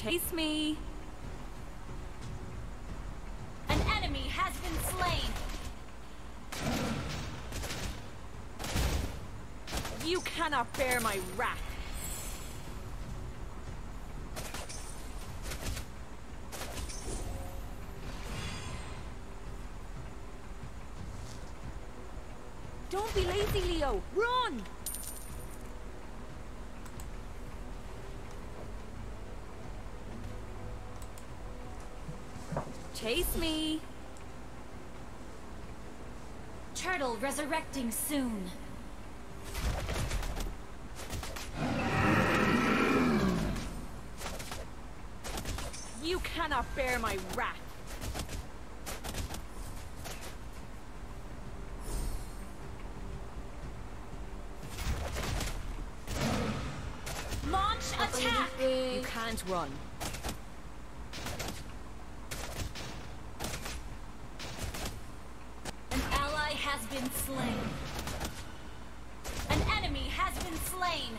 Chase me. An enemy has been slain. You cannot bear my wrath. Don't be lazy, Leo. Run! Chase me. Turtle resurrecting soon. You cannot bear my wrath. Launch attack! You can't run. An ally has been slain. An enemy has been slain.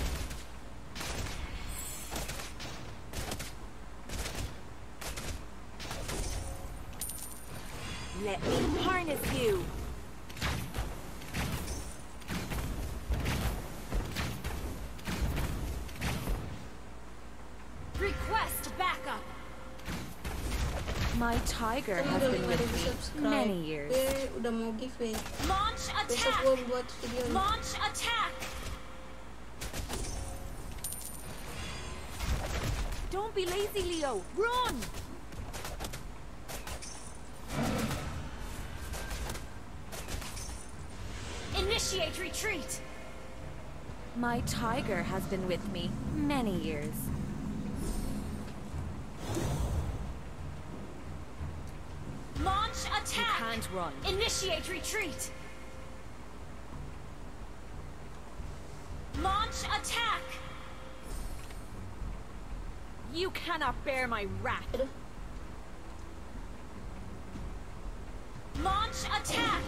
Let me harness you. Request backup. My tiger Kan has udah been 5.000 with me subscribe. many years. Udah mau giveaway. Launch Besok attack. gue buat video nih. Launch attack. Don't be lazy, Leo. Run! Initiate retreat. My tiger has been with me many years. Launch You attack. can't run. Initiate retreat. Launch attack. You cannot bear my wrath. Aduh. Launch attack.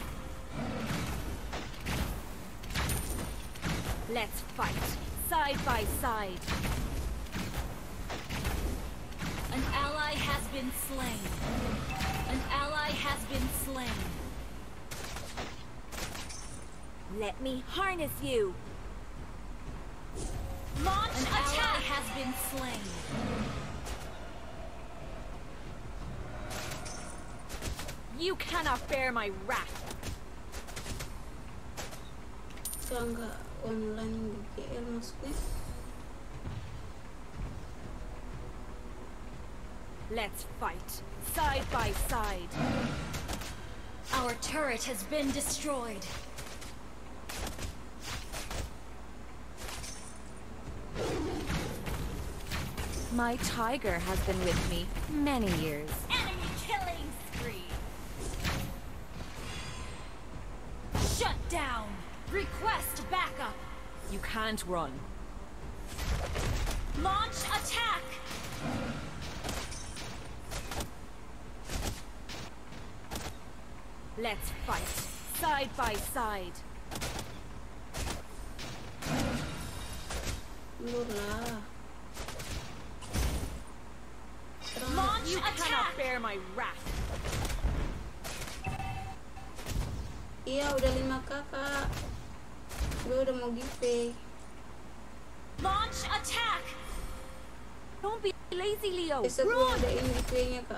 Let's fight, side by side. An ally has been slain. An ally has been slain. Let me harness you. Launch attack has been slain. You cannot bear my wrath. Kalau nggak online di GL maksudnya. Let's fight, side by side. Our turret has been destroyed. My tiger has been with me many years. Enemy killing spree. Shut down. Request backup. You can't run. Launch attack. Let's fight, side by side. Mundur lah. Launch You attack. cannot bear my wrath. Iya udah 5 kakak. Gue udah mau giveaway. Launch attack. Don't be lazy, Leo. Besok gue Run! adain giveaway-nya kak.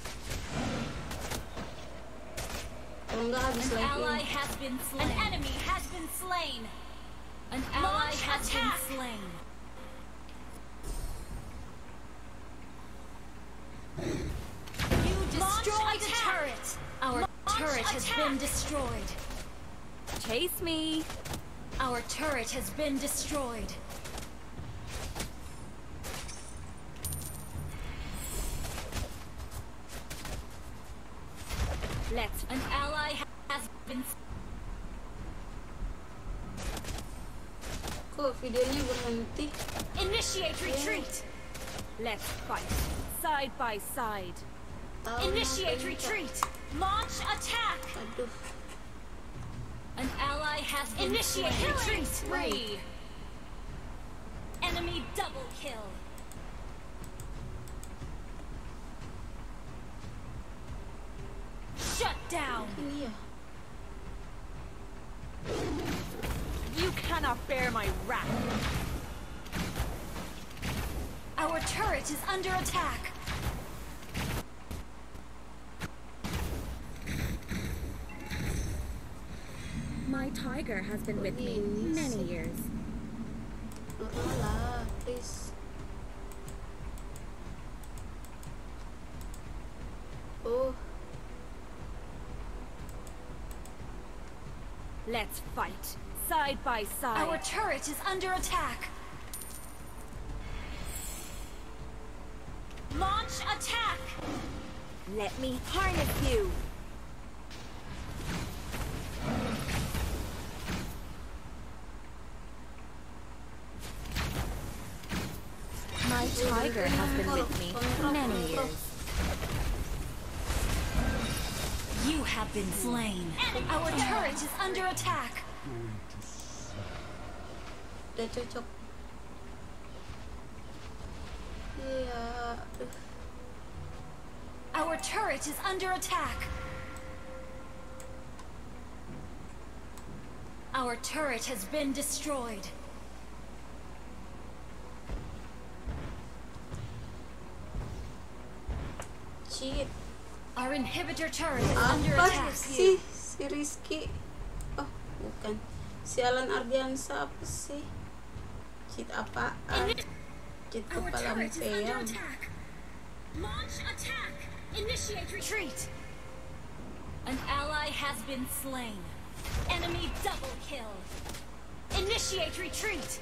Kalau nggak habis An lagi. ally has been slain. An enemy has been slain. An ally has been slain. You destroyed the turret. Our turret has been destroyed. Chase me. Our turret has been destroyed. Let's. An ally has been. Kok videonya berhenti? Initiate retreat. Let's fight, side by side. Tahu Initiate ngapain, Kak. retreat. Launch attack. Aduh. An ally has been initiate retreat. Spree. Enemy double kill. Shut down. Ini ya. You cannot bear my wrath. Our turret is under attack. My tiger has been with me many years. Normal lah, please. Oh, Let's fight, side by side. Our turret is under attack. Launch attack. Let me harness you. My tiger has been with me many years. You have been slain. Our turret is under attack. udah cocok. Iya. Our turret is under attack. Our turret has been destroyed. Cheat. Our inhibitor turret is under Apa attack. sih si Rizky? Oh, bukan. Si Alan Ardiansa apa sih? Cheat apaan? Cheat Our kepala turret is under Mpeang. attack. Launch attack. Initiate retreat. An ally has been slain. Enemy double kill. Initiate retreat.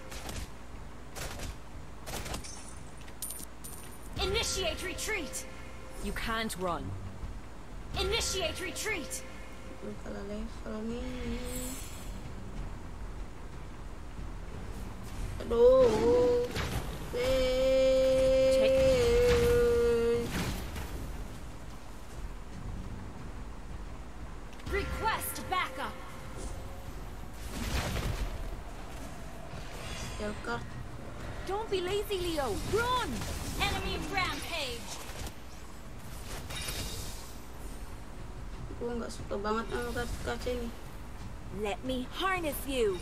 Initiate retreat. You can't run. Initiate retreat. Belum kalah level nih. Aduh. Request backup. Skill card. Don't be lazy, Leo. Run! Enemy rampage. Gue nggak suka banget sama kartu kaca ini. Let me harness you.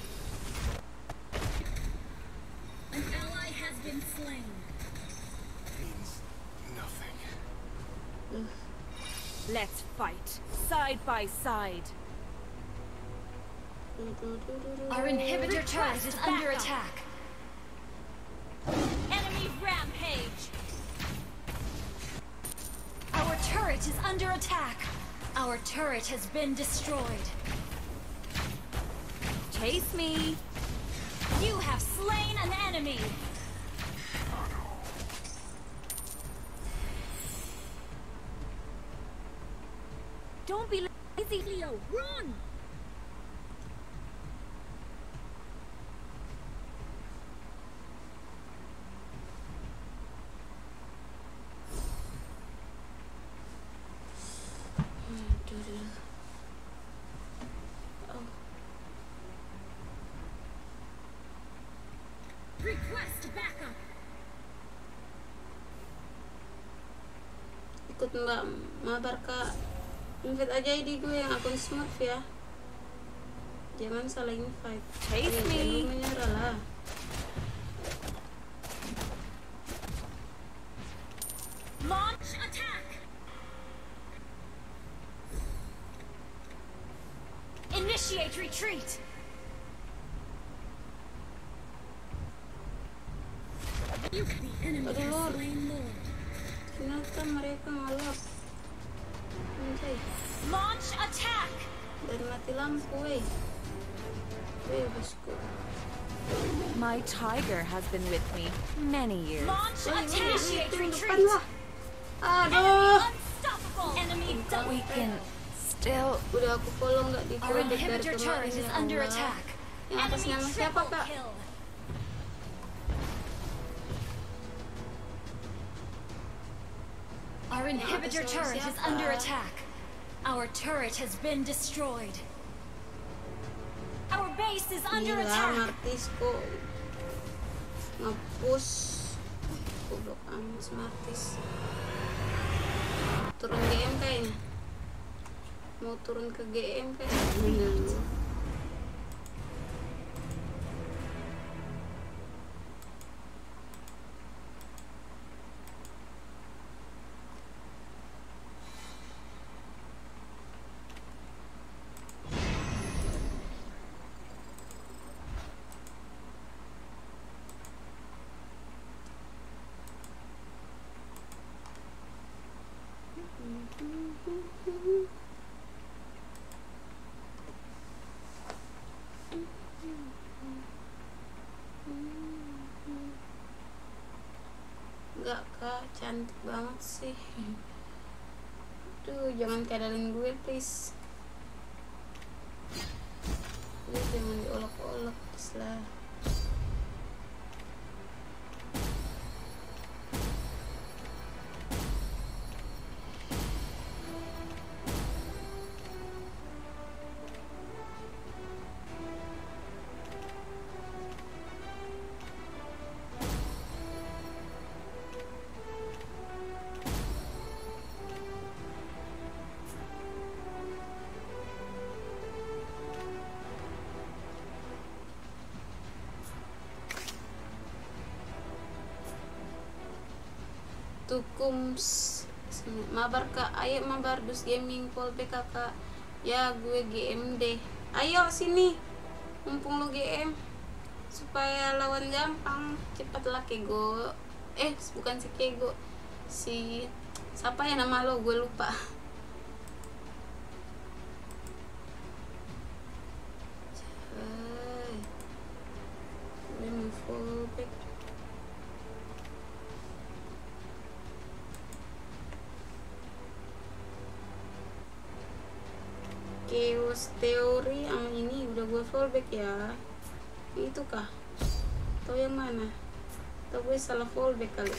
An ally has been slain. Means nothing. Let's fight, side by side. Our inhibitor turret is under attack. Enemy rampage. Our turret is under attack. Our turret has been destroyed. Chase me. You have slain an enemy. Don't be lazy, Leo. Run! Request backup. Ikut Mbak Mabarka. Invite aja ID gue yang akun Smurf ya. Jangan salah invite. Chase me. Jangan menyerah lah. Launch attack. Initiate retreat. The enemy Aduh, has Lord. slain Lord. Ternyata mereka ngalap. Anjay. Launch attack. Dan mati lampu, weh. Bosku. My tiger has been with me many years. Launch Weh, attack. weh, Initiate itu depan retreat. lah. Enemy Aduh. unstoppable. Enemy double We can still. Udah aku follow nggak di Our project dari inhibitor kemarin turret ya is under Allah. attack. Yang atas Enemy nama siapa, triple Kak? kill. Our inhibitor atas nama turret is siapa? under attack. Our turret has been destroyed. Our base is under Gila, attack. Martis kok nge-push. Goblok amat Martis. Turun game kayaknya. mau turun ke GM kayaknya dulu. Enggak kak, cantik banget sih. Duh, jangan kadalin gue please. Gue jangan diolok-olok please lah. Tukums mabar kak, ayo mabar dus gaming fallback kakak ya, gue GM deh, ayo sini mumpung lu GM supaya lawan gampang, cepat lah Kego, bukan si Kego, si siapa ya nama lo, gue lupa. Gue mau fallback. Chaos Theory sama ini udah gue fallback ya. Itu kah? Atau yang mana? Atau gue salah fallback kali?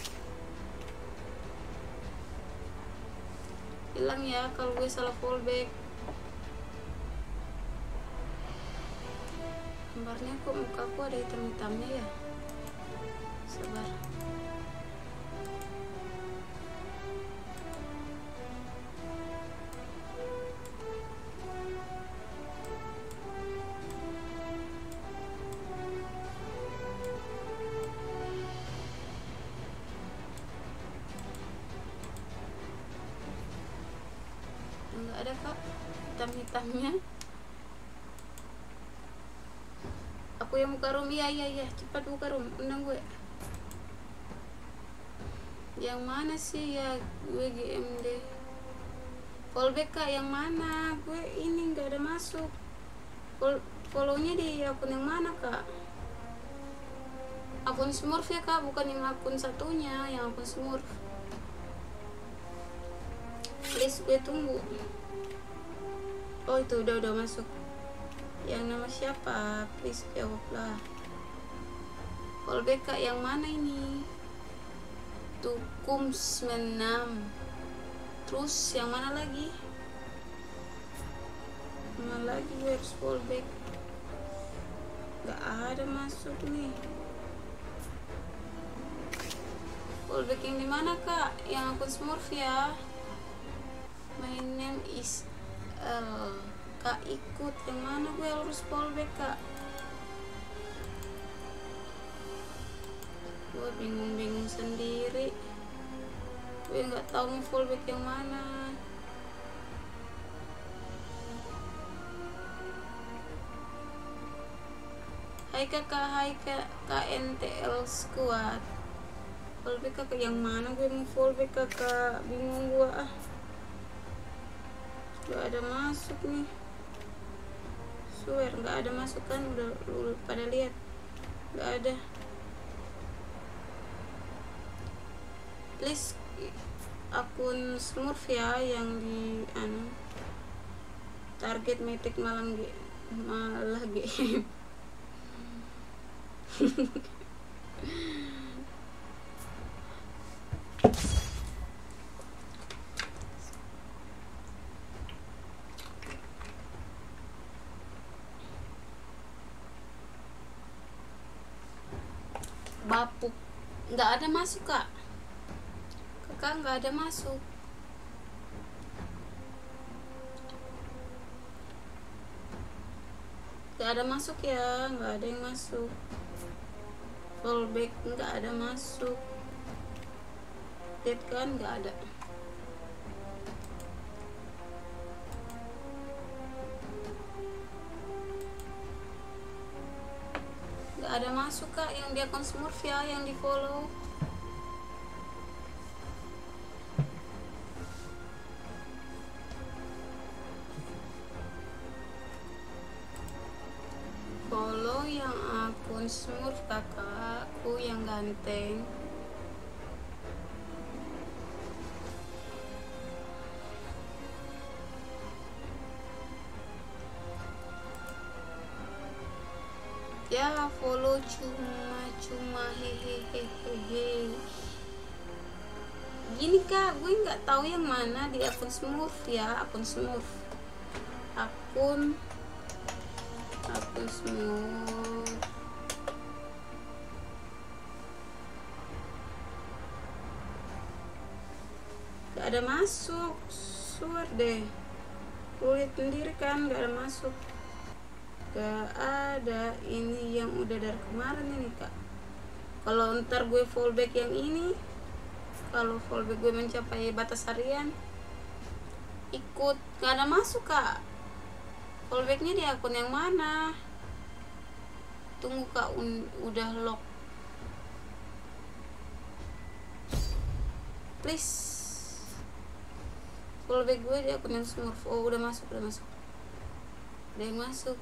Hilang ya kalau gue salah fallback. Gambarnya kok mukaku ada hitam-hitamnya ya? Sabar. Enggak ada kak hitam-hitamnya. Aku yang buka room, iya cepat buka room, undang gue. Yang mana sih ya, gue GMD fallback kak, yang mana? Gue ini nggak ada masuk. Follownya di akun yang mana kak? Akun Smurf ya kak, bukan yang akun satunya, yang akun Smurf. Please gue tunggu. Oh itu udah masuk. Yang nama siapa? Please jawablah. Fallback kak, yang mana ini? Tukums 96. Terus yang mana lagi? Mana lagi gue harus fallback? Gak ada masuk nih. Fallback yang dimana kak? Yang akun Smurf ya. My name is kak ikut, yang mana gue harus fallback kak? Gue bingung sendiri. Gue nggak tahu mau fallback yang mana. Hai kakak, hai kak KNTL Squad. Fallback kakak yang mana? Gue mau fallback kakak, bingung gue ah. Gak ada masuk nih, swear gak ada masuk kan, udah lu pada lihat gak ada. Please akun Smurf ya, yang di target metik malah game. Bapuk nggak ada masuk kak, kakak nggak ada masuk. Gak ada masuk ya, gak ada yang masuk. Fallback gak ada masuk. Dead kan gak ada. Gak ada masuk kak, yang di akun Smurf ya, yang di follow. Follow yang akun Smurf kakakku yang ganteng. Ya follow cuma hehehehe. Gini kak, gue nggak tahu yang mana di akun Smurf ya, akun Smurf, akun Smurf. Gak ada masuk, suar deh. Lu lihat sendiri kan, gak ada masuk. Gak ada. Ini yang udah dari kemarin ini kak. Kalau ntar gue fallback yang ini, kalau fallback gue mencapai batas harian, ikut. Gak ada masuk kak. Fallbacknya di akun yang mana? Tunggu kak, udah lock. Please. Fallback gue di akun yang Smurf. Oh udah masuk, udah masuk. Udah yang masuk.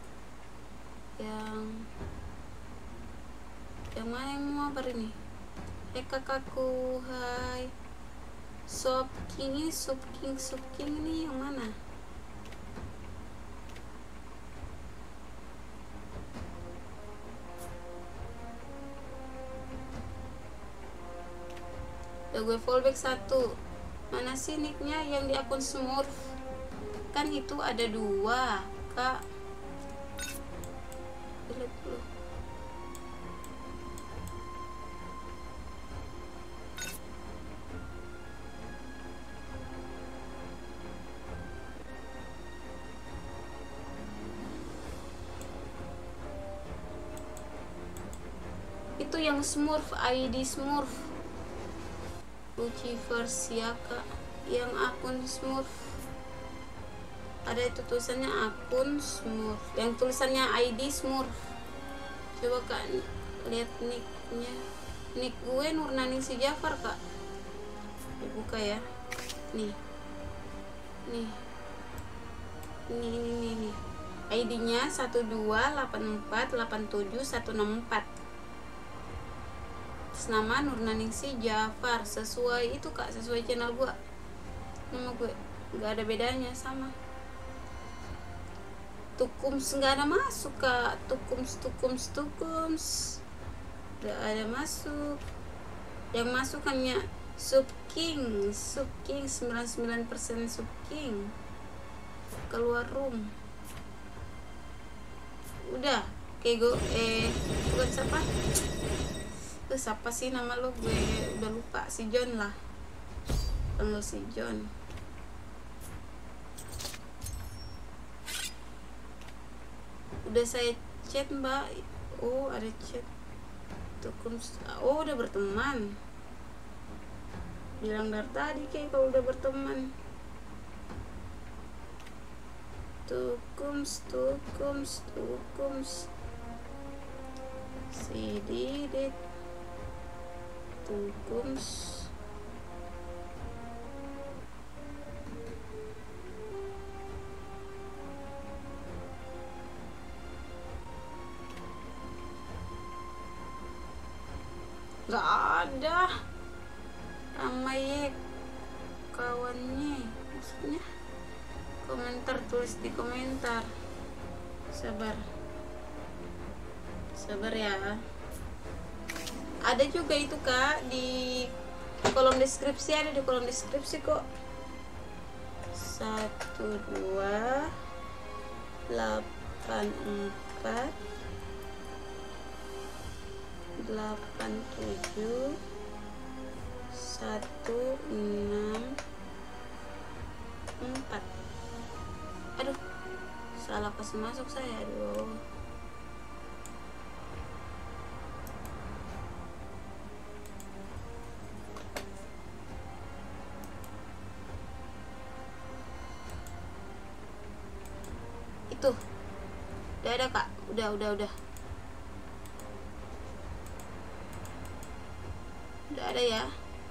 Yang mana yang mau apa ini? Hai kakakku, hai. Sob King ini yang mana? Udah gue fallback 1. Mana sih nicknya yang di akun Smurf? Kan itu ada 2 kak. Lihat dulu. Itu yang Smurf, ID Smurf. Lucifers ya kak, yang akun Smurf. Ada itu tulisannya akun Smurf, yang tulisannya ID Smurf. Coba kak lihat nicknya. Nick gue Nurnaning si Jafar kak. Dibuka ya. Nih. ID-nya 128487164. Nama Nurnaning si Jafar, sesuai itu kak, sesuai channel gua. Nama gue nggak ada bedanya, sama. Tukums nggak ada masuk kak. Tukums nggak ada masuk. Yang masuk hanya Subking 99% Subking. Keluar room. Udah kayak gue bukan siapa. Siapa sih nama lo, gue udah lupa. Si John lah, panggil si John. Udah saya chat mbak. Oh ada chat. Oh udah berteman. Bilang dari tadi kayak kalau udah berteman. Tukums si Didit. Tukums. Gak ada. Ramai kawannya. Maksudnya komentar, tulis di komentar. Sabar ya. Ada juga itu kak di kolom deskripsi, ada di kolom deskripsi kok. 1284 aduh, salah pas masuk saya. Aduh. Udah ada kak, udah. Udah ada ya.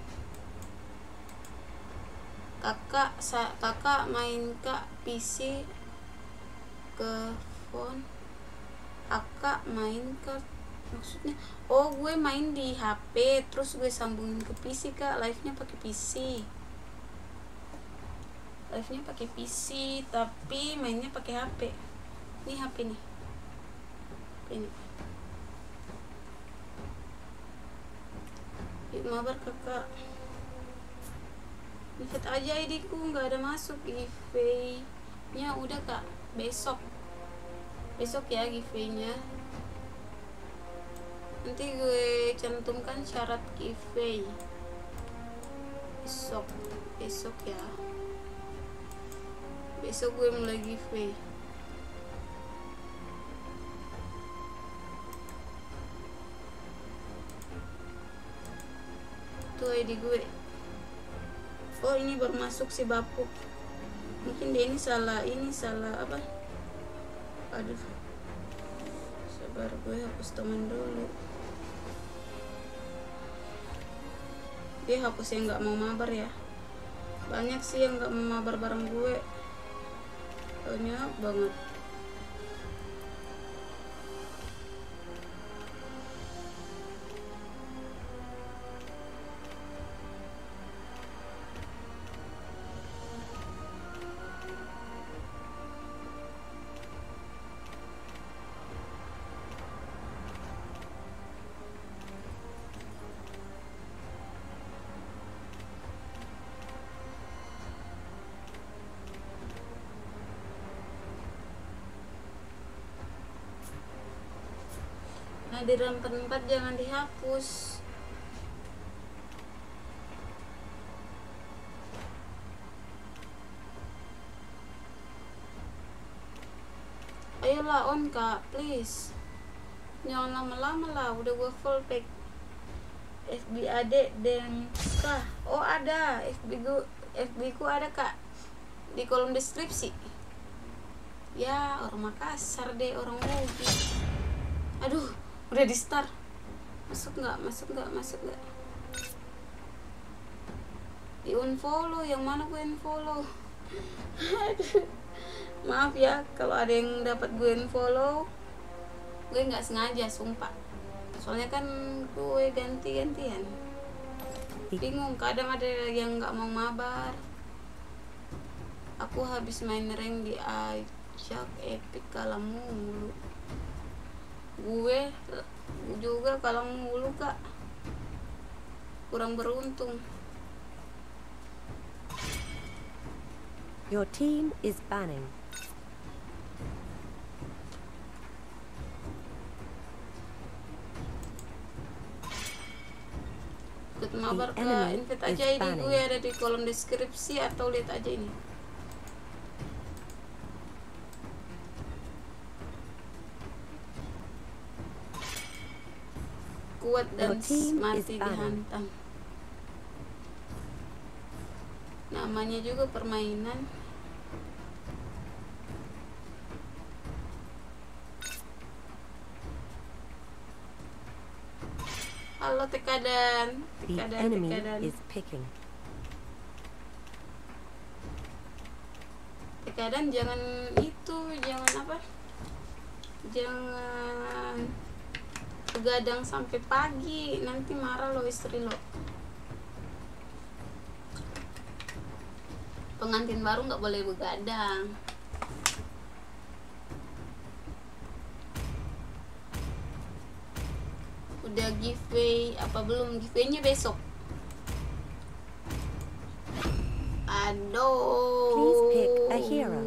Kakak main kak PC ke phone. Kakak main ke, maksudnya oh gue main di HP terus gue sambungin ke PC kak. Live-nya pakai PC. Live-nya pakai PC tapi mainnya pakai HP. Ini HP nih. Ini. Yuk mabar kakak. Invite aja ID ku, nggak ada masuk giveaway nya. Udah kak, besok ya giveaway nya. Nanti gue cantumkan syarat giveaway besok ya. Besok gue mulai giveaway. Tuh ID gue. Oh ini baru masuk si Bapuk. Mungkin dia ini salah apa? Aduh. Sabar, gue hapus teman dulu. Dia hapus yang nggak mau mabar ya. Banyak sih yang nggak mau mabar bareng gue. Banyak banget. Hadiran penempat jangan dihapus. Ayolah on kak, please. Jangan lama-lama lah, udah gue full pack. FB adek dan kah? Oh ada, FB ku ada kak. Di kolom deskripsi. Ya orang Makassar deh, orang Ubi. Aduh, udah di start. Masuk nggak? Di unfollow, yang mana gue unfollow? Aduh, maaf ya kalau ada yang dapat gue unfollow. Gue nggak sengaja, sumpah. Soalnya kan gue ganti-gantian. Bingung, kadang ada yang nggak mau mabar. Aku habis main rank di ajak epic kalah mulu. Gue juga kalah mulu kak, kurang beruntung. Your team is banning. Ikut mabar kak, invite aja ID gue ada di kolom deskripsi atau lihat aja ini. Kuat dan mati dihantam. Namanya juga permainan. Halo Tekadan. Tekadan jangan itu, jangan apa? Jangan begadang sampai pagi, nanti marah lo istri lo. Pengantin baru nggak boleh begadang. Udah giveaway apa belum? Giveaway-nya besok. Aduh. Please pick a hero.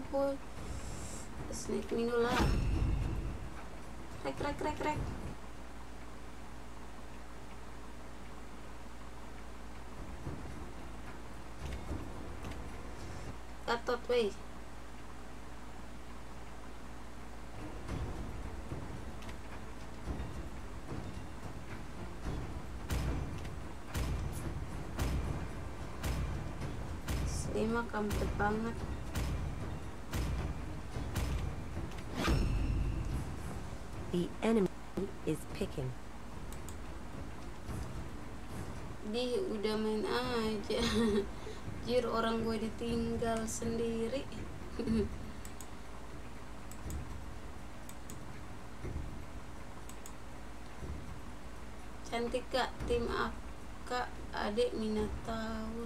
Snack minu lah. Rek. Katot wey. Lima kampret banget. The enemy is picking. Di udah main aja. Jir, orang gue ditinggal sendiri. Cantik kak, tim Kak adik Minotaur.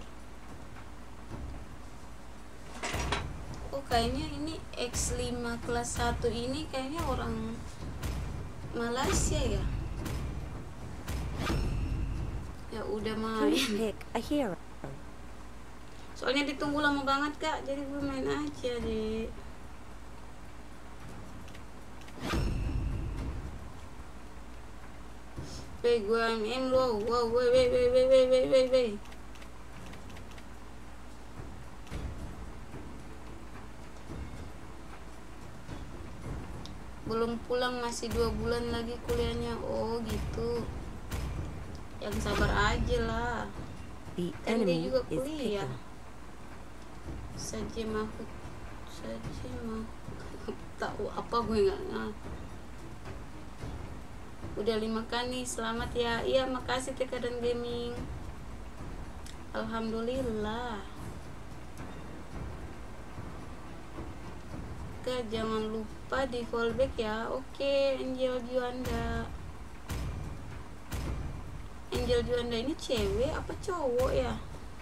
Oh kayaknya ini X5 kelas 1 ini kayaknya orang Malaysia ya. Ya udah main. Please pick a hero. Soalnya ditunggu lama banget kak, jadi gue main aja deh. Weh, gue MM lo. Wow, weh. Belum pulang, masih 2 bulan lagi kuliahnya. Oh gitu. Yang sabar aja lah. The Kan dia enemy juga is kuliah. picking. Saja tahu apa gue nggak. Udah 5 kali, selamat ya. Iya makasih TK dan Gaming. Alhamdulillah. Kak jangan lupa di fallback ya. Oke, Angel Juanda. Angel Juanda ini cewek apa cowok ya?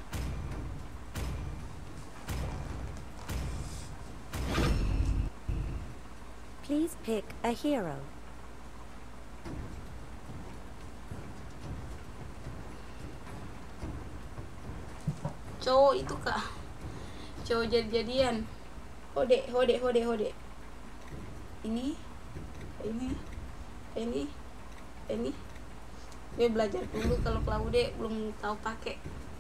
Please pick a hero. Cowok itu kak, cowok jadi-jadian. Hode. Ini. Gue belajar dulu kalau Claude belum tahu pakai.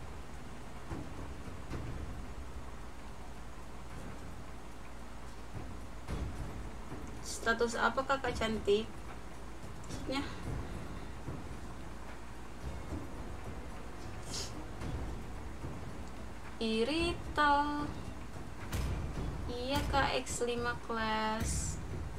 Status apa kakak cantik? Ya. Irito. Iya kak, X5 kelas.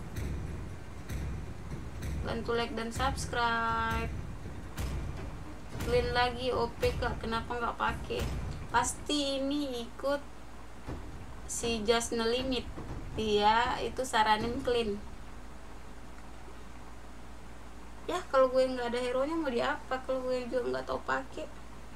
Bantu like dan subscribe. Clean lagi OP kak, kenapa nggak pakai? Pasti ini ikut si Just No Limit. Dia itu saranin clean. Ya kalau gue nggak ada hero nya mau diapa, kalau gue juga nggak tahu pakai.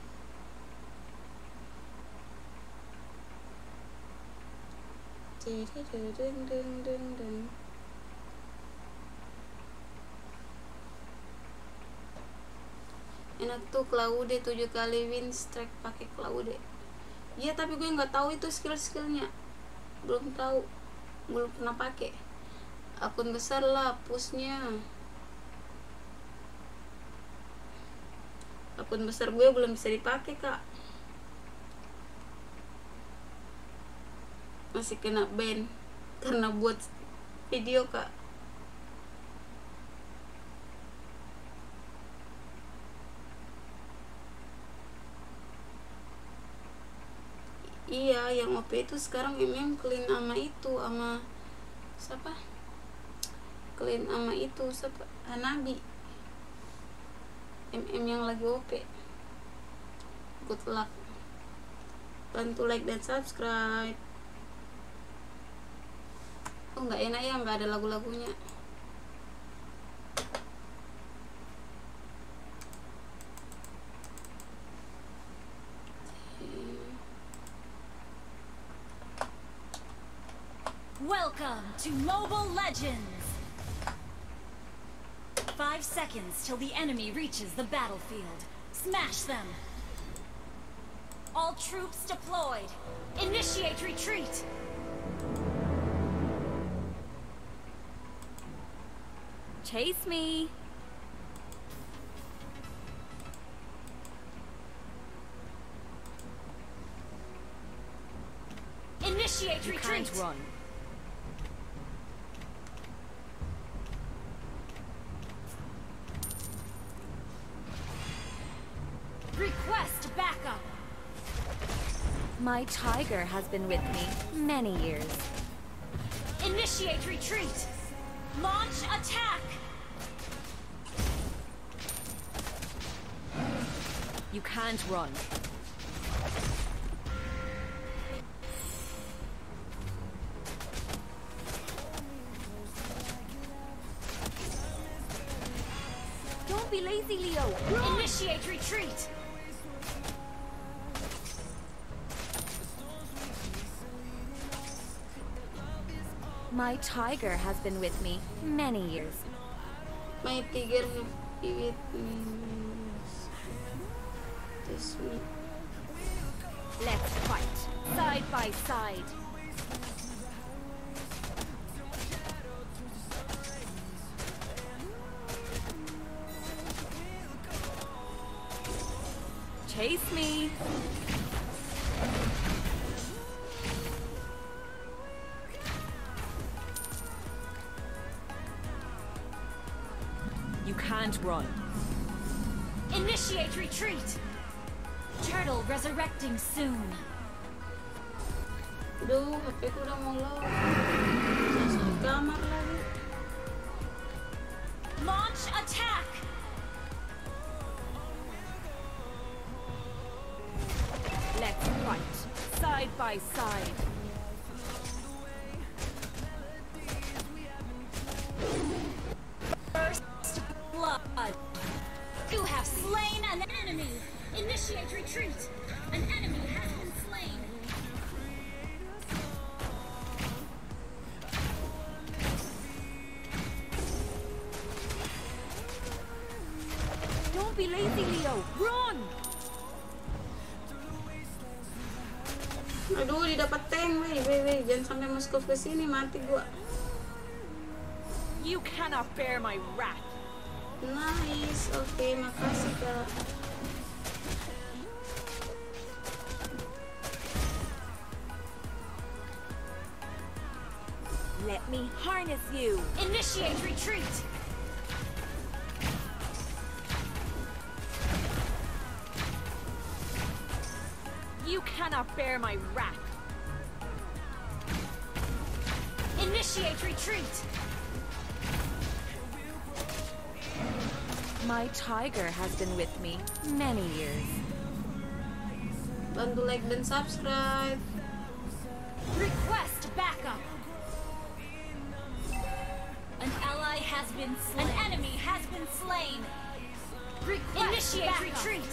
Enak tuh Claude 7 kali win streak pakai Claude. Iya tapi gue nggak tahu itu skill-skillnya, belum tahu, belum pernah pakai. Akun besar lah pushnya. Akun besar gue belum bisa dipakai kak, masih kena ban karena buat video kak. Iya yang OP itu sekarang clean sama itu, sama siapa, clean sama itu siapa, Hanabi. Yang lagi OP. Good luck. Bantu like dan subscribe. Oh nggak enak ya, nggak ada lagu-lagunya. Welcome to Mobile Legends! 5 seconds till the enemy reaches the battlefield. Smash them! All troops deployed! Initiate retreat! Chase me. Initiate You retreat! can't run. Request backup! My tiger has been with me many years. Initiate retreat! Launch attack! You can't run. Don't be lazy, Leo. Run! Initiate retreat! My tiger has been with me many years. My tiger have been with me. This me. Let's fight, side by side. Chase me. You can't run. Initiate retreat! Turtle resurrecting soon. Duh, HP ku udah mau low. Masuk kamar lagi. Launch attack! Let's fight, side by side. First blood. You have slain an enemy. Initiate retreat. An enemy has been slain. Don't be lazy, Leo. Run! Aduh, didapat tank, weh, jangan sampai Moskov ke sini, mati gua. You cannot bear my wrath. Nice, oke, makasih Kak. Let me harness you. Initiate retreat. You cannot bear my wrath. Initiate retreat. My tiger has been with me many years. Bantu like dan subscribe. Request backup. An ally has been slain. An enemy has been slain. Request Initiate backup. Retreat.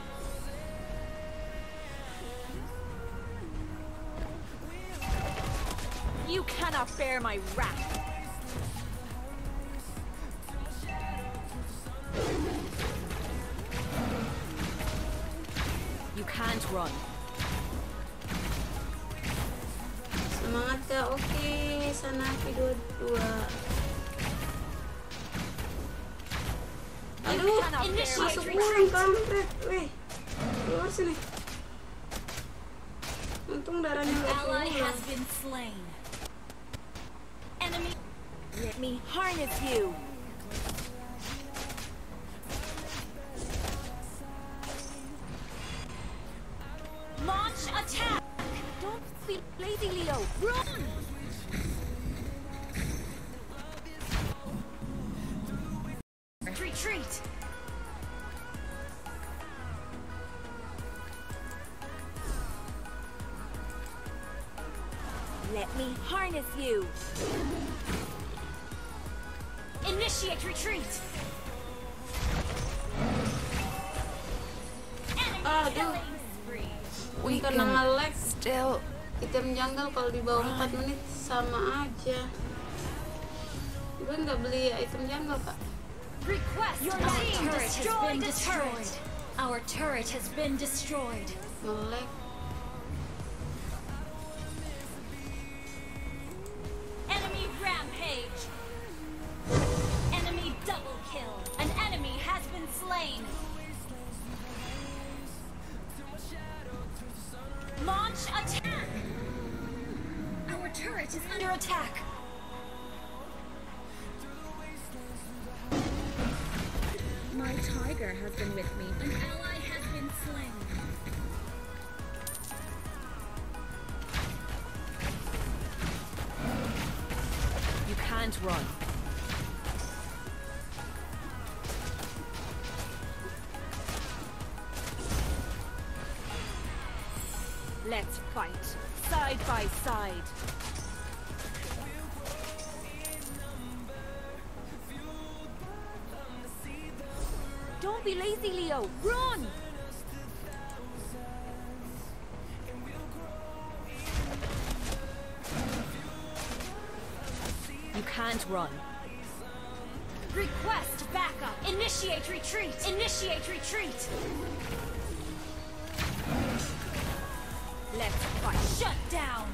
You cannot bear my wrath. You can't run. Semangat Kak, oke, sana video 2. Aduh, masuk kurang kampret, weh. Keluar sini. Untung darahnya nggak Ally keluar. has been slain. Enemy. Let me harness you. Launch attack. Don't be lazy, Leo. Run! Retreat. Let me harness you. Initiate retreat. Enemy Aduh. killing spree. We karena nge-lag Still. item jungle kalau di bawah 4 menit sama aja. Gue nggak beli item jungle Kak. Request Your team team destroyed a turret. Our turret has been destroyed. Nge-lag. Enemy rampage. Enemy double kill. An enemy has been slain. Launch attack. Our turret is under attack. My tiger has been with me. An ally has been slain. You can't run. Let's fight, side by side. Don't be lazy, Leo. Run! You can't run. Request backup. Initiate retreat. Initiate retreat. Let's fight. Shut down.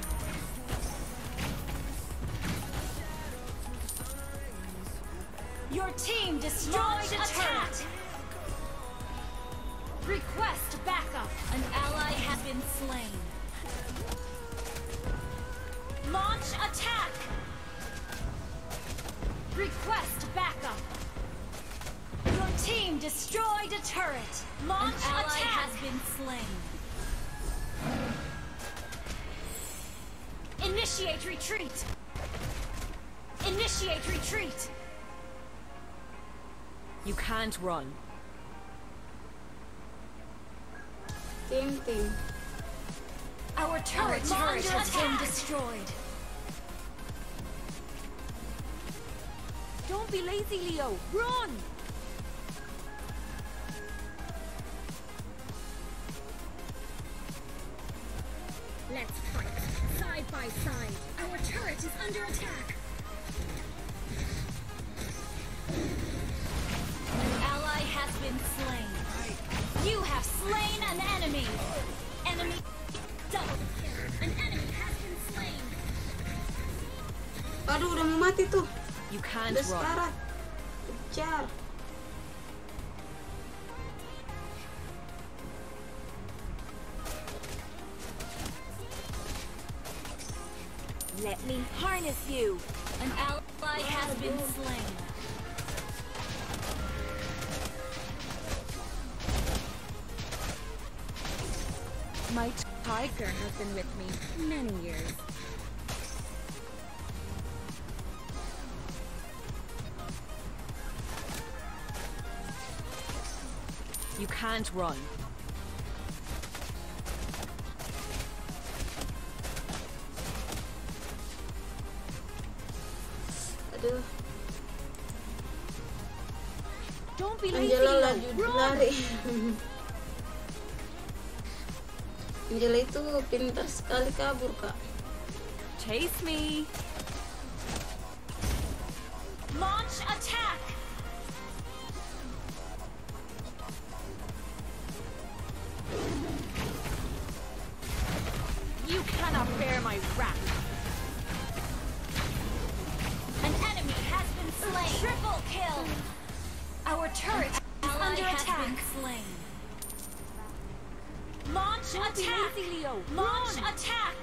Your team destroyed a turret. Request backup. An ally has been slain. Launch attack. Request backup. Your team destroyed a turret. Launch An ally attack has been slain. Initiate retreat. Initiate retreat. You can't run. Team. Our turret has been destroyed. Don't be lazy, Leo. Run! Let's fight, side by side. Our turret is under attack. An ally has been slain. You have slain an enemy. Enemy double kill. An enemy has been slain. Aduh, udah mau mati tuh. You can't Udah run. sekarat. Kejar. Let me harness you. An ally has been slain. My tiger has been with me many years. You can't run. Aduh, Don't be lazy, Angela Leo. laju Run! lari. Angela itu pintar sekali kabur, Kak. Chase me. Launch attack. You cannot bear my wrath. An enemy has been slain. Triple kill. Our turret is under attack. Slain. Launch Don't be attack. lazy, Leo. Launch Run! attack.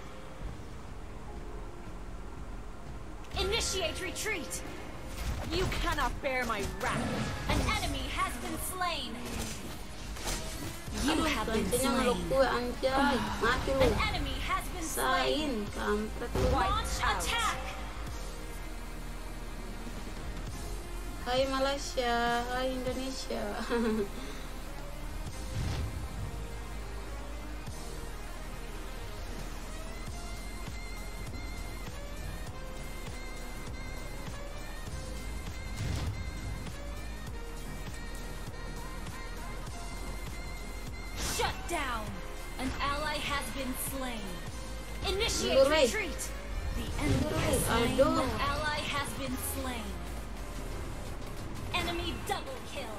Initiate retreat. You cannot bear my wrath. An enemy has been slain. You Aduh, have been gantinya ngeluk slain. gue, anjay. Mati lu. An enemy has been slain. Sain, kampret lu. Launch out. attack. Hai Malaysia, hai Indonesia. Shut down. An ally has been slain. Initiate Mundur, weh. retreat. The enemy has slain. Aduh. An ally has been slain. Enemy double kill.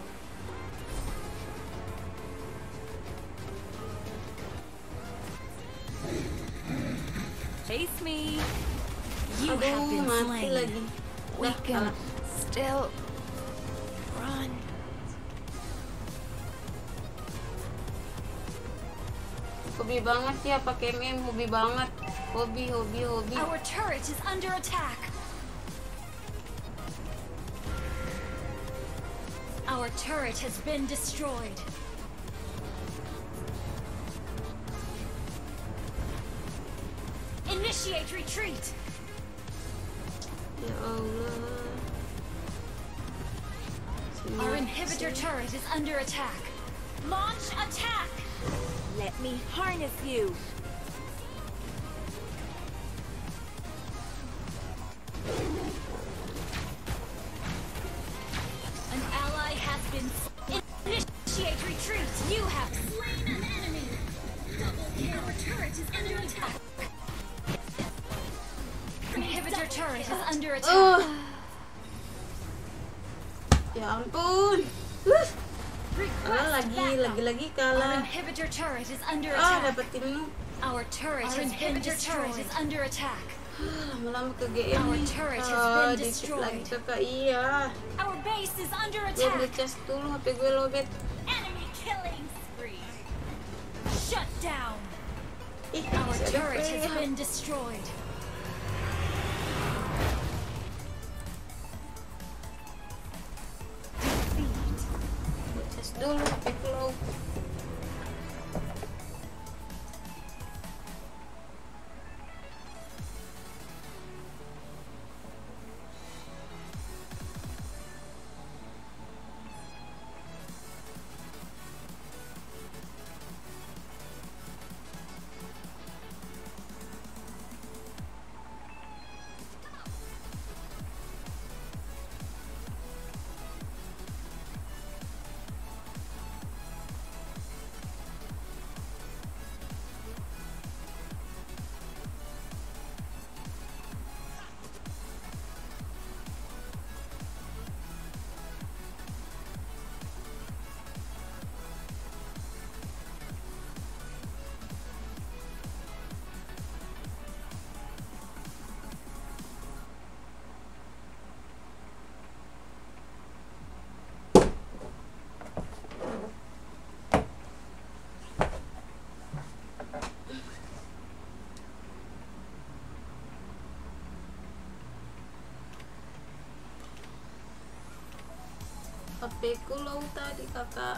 Chase me. You have Aduh, been mati slain. lagi. We Dah, can kalah. still run. Hobi banget ya pakai meme, hobi banget. Hobi. Our turret is under attack. Our turret has been destroyed. Initiate retreat. Ya Allah. Our inhibitor turret is under attack. Launch attack. Let me harness you. been initiate retreat. You have slain an enemy. Double kill. Our turret is under attack. Inhibitor turret is under attack. Ya ampun. Lagi Our kalah. inhibitor turret is under Dapat attack. tim noob. Our turret has been destroyed. Is under attack. Lama-lama ke GM Our nih. turret has been Dikit lagi destroyed. kakak, iya. Our base is under Gue attack. ngecas dulu HP gue lobet. Enemy killing spree. Shut down. Ih, Our masih ada turret has play. been destroyed. Defeat. Gue cas dulu HP gue low. HP ku low tadi kakak.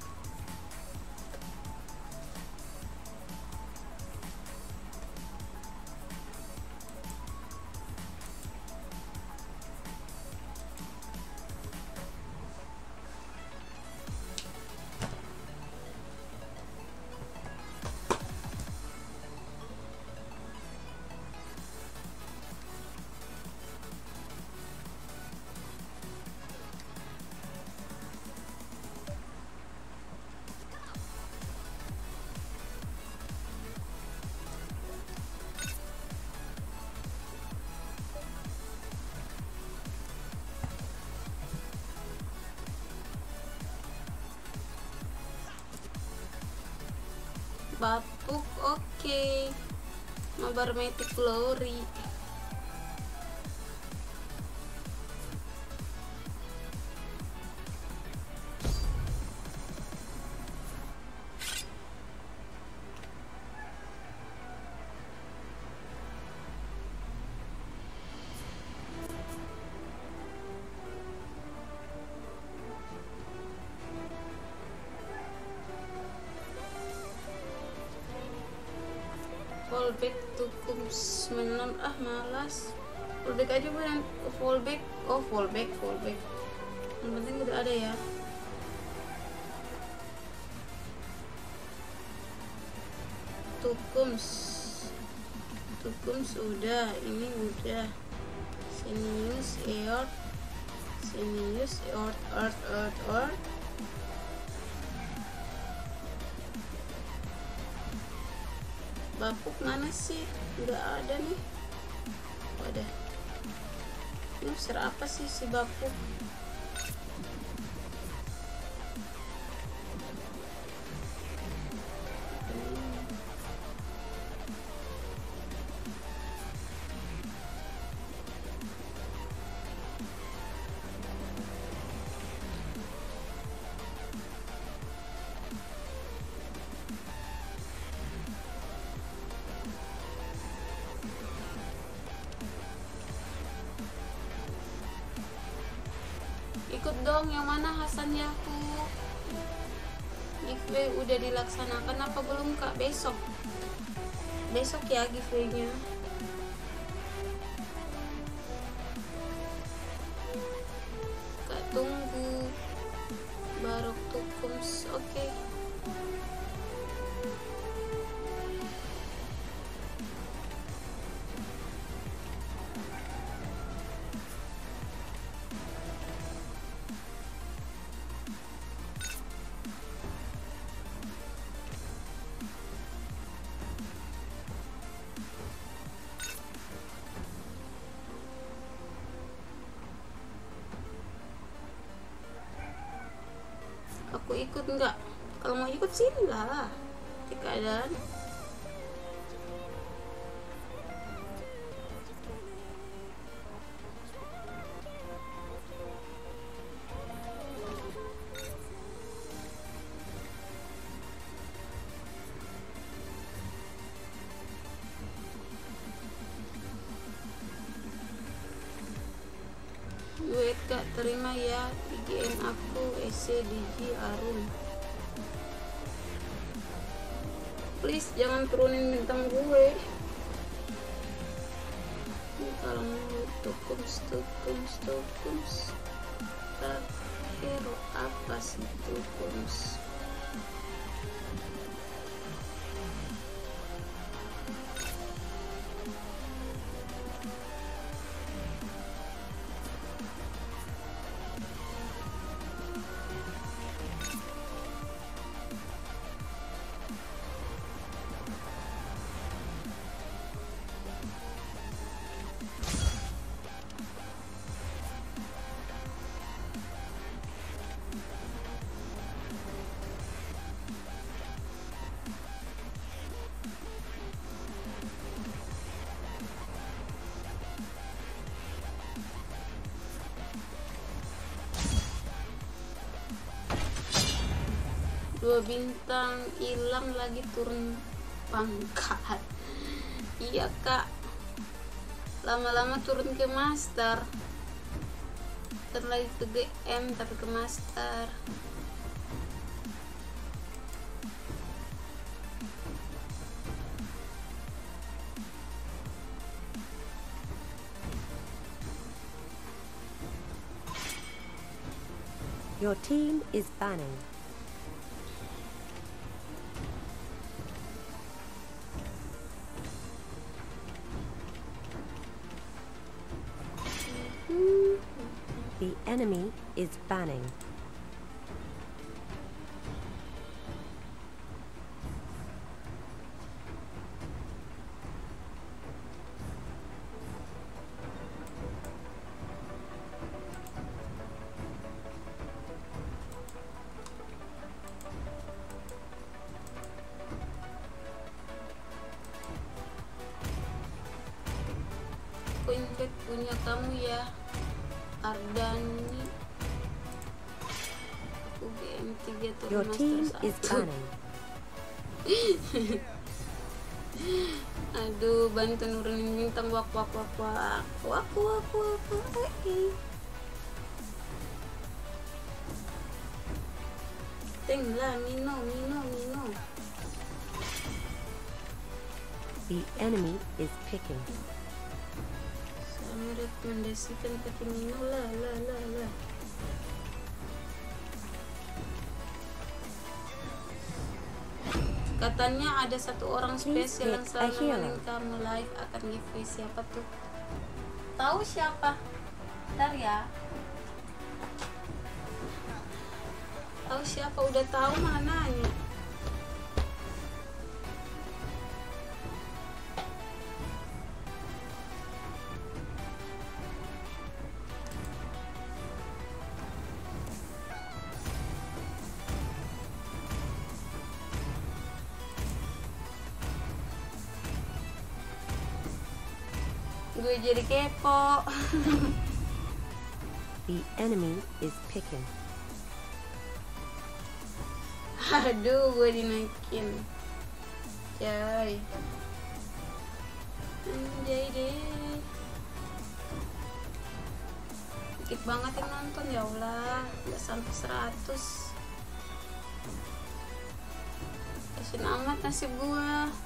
Bapuk oke. Mabar Mythic Glory. Fallback tukum 96 malas. Fallback aja bukan fallback. Oh fallback. Yang penting udah ada ya. Tukums udah, ini udah. Sinius earth. Bapuk mana sih? Nggak ada nih. Wadah. Ini user apa sih si Bapuk? Ikut dong, yang mana Hasan Yaku? Giveaway udah dilaksanakan apa belum kak? Besok ya giveaway-nya. Kak tunggu Barok Tukums. Oke. Aku ikut nggak? Kalau mau ikut sini lah. Keadaan. Duit gak terima ya IGN aku SC Digi Arun. Please jangan turunin bintang gue. Ini kalau mau tukums hero apa sih tukums? Dua bintang hilang lagi turun pangkat. Iya kak, lama-lama turun ke master, lagi ke GM tapi ke master. Your team is banning. The enemy is banning. Invite punya kamu ya Ardani. UGM 3 turun Your team master is 1. banning. Aduh, bantu nurunin bintang. Wak. Teng lah, Mino. The enemy is picking. Saya merekomendasikan pakai Mino lah. Katanya ada satu orang spesial yang selalu nemenin kamu live akan giveaway. Siapa tuh? Tahu siapa? Bentar ya. Tahu siapa? Udah tahu mana nanya. Gue jadi kepo. The enemy is picking. Aduh, gue dinaikin. Anjay deh. Dikit banget yang nonton, ya Allah. Gak sampai 100. Kasian amat nasib gue.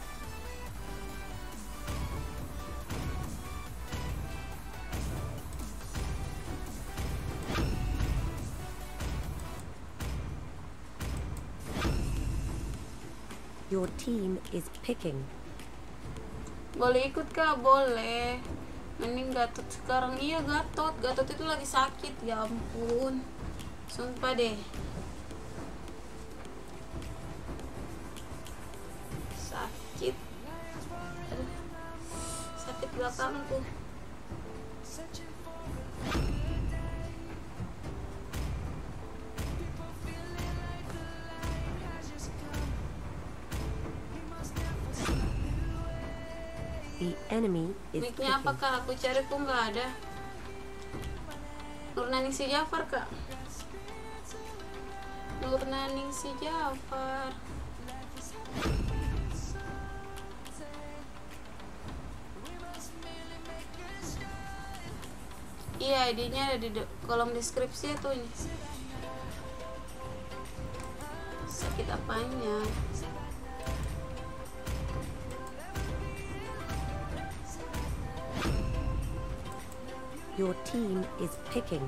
Your team is picking. Boleh ikut kak? Boleh. Mending Gatot sekarang. Iya Gatot itu lagi sakit. Ya ampun, sumpah deh. Sakit. Aduh, sakit belakangku. The enemy is Nicknya apa picking. kak? Aku cari kok nggak ada. Nurnaningsi Jafar kak. Nurnaningsi Jafar. Iya, ID-nya ada di kolom deskripsi tuh ini. Sakit apanya? Your team is picking.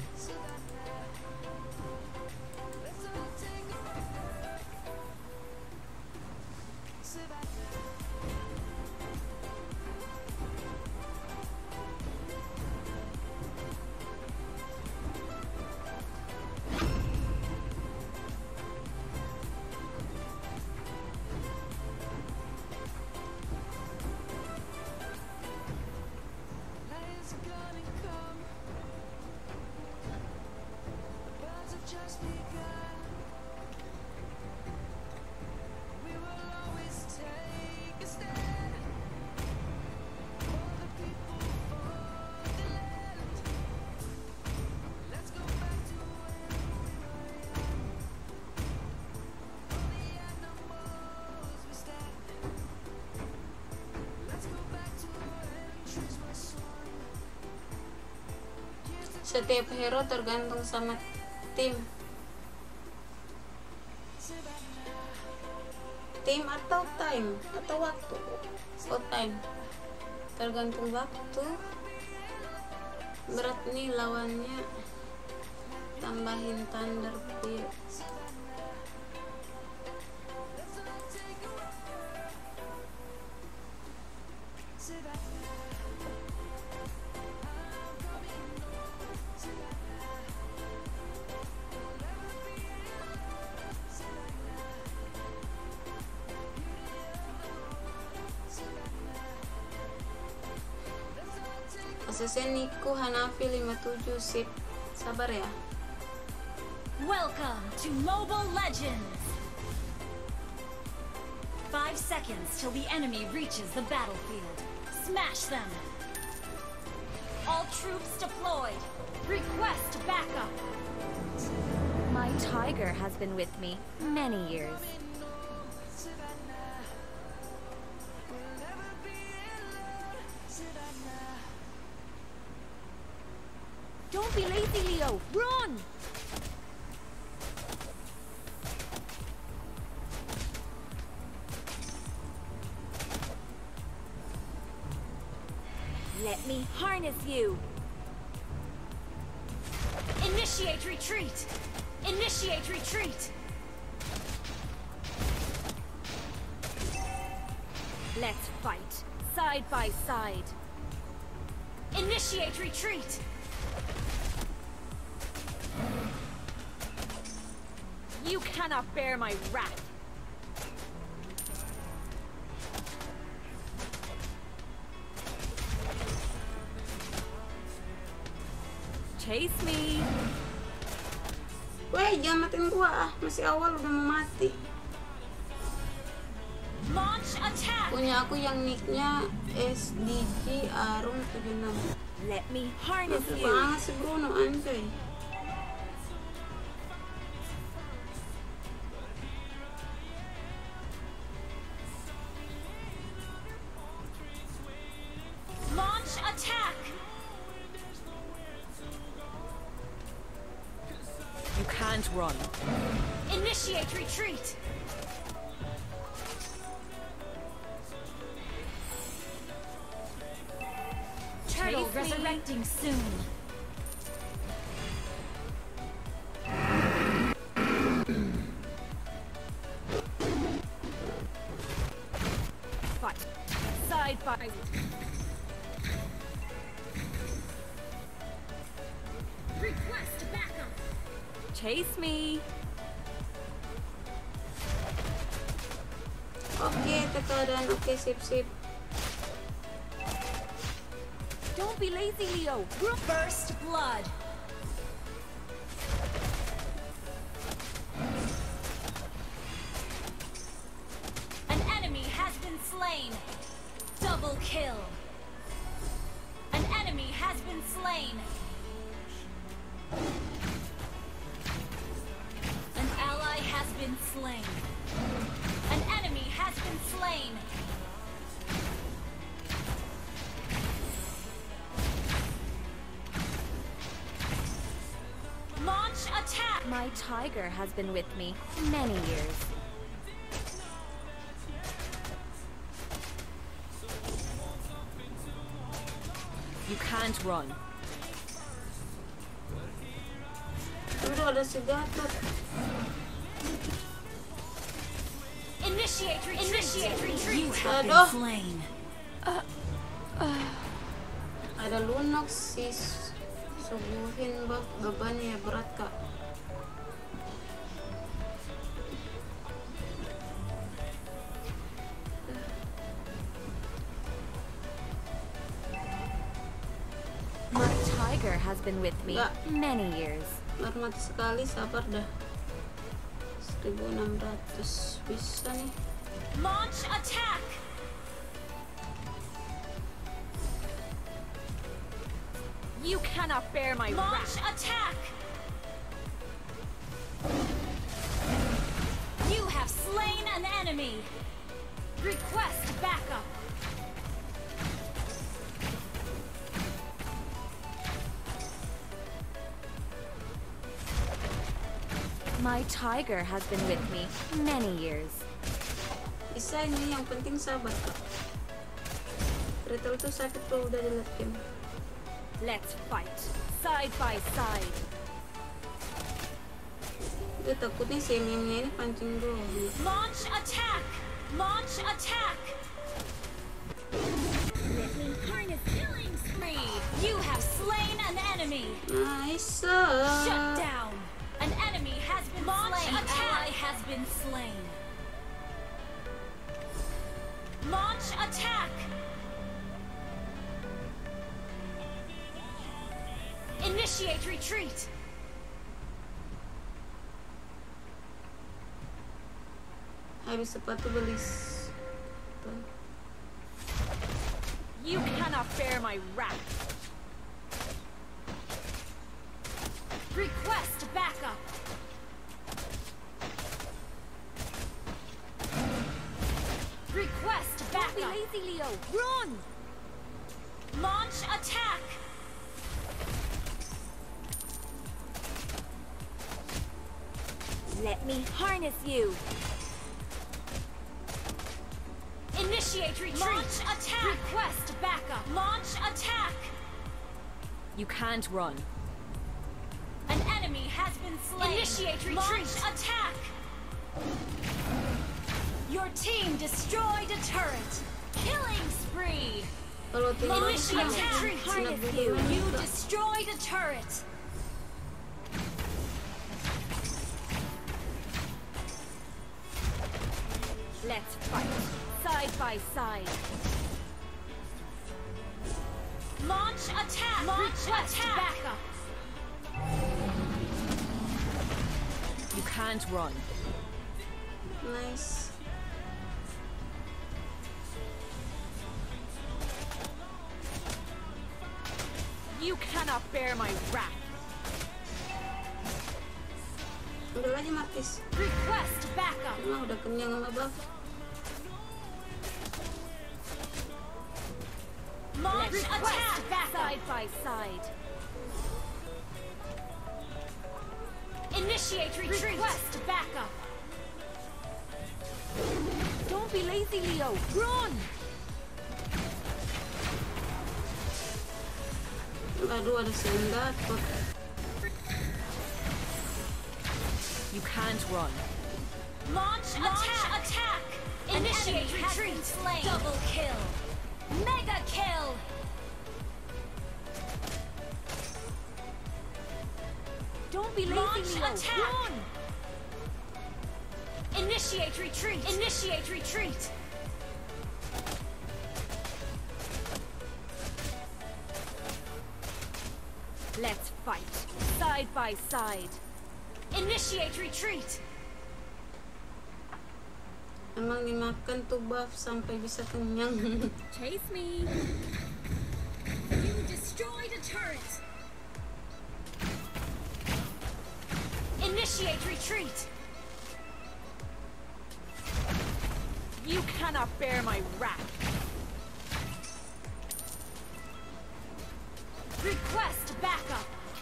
Setiap hero tergantung sama tim atau time atau waktu. Oh, time tergantung waktu. Berat nih lawannya. Tambahin Thunder Pearl. Asesnya Niku Hanafi 57 sip. Sabar ya. Welcome to Mobile Legends! 5 seconds till the enemy reaches the battlefield. Smash them! All troops deployed. Request backup. My tiger has been with me many years. Don't be lazy, Leo! Run! Let me harness you! Initiate retreat! Initiate retreat! Let's fight, side by side. Initiate retreat! You cannot bear my wrath. Chase me. Weh, jangan matiin gua ah. Masih awal udah mau mati. Launch attack! Punya aku yang nicknya SDG Arum 76. Let me harness Mantap you. banget sih Bruno, anjay. Launch attack! You can't run. Initiate retreat! Turtle Chase me. resurrecting soon. Fight. Side by. Request backup! Chase me. Oke, tekadan. Oke, sip. Don't be lazy, Leo. First blood! An enemy has been slain! Double kill! been slain. An ally has been slain. An enemy has been slain. Launch attack! My tiger has been with me many years. You can't run. Aduh, ada si Gatot. Initiate retreat. You have Aduh. been slain. Ada Lunox si subuhin ba? Bebannya berat kak. My tiger has been with me Nggak. many years. Baru mati sekali, sabar dah. 1600 bisa nih. Launch attack! You cannot bear my Launch wrath. attack! You have slain an enemy. Request backup. My tiger has been with me many years. Bisa ini, yang penting sabar kak. Turtle tuh sakit kalau udah di late game. Let's fight side by side. Gue takutnya si meme-nya ini pancing dulu. Launch attack! Launch attack! Let me harness killing spree. You have slain an enemy. Nice. Shut down. An enemy has been slain. An ally has been slain. Launch attack. Initiate retreat. Habis sepatu belis. You cannot bear my wrath. Request backup. Request Don't be backup. lazy, Leo. Run! Launch attack. Let me harness you. Initiate retreat. Launch attack. Request backup. Launch attack. You can't run. An enemy has been slain. Initiate retreat. Launch attack. Your team destroyed a turret. Killing spree. Kalau tinggal Initiate di retreat. Harness you. You destroyed a turret. Let's fight side by side. Launch attack. Launch attack. Backup. You can't run. Nice. You cannot bear my wrath. Ambil aja Martis. Request backup. Emang udah kenyang sama buff. Launch Let's attack. fight Backup. side by side. Initiate retreat. Request backup. Don't be lazy, Leo. Run! Aduh, ada si Gatot. You can't run. Launch attack. Initiate retreat. Slain. Double kill. Mega kill. Don't be lazy, Launch Leo. attack. Run! Initiate retreat. Initiate retreat. Let's fight side by side. Initiate retreat. Emang dimakan tuh buff sampai bisa kenyang. Chase me. You destroyed a the turret. Initiate retreat. You cannot bear my wrath. Request backup.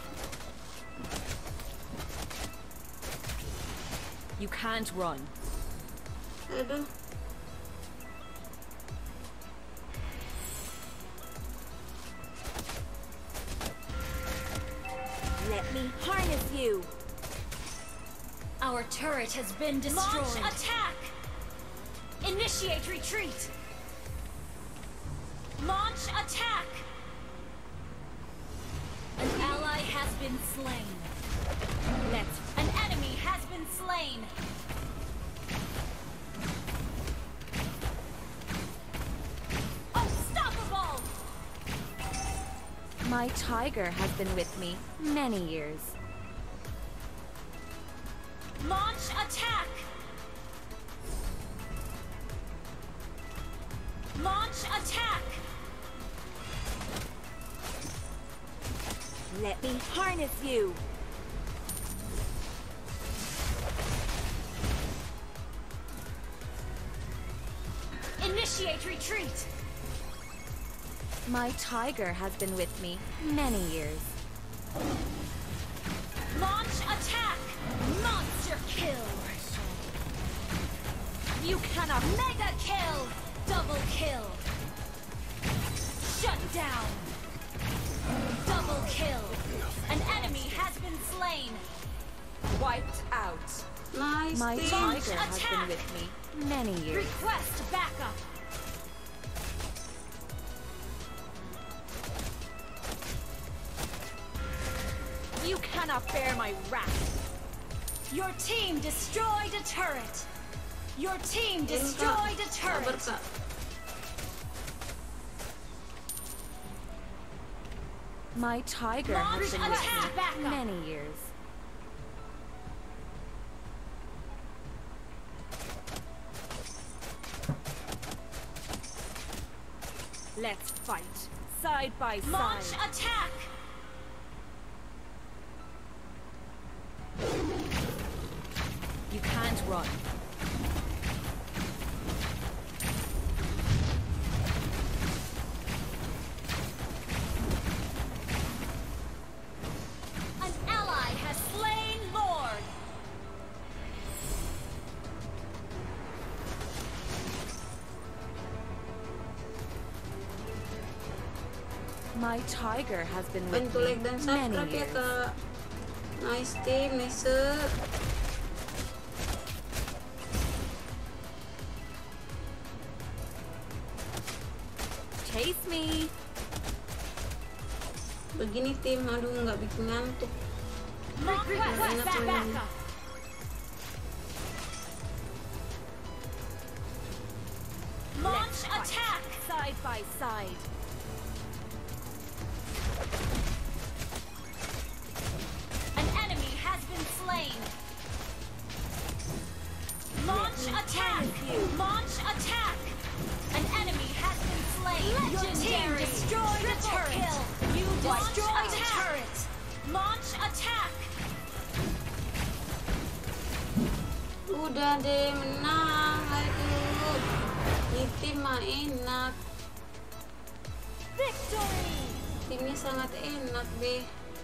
You can't run. Aduh. Let me harness you. Our turret has been destroyed. Launch attack. Initiate retreat. Launch attack. An ally has been slain. An enemy has been slain. Unstoppable! My tiger has been with me many years. Launch attack. Launch attack. Let me harness you. Initiate retreat. My tiger has been with me many years. Launch attack. Monster kill. You cannot. Mega kill. Double kill. Shut down. Double kill. An enemy has been slain. Wiped out. Nice. My team. tiger has attack. been with me many years. Request backup. You cannot bear my wrath. Your team destroyed a turret. Your team destroyed a Sabar, turret. Kak. My tiger Launch has been with attack. me Backup. many years. Let's fight side by Launch side. attack. You can't run. An ally has slain Lord. My tiger has been with Bantu like me dan many subscribe ya, years. Kak. Nice team, nice. Chase me. Begini tim, aduh nggak bikin ngantuk. Request backup. Launch attack. Side by side. An enemy has been slain. Launch attack. Launch attack. An enemy has been slain. Your team destroyed a turret. You destroyed a turret. Launch attack. Udah deh, menang. Aduh, ini tim mah enak. Victory. Timnya sangat enak deh.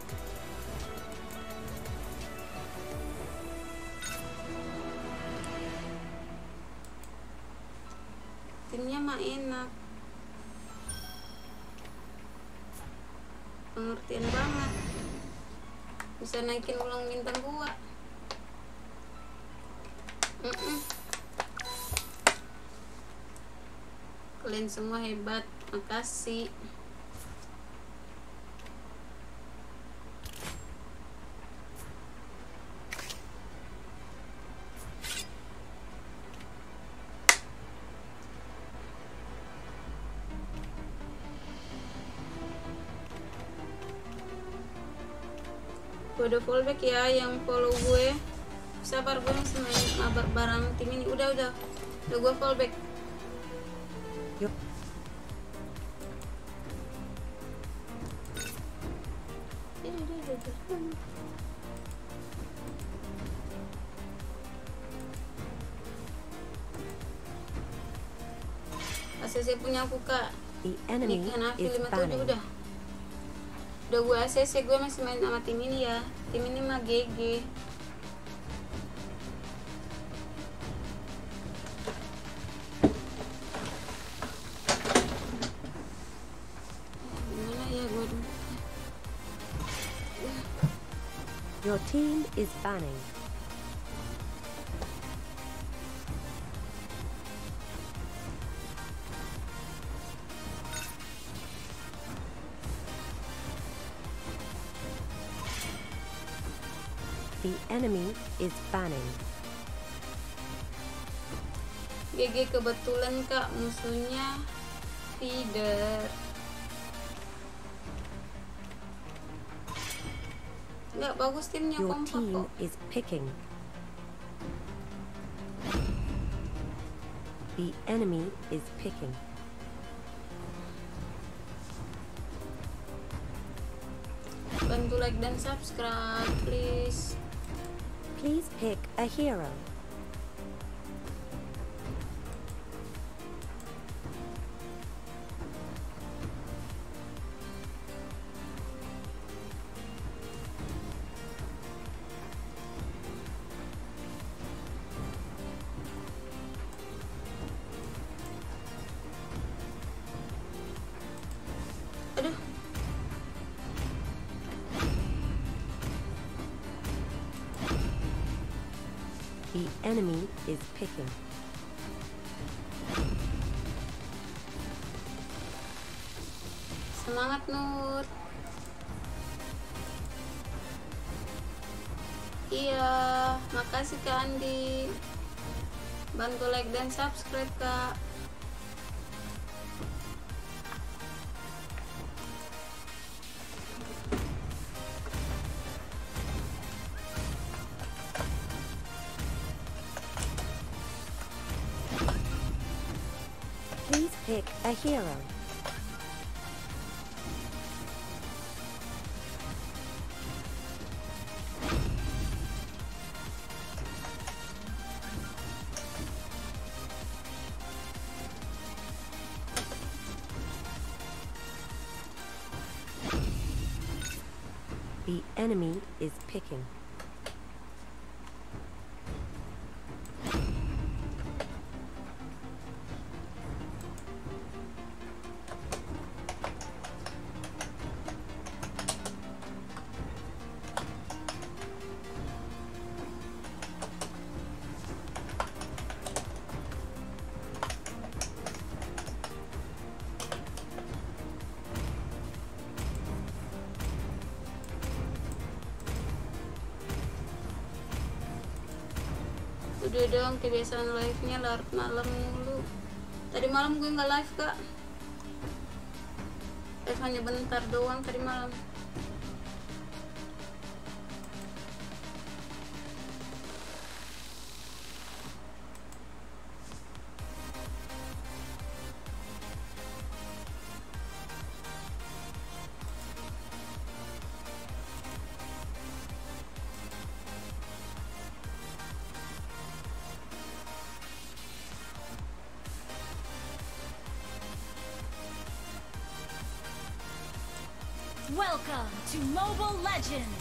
Timnya mah enak. Pengertian banget. Bisa naikin ulang bintang gua. Kalian semua hebat, makasih. Gue udah fallback ya, yang follow gue. Sabar, gue masih main mabar barang tim ini. Udah gue fallback. Yuk. ACC punya aku kak. The enemy Nick Hanafi is 57 banning. udah gue ACC, gue masih main sama tim ini ya. Tim ini mah GG. Gimana ya gue dulu. Your team is banning. The enemy is banning. GG kebetulan kak, musuhnya feeder. Nggak bagus timnya, Your kompak team kok. is picking. The enemy is picking. Bantu like dan subscribe please. Please pick a hero. Aduh. The enemy is picking. Semangat Nur. Iya, makasih Kak Andi. Bantu like dan subscribe Kak. Please pick a hero. The enemy is picking. Udah dong, kebiasaan live-nya larut malam mulu. Tadi malam gue nggak live Kak. Live hanya bentar doang tadi malam. Welcome to Mobile Legends!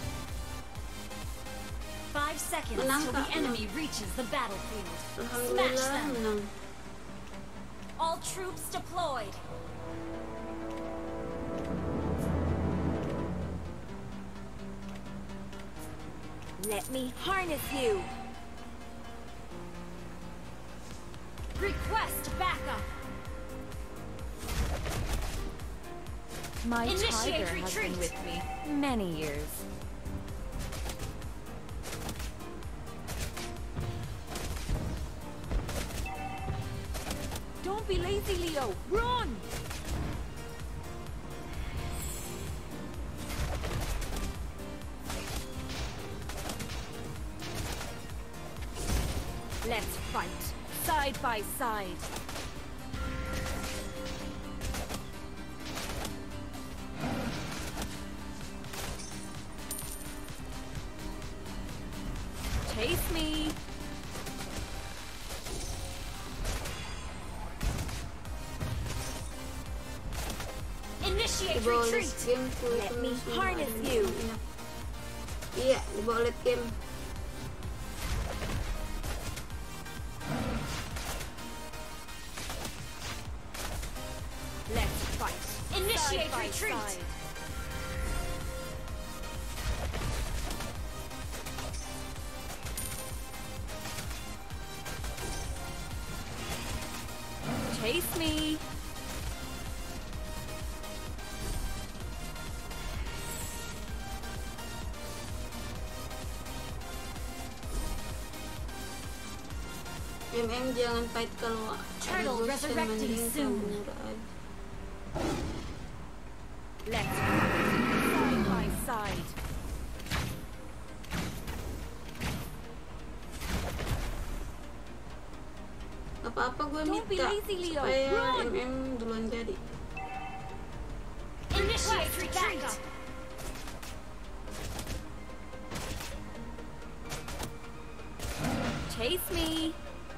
5 seconds Menang, till Kak, the enemy reaches the battlefield. Smash Alhamdulillah them! menang. All troops deployed! Let me harness you. Request backup! My Initiate tiger has retreat. been with me many years. Don't be lazy, Leo. Run! Let's fight, side by side. Initiate Dibawa late retreat. game ko. Let me Ito, harness ano, you. Iya, dibawa late game. Let's fight. Initiate Side by retreat. side. Chase me. Jangan fight kalau Turtle ada ghost resurrecting yang soon. muraan. Let's fight. Side by side. Apa-apa gue Don't be minta lazy, Leo. supaya Run. duluan jadi. Initiate retreat. Chase me.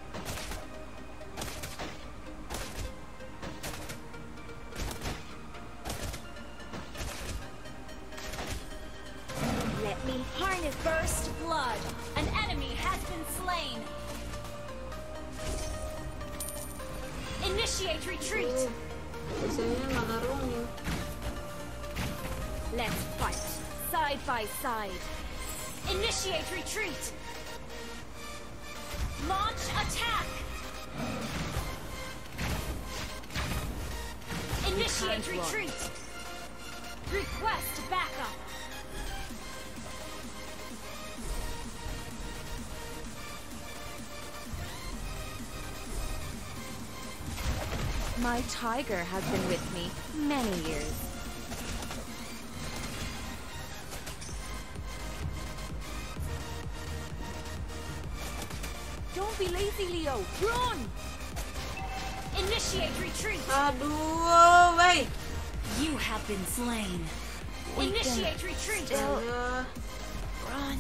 Let me harness. First blood. An enemy has been slain. Initiate retreat. Biasanya makaroni. Let's fight. Side by side. Initiate retreat. Launch attack. Initiate can't run. retreat. Request backup. My tiger has been with me many years. Don't be lazy, Leo. Run! Initiate retreat. Aduh, wey. You have been slain. We Initiate retreat. Ya, Run.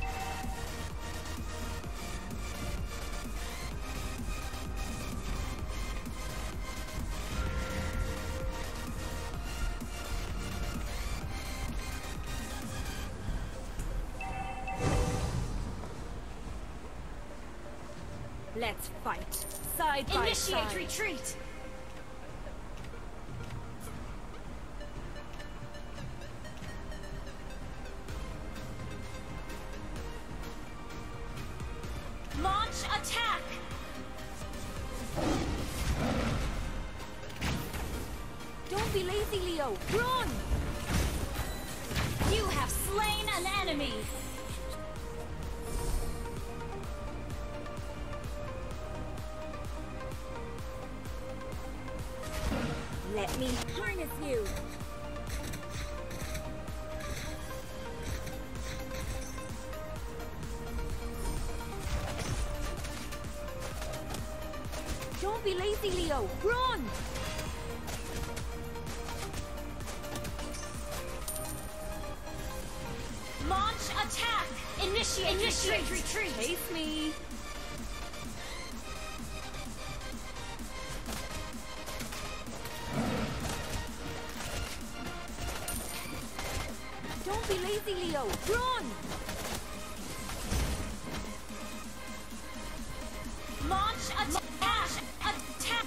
Let's fight. Side by Initiate side. retreat. Launch attack. Don't be lazy, Leo. Run! You have slain an enemy. Let me harness you. Don't be lazy, Leo. Run! Launch attack. Initiate retreat. Chase me. Don't be lazy, Leo. Run! Launch attack. Attack.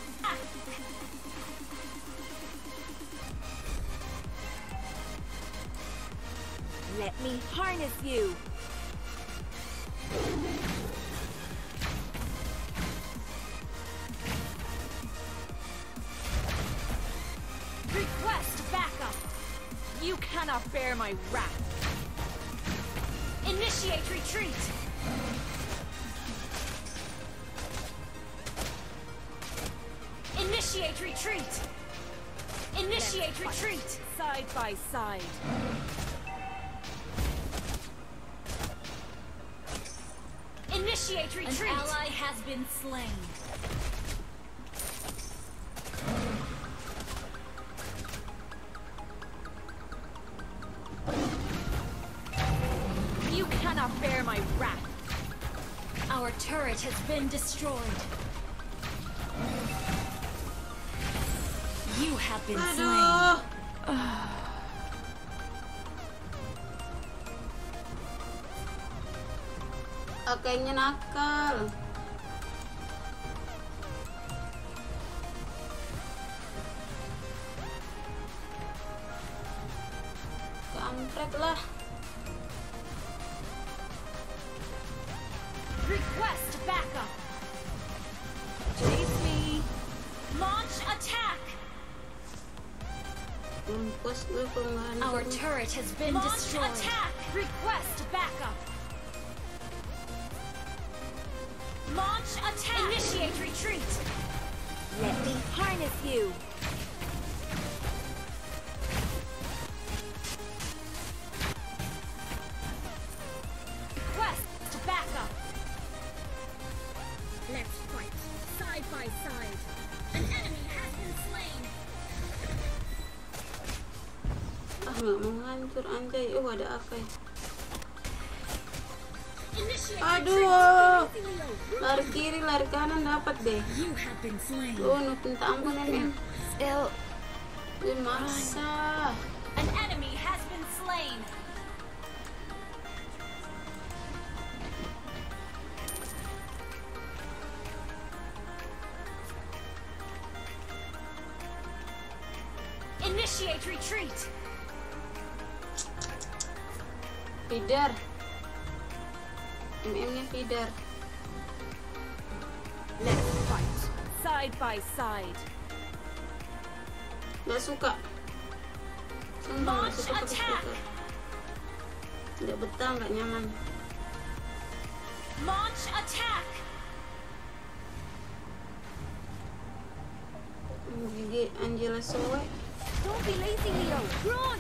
Let me harness you. Request backup. You cannot bear my wrath. Initiate retreat. Initiate retreat. Initiate Let's fight. retreat. Side by side. Initiate retreat. An ally has been slain. You cannot bear my wrath. Our turret has been destroyed. You have been slain. aduh. Kayaknya nakal. Kampret lah. Request backup. Chase me. Launch attack. Mampus lu pengaruh. Our turret has been destroyed. Launch attack. Request backup. Launch attack. Initiate retreat. Let me harness you. Request backup. Let's fight side by side. An enemy has been slain. Nggak mau hancur anjay. Ada Akai. Initiate Aduh. retreat. Lari kiri, lari kanan dapat deh. You have been slain. Minta ampun ini. Still, Masa. An enemy has been slain. Initiate retreat. Feeder. MM-nya feeder. let's fight side by side. Gak suka. Sumpah gak suka pakai Attack. speaker. Gak betah, gak nyaman. Launch attack. Gigi Angela Soe. Don't be lazy, Leo. Run!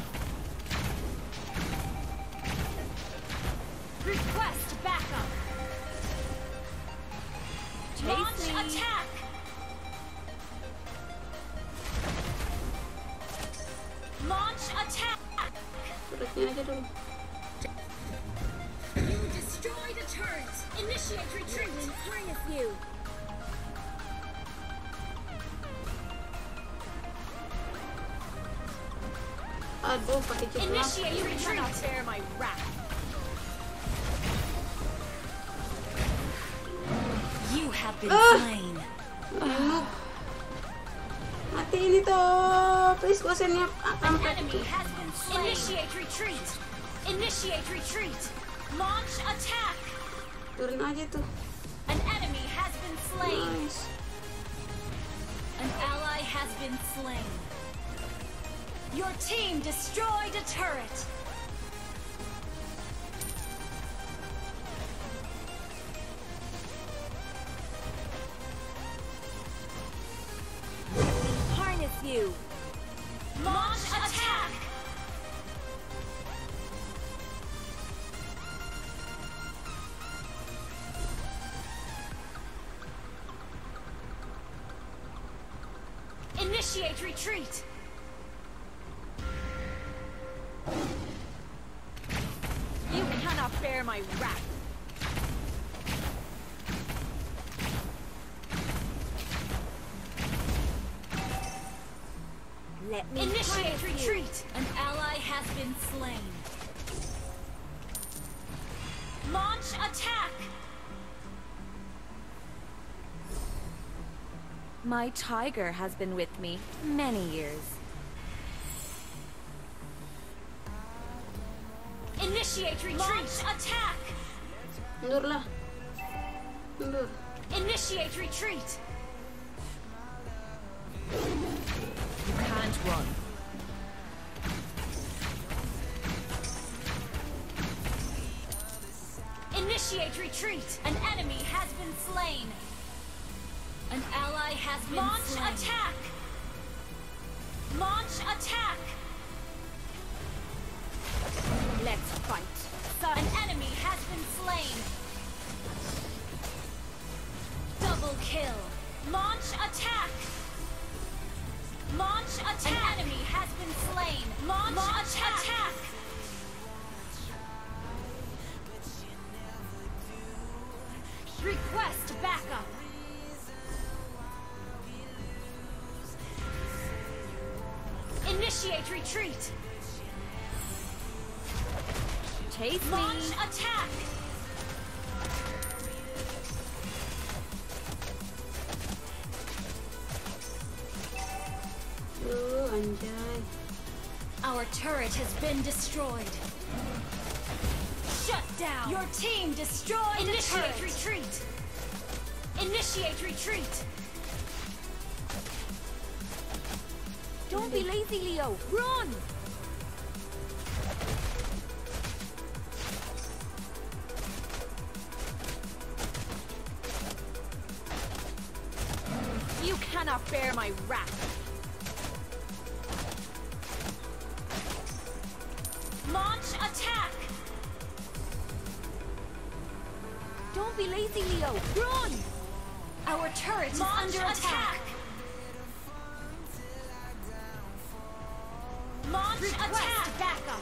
Request backup. Launch me. attack. Launch attack. Turretnya aja dulu. You destroyed a turret. Initiate retreat. Harness you. Aduh, pakai ceplas. Initiate retreat. Cannot bear my wrath. You have been slain. Emuk. Mati ini tuh. Please gosennya An kampret enemy itu. has been slain. Initiate retreat. Initiate retreat. Launch attack. Turun aja tuh. An enemy has been slain. Nice. An ally has been slain. Your team destroyed a turret. Harness you. Launch attack. Initiate retreat. You cannot bear my wrath. Let me Initiate harness you. retreat. An ally has been slain. Launch attack. My tiger has been with me many years. Initiate retreat. Launch attack. Mundur lah. Mundur. Initiate retreat. You can't run. Initiate retreat. An enemy has been slain. An ally has been slain. Launch attack. Launch attack. Let's fight. An enemy has been slain. Double kill. Launch attack. Launch attack. An enemy has been slain. Launch attack. Request backup. Initiate retreat. Chase Launch me. attack. Anjay. Our turret has been destroyed. Shut down. Your team destroyed. Initiate retreat. Initiate retreat. Don't be lazy, Leo. Run! You cannot bear my wrath. Launch attack. Don't be lazy, Leo. Run! Our turret is under attack. Launch attack. Backup.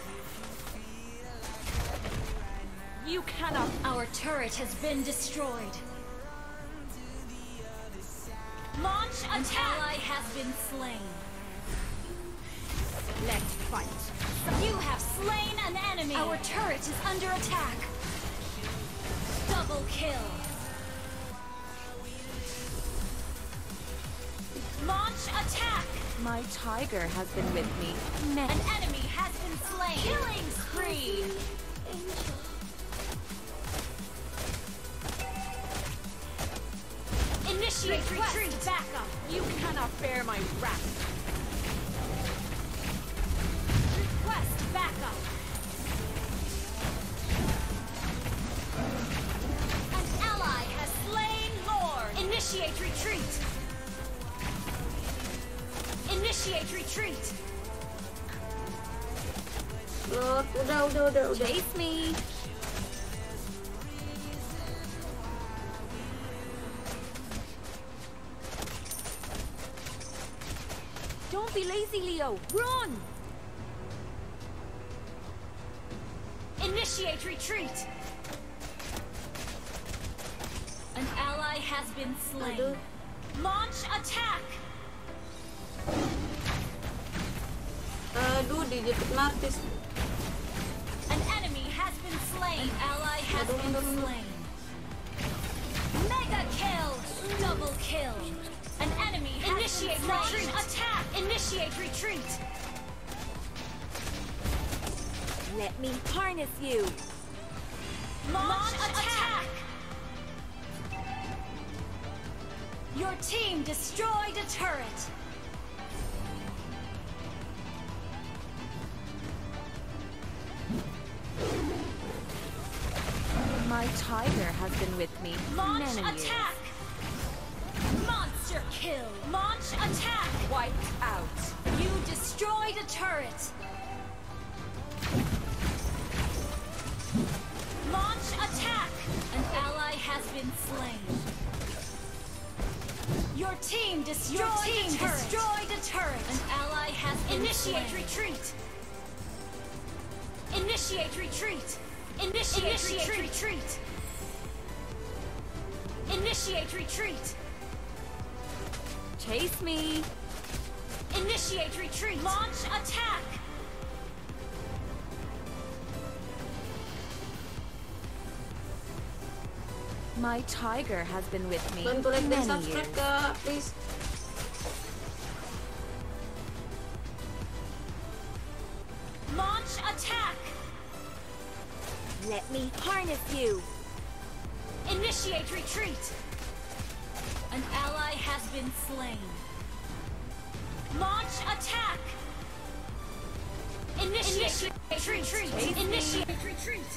You cannot. Our turret has been destroyed. Launch attack. An ally has been slain. Let's fight. You have slain an enemy. Our turret is under attack. Double kill. Launch attack. My tiger has been with me. An enemy has been slain. Killing spree. Initiate retreat. Backup. You cannot bear my wrath. Request backup. An ally has slain Lord. Initiate retreat. Initiate retreat. Lord, udah. Chase me. Don't be lazy, Leo. Run! Initiate retreat. An ally has been slain. Aduh. Launch attack. Aduh, dijepit Martis. An enemy has been slain. An ally has been slain. Mega kill. Double kill. An enemy has Initiate been slain. Retreat. Attack. Initiate retreat. Let me harness you. Launch attack. Your team destroyed a turret. My tiger has been with me Launch many years. attack. Monster kill. Launch attack. Wiped out. You destroyed a turret. Launch attack. An ally has been slain. Your team destroyed a turret. An ally has been Initiate slain. Retreat. Initiate retreat. Initiate retreat. Initiate retreat. Chase me. Initiate retreat. Launch attack. My tiger has been with me Bantu like dan many subscribe, years. Kak, please. Launch attack. Let me harness you. Initiate retreat. An ally has been slain. Launch attack. Initiate retreat. Initiate retreat.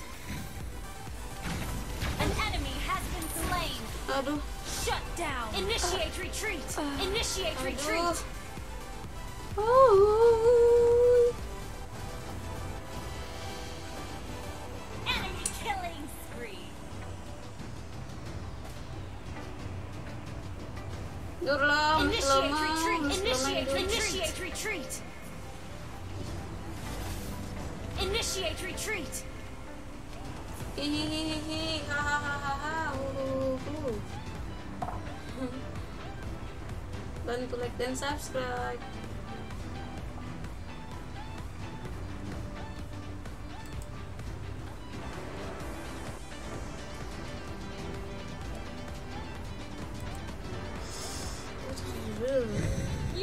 An enemy has been slain. Aduh. Shut down. Initiate retreat. Initiate retreat. Oh. Enemy killing spree. Durlam, Initiate retreat. Initiate retreat. Initiate retreat. Hihihihi, hahaha, Bantu like dan subscribe.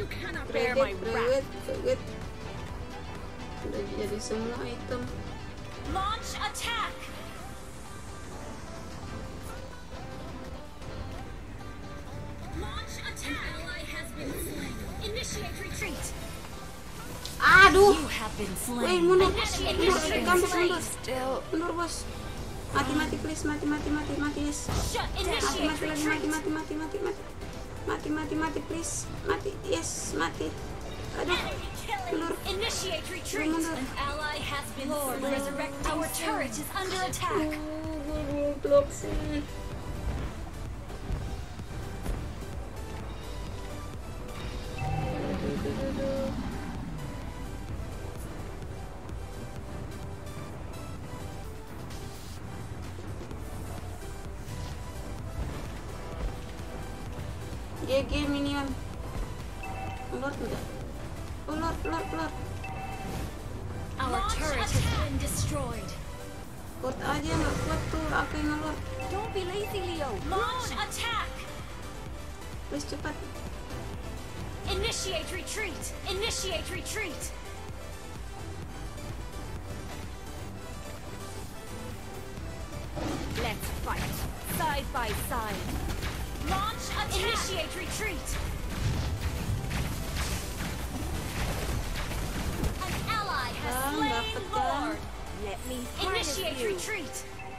cannot bear my wrath. Greget. Udah jadi semua item. Launch attack. Launch attack. An ally has been slain. Initiate retreat. Aduh. You have been Wait, slain. mundur. Initiate Mundur, retreat. kampus mundur. Still. Mundur, bos. Mati please, mati yes. Shut. Mati Initiate lagi, retreat. mati please. Mati, yes, mati. Aduh. Enemy killing. Mundur. Initiate retreat. Mundur. An ally has been slain. Resurrecting. Our turret is under attack. Goblok sih. GG minion. Lord enggak? Oh Lord. Our Launch turret has attack. been destroyed. Lord aja nggak kuat tuh, aku yang ngelord. Don't be lazy, Leo. Launch attack. Please cepat. Initiate retreat. Initiate retreat. Let's fight. Side by side. Launch attack. Initiate retreat. An ally has slain dapat kan? Lord. Let me harness Initiate you. retreat.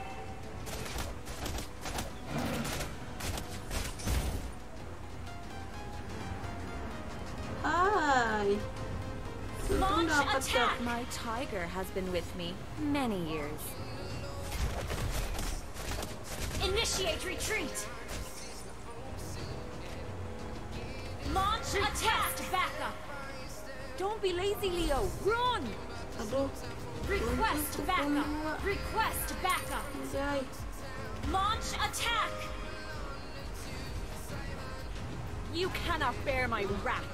Hai. Untung Launch dapat attack. Kak. My tiger has been with me many years. Initiate retreat. Launch attack. Backup. Don't be lazy, Leo. Run! Aduh. Request Untuk backup. pemula. Request backup. Jai. Launch attack. You cannot bear my wrath.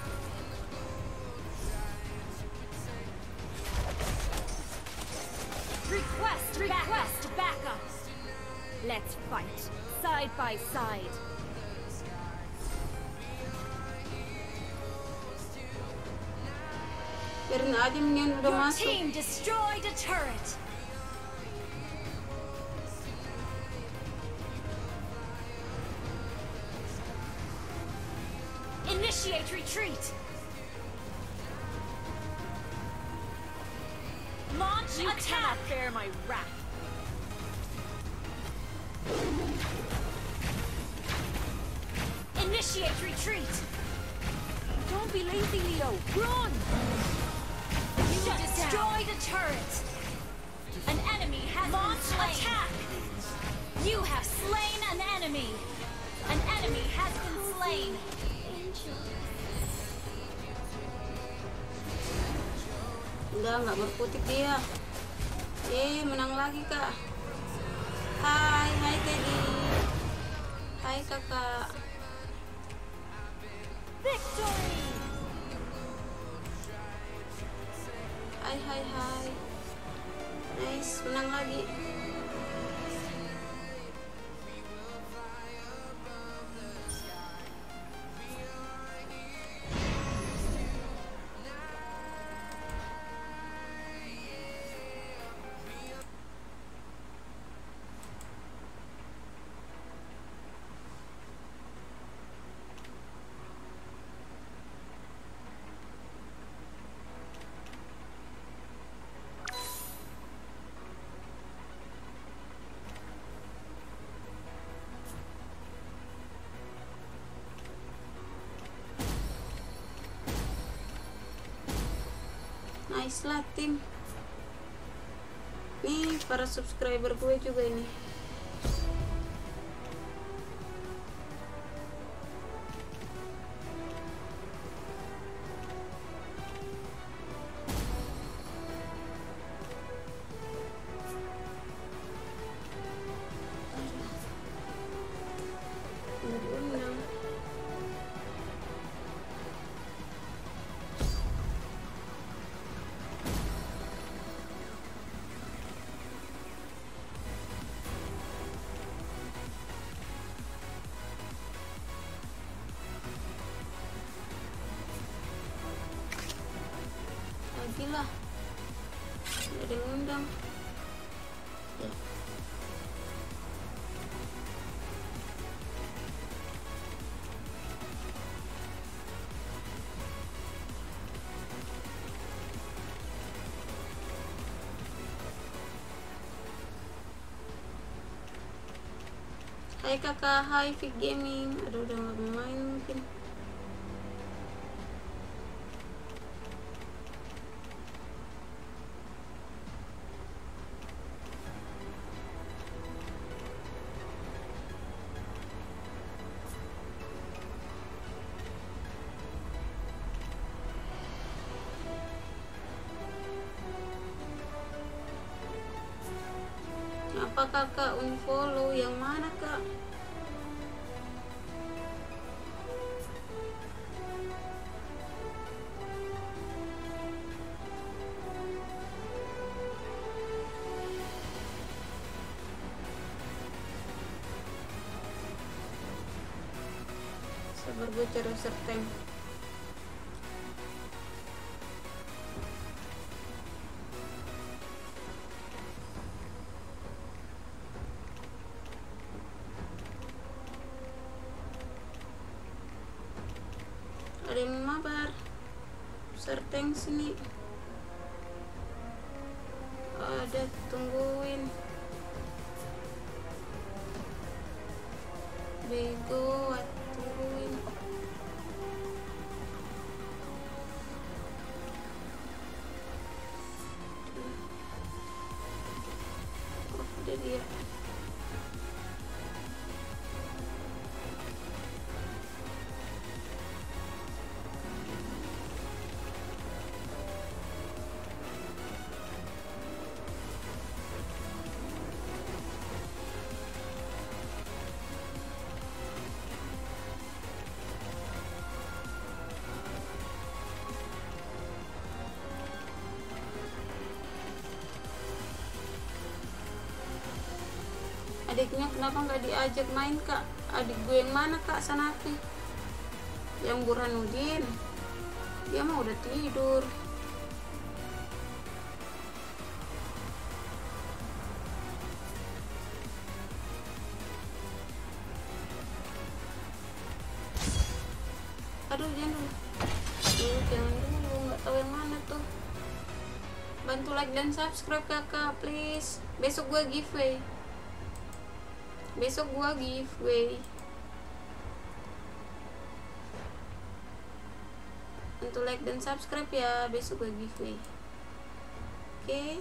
Request backup. Let's fight. Side by side. Biarin aja minion udah Your masuk. team destroyed a turret. Initiate retreat. Launch You attack. cannot bear my wrath. Initiate retreat. Don't be lazy, Leo. Run! You destroyed a turret. An enemy has launched attack. You have slain an enemy. An enemy has been slain. Udah nggak berkutik dia. Menang lagi Kak. Hai Teddy. Hai Kakak. Victory. Hai. Nice, menang lagi. Nice lah tim. Nih para subscriber gue juga ini. lah. Nggak ada yang ngundang. Ya. Hai kakak, hai Fit Gaming. Aduh, udah nggak main mungkin. Apa kakak unfollow? Yang mana kak? Sabar, gue cari user tank. Ada yang mabar user tank sini. Ada, tungguin. Bego, tungguin. Oh, udah dia. Adiknya kenapa nggak diajak main kak? Adik gue yang mana kak? Sanafi, yang Burhanuddin. Dia mah udah tidur. Aduh, jangan dulu. Jangan dulu, nggak tahu yang mana tuh. Bantu like dan subscribe kakak, please. Besok gue giveaway. Untuk like dan subscribe ya, besok gue giveaway. Oke.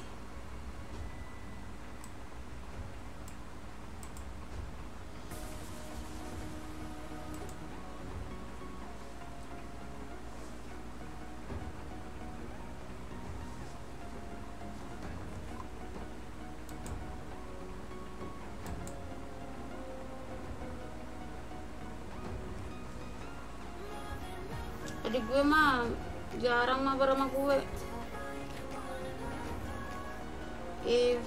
Adik gue mah jarang mabar sama gue. If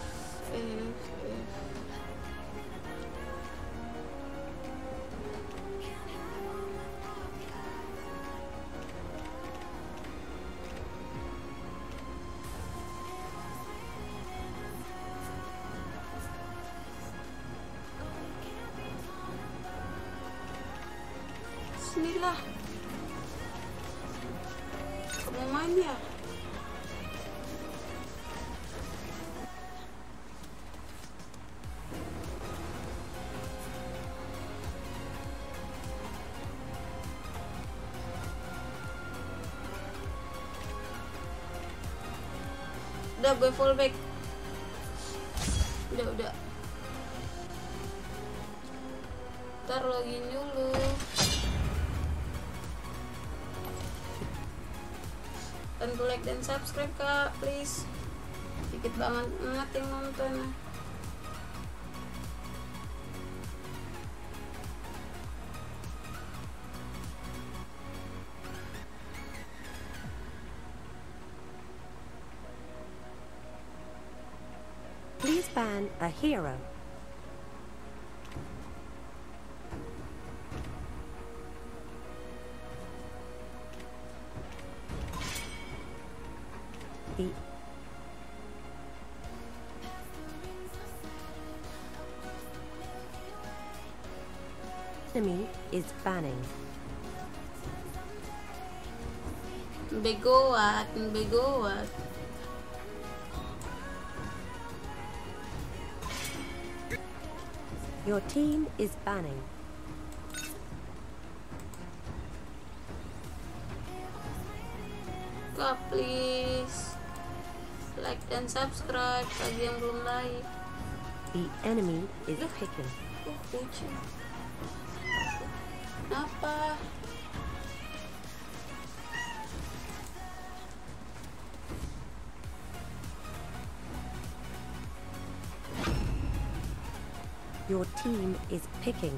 Bismillah. Kamu main ya? Udah, gue fallback. Udah. Ntar login dulu. Bantu like dan subscribe kak, please. Dikit banget yang nonton. Please ban a hero. The enemy is banning. Begoat. Your team is banning. Kak, please like dan subscribe bagi yang belum like. The enemy is picking. Kucing. Kenapa? Your team is picking.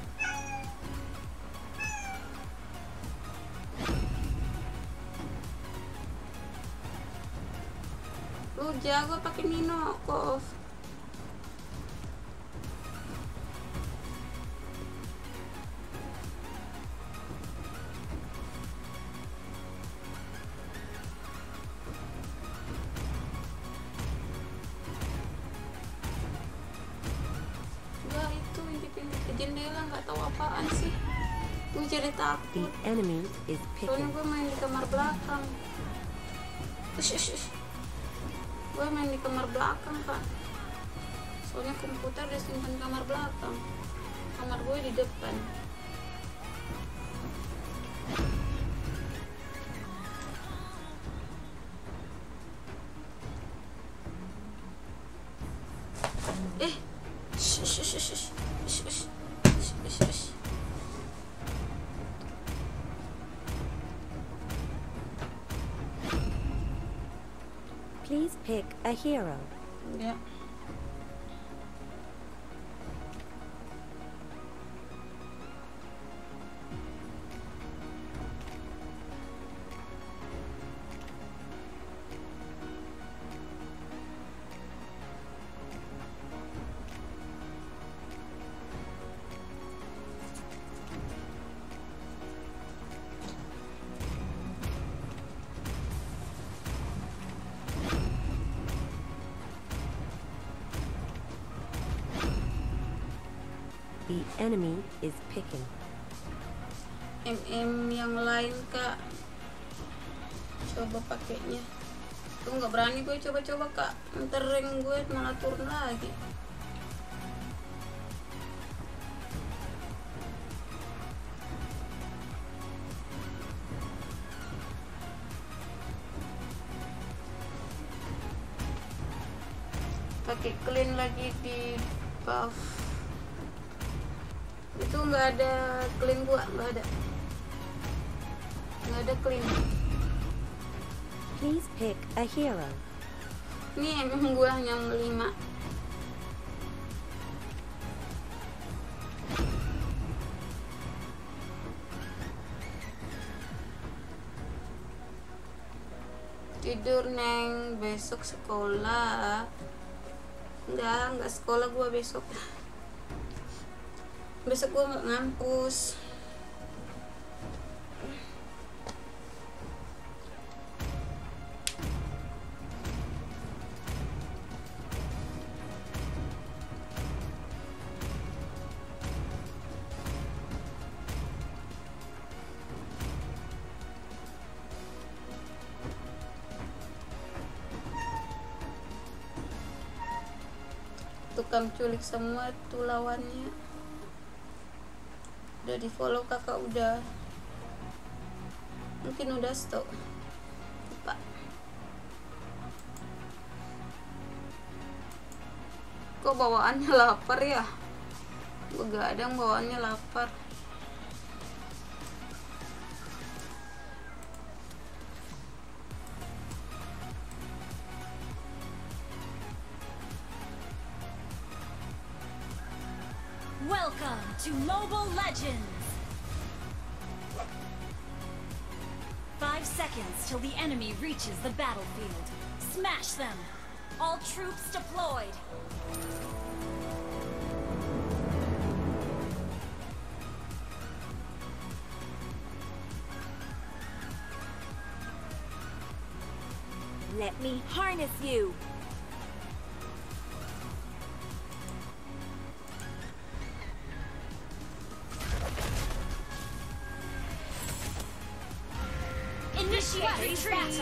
Lu jago pakai Nino kok off. Enggak, itu intip-intip ke jendela, nggak tahu apaan sih. Gue jadi The takut. enemy is Soalnya picking. gue main di kamar belakang. Gue main di kamar belakang, Kak. Soalnya komputer disimpan kamar belakang. Kamar gue di depan. Please pick a hero. Ya. The enemy is picking. MM yang lain, Kak. Coba pakainya. Tuh nggak berani gue coba-coba, Kak. Ntar rank gue malah turun lagi. Pakai clean lagi di buff. Itu nggak ada clean gua, nggak ada clean. Please pick a hero. Ini emang gua hanya 5. Tidur neng, besok sekolah. Enggak sekolah gua besok. Besok gue mau ngampus. Tukang culik semua tuh lawannya. Udah di follow kakak, udah mungkin udah stop, lupa. Kok bawaannya lapar ya? Begadang bawaannya lapar. Welcome to Mobile Legends! 5 seconds till the enemy reaches the battlefield. Smash them! All troops deployed! Let me harness you. Initiate retreat.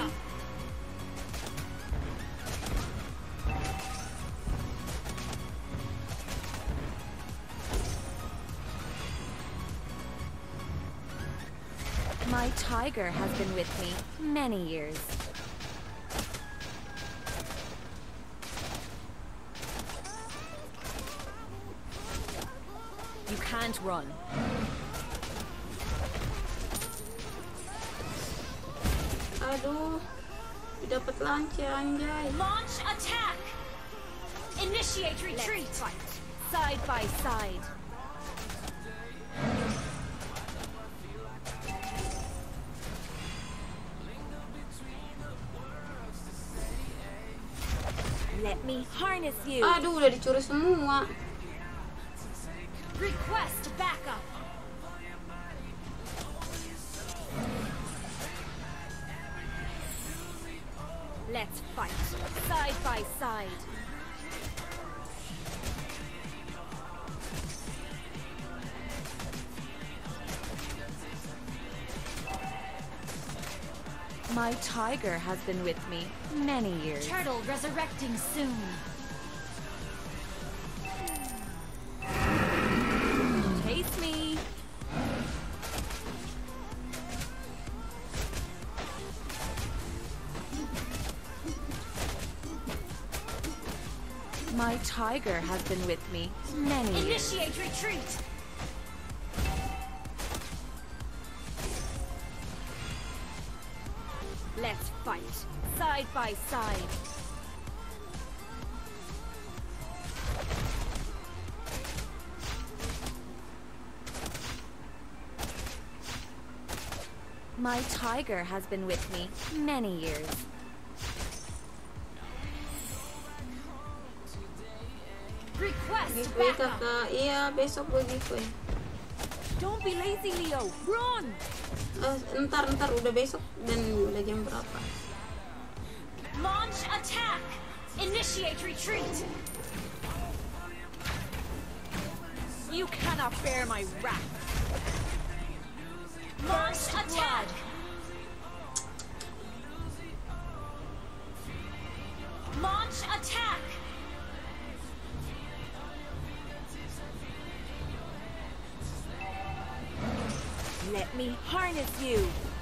My tiger has been with me many years. You can't run. Aduh, dapat lancar anjay. Launch attack. Initiate retreat. Let's fight. Side by side. Let me harness you. Aduh, udah dicuri semua. Request backup. Let's fight. Side by side. My tiger has been with me many years. Turtle resurrecting soon. Taste me. My tiger has been with me many years. Initiate retreat. Let's fight. Side by side. My tiger has been with me many years. Request Giveaway backup. kakak. Iya, besok gue giveaway. Don't be lazy, Leo. Run! Ntar udah besok dan udah jam berapa? Launch attack. Initiate retreat. You cannot bear my wrath. Launch attack. Launch attack. Let me harness you.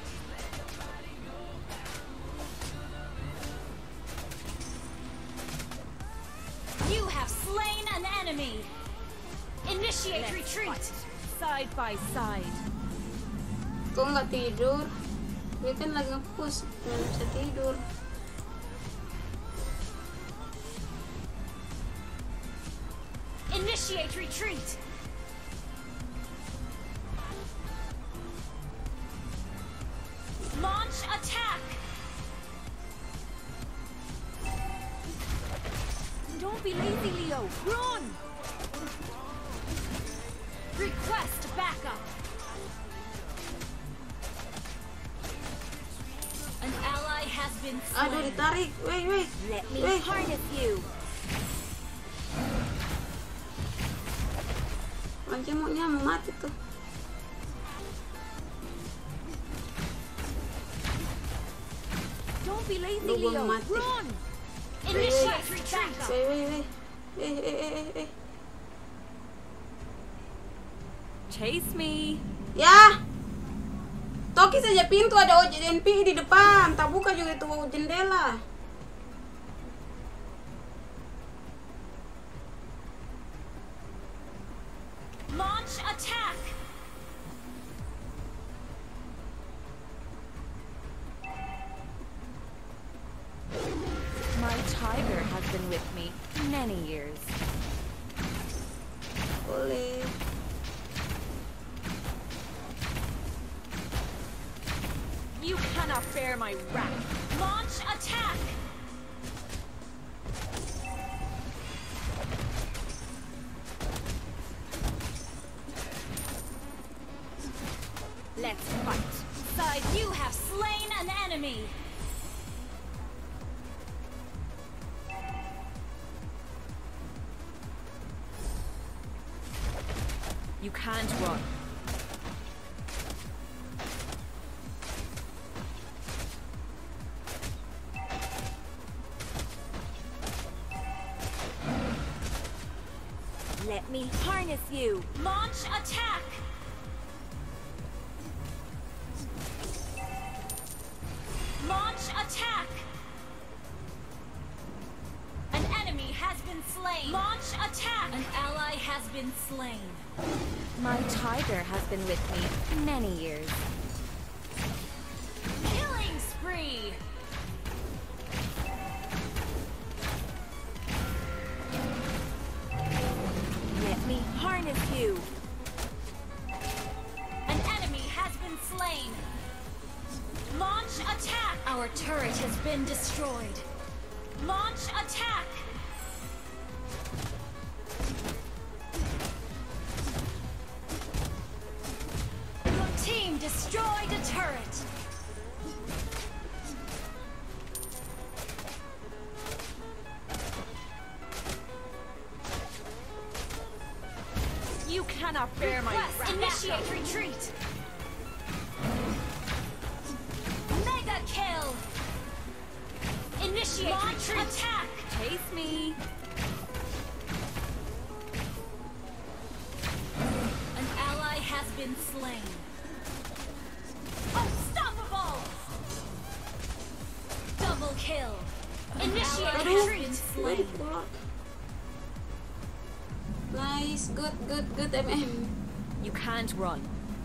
You have slain an enemy. Initiate Let's retreat. fight. Side by side. Kok nggak tidur? Gue kan lagi nge-push, nggak bisa tidur. Initiate retreat. Launch attack. Don't be lazy, Leo. Run! Request backup. An ally has been Aduh, slain. ditarik. Weh. Let me Weh. harness you. Anjir, mau mati tuh. Don't be lazy, Lu gua Leo. mati. Run! Initiate retreat. Weh. Chase me. Ya. Toki saja pintu, ada OJNP di depan. Tak buka juga itu jendela. Launch attack. My tiger has been with me many years. Boleh. You cannot bear my wrath. Launch attack. Let's fight. Side. You have slain an enemy. You can't run. Let me harness you. Launch attack! Launch attack! An enemy has been slain. Launch attack! An ally has been slain. My tiger has been with me many years. Killing spree! Let me harness you. An enemy has been slain. Launch attack! Our turret has been destroyed. Launch attack! Your team destroyed a turret. You cannot bear my Request wrath. initiate retreat. Mega kill. Initiate retreat. Attack. Chase me. An ally has been slain. Unstoppable. Double kill. Initiate retreat. Very cool. Nice, good, MM. You can't run.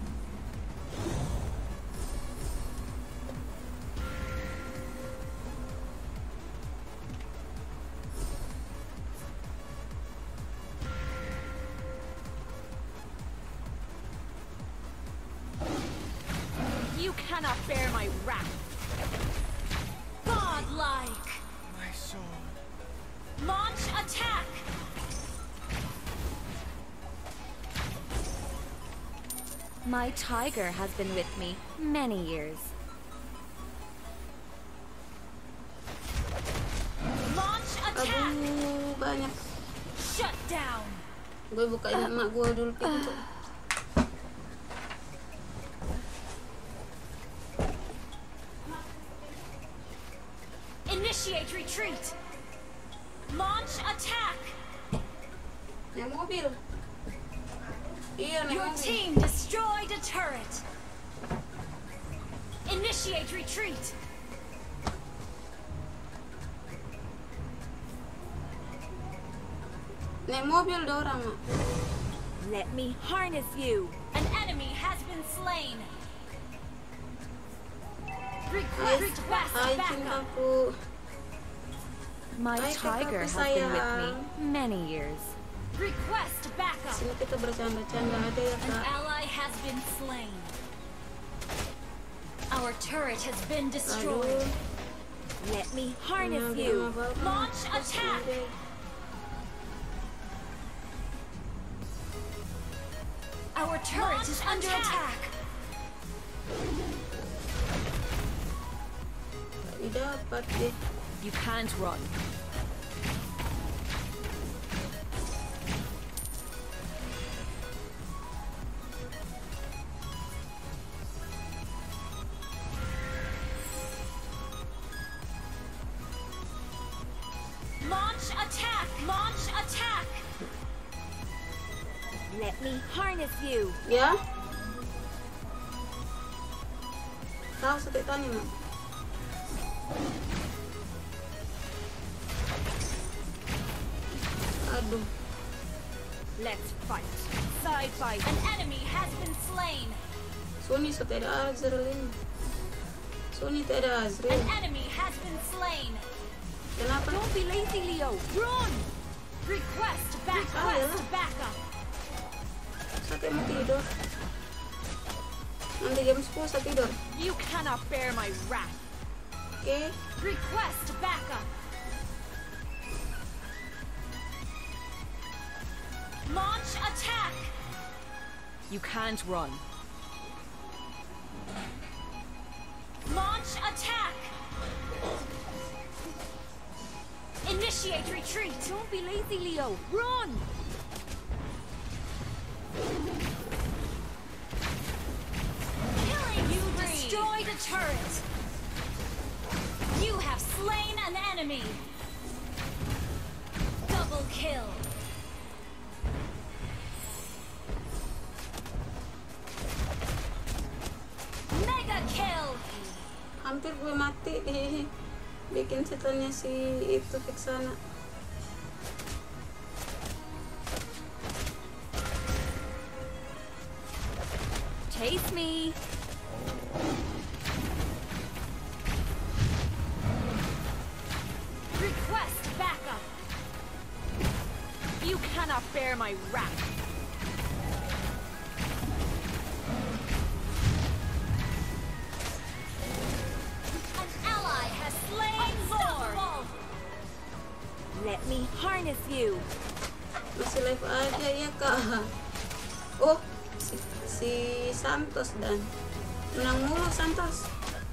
You cannot bear my wrath. Godlike. My sword. Launch attack. My tiger has been with me many years. Launch attack. Aduh, banyak. Shut down. Gue bukain emak gue dulu pintu. Initiate retreat. Launch attack. Naik mobil. Iya, naik Your mobil. team destroyed a turret. Initiate retreat. Naik mobil ada orang, Mak. Let me harness you. An enemy has been slain. Hai, Request hai backup. cintaku. My Hai, tiger kakakku has been with sayang. me many years. Request backup. Sini kita bercanda-canda ada ya, An Kak. ally has been slain. Our turret has been destroyed. Aduh, Let me harness nyampe you. sama Bapak. Launch Terus attack. sendiri. Our turret is under attack. Gak didapat deh. You can't run. Launch attack. Launch attack. Let me harness you. Ya? Tahu sakit tani, Mak. Aduh. Let's fight. Side by An enemy has been slain. Sony tak ada Azrael ini. Sony tak ada An Azrael. enemy has been slain. Kenapa? Don't be lazy, Leo. Run! Request Ayolah. backup. Sakit mau tidur. Nanti jam 10 saya tidur. You cannot bear my wrath. Oke. Request backup. Launch attack. You can't run. Launch attack. Initiate retreat. Don't be lazy, Leo. Run! Killing you destroyed a turret. You have slain an enemy. Double kill. Mega kill. Hampir gue mati di bikin setelnya si itu Vexana. Chase me. Request backup. You cannot bear my wrath. An ally has slain Lord. Let me harness you. Masih live aja ya kak. Oh, si Santos dan menang mulu Santos.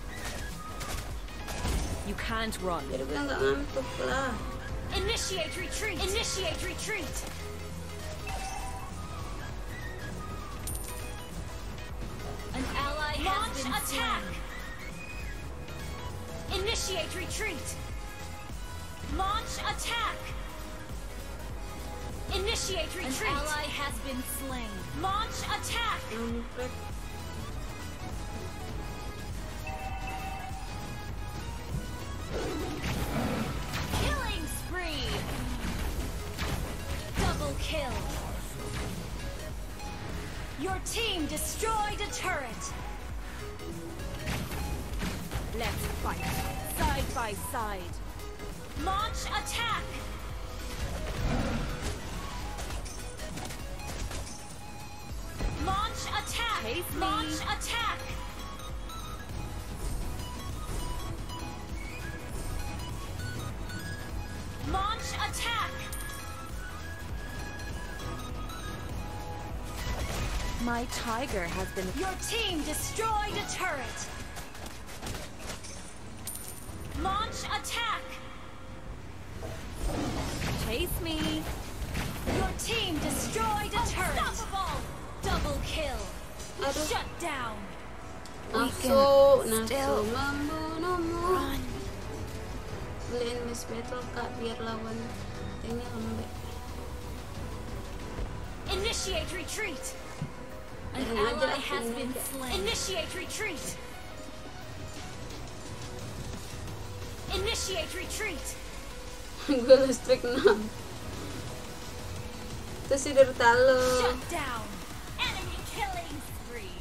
You can't run. Jadi gue nggak ngantuk lah. Initiate retreat. Initiate retreat. An ally has been attack. Initiate retreat. Launch attack. Initiate retreat. An ally has been slain. Launch attack. Kampret. Killing spree. Double kill. Your team destroyed a turret. Let's fight. Side by side. Launch attack. Launch attack. Chase me. Launch attack. Launch attack. My tiger has been... Your team destroyed a turret. Launch attack. Chase me. Your team destroyed a turret. Unstoppable. Double kill. Aduh. Shut down. Nafsu still membunuhmu. Run. Beliin Miss Battle kak biar lawan tanknya lembek. Initiate retreat. An Ini aja ally lah, has ini been aja. slain. Initiate retreat. Initiate retreat. Gue listrik 6. Itu si Dertalo. Shut down. Enemy killing spree.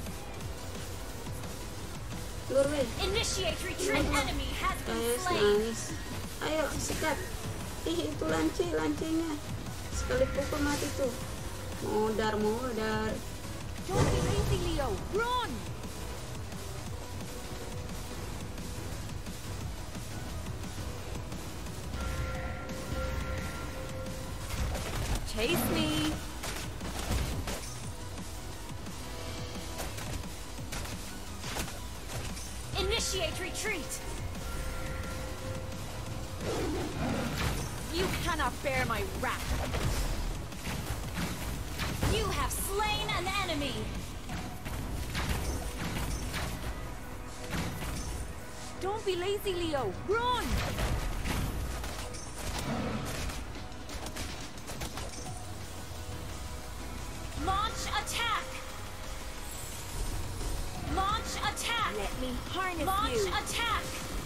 Lur weh. Initiate retreat. Enemy has been Nice, slain. nice. Ayo sikat. Ih itu lancinya. Sekali pukul mati tuh. Modar. Don't be lazy, Leo. Run. Chase me. Initiate retreat. You cannot bear my wrath. You have slain an enemy. Don't be lazy, Leo. Run. Launch attack. Launch attack. Let me harness Launch you. attack.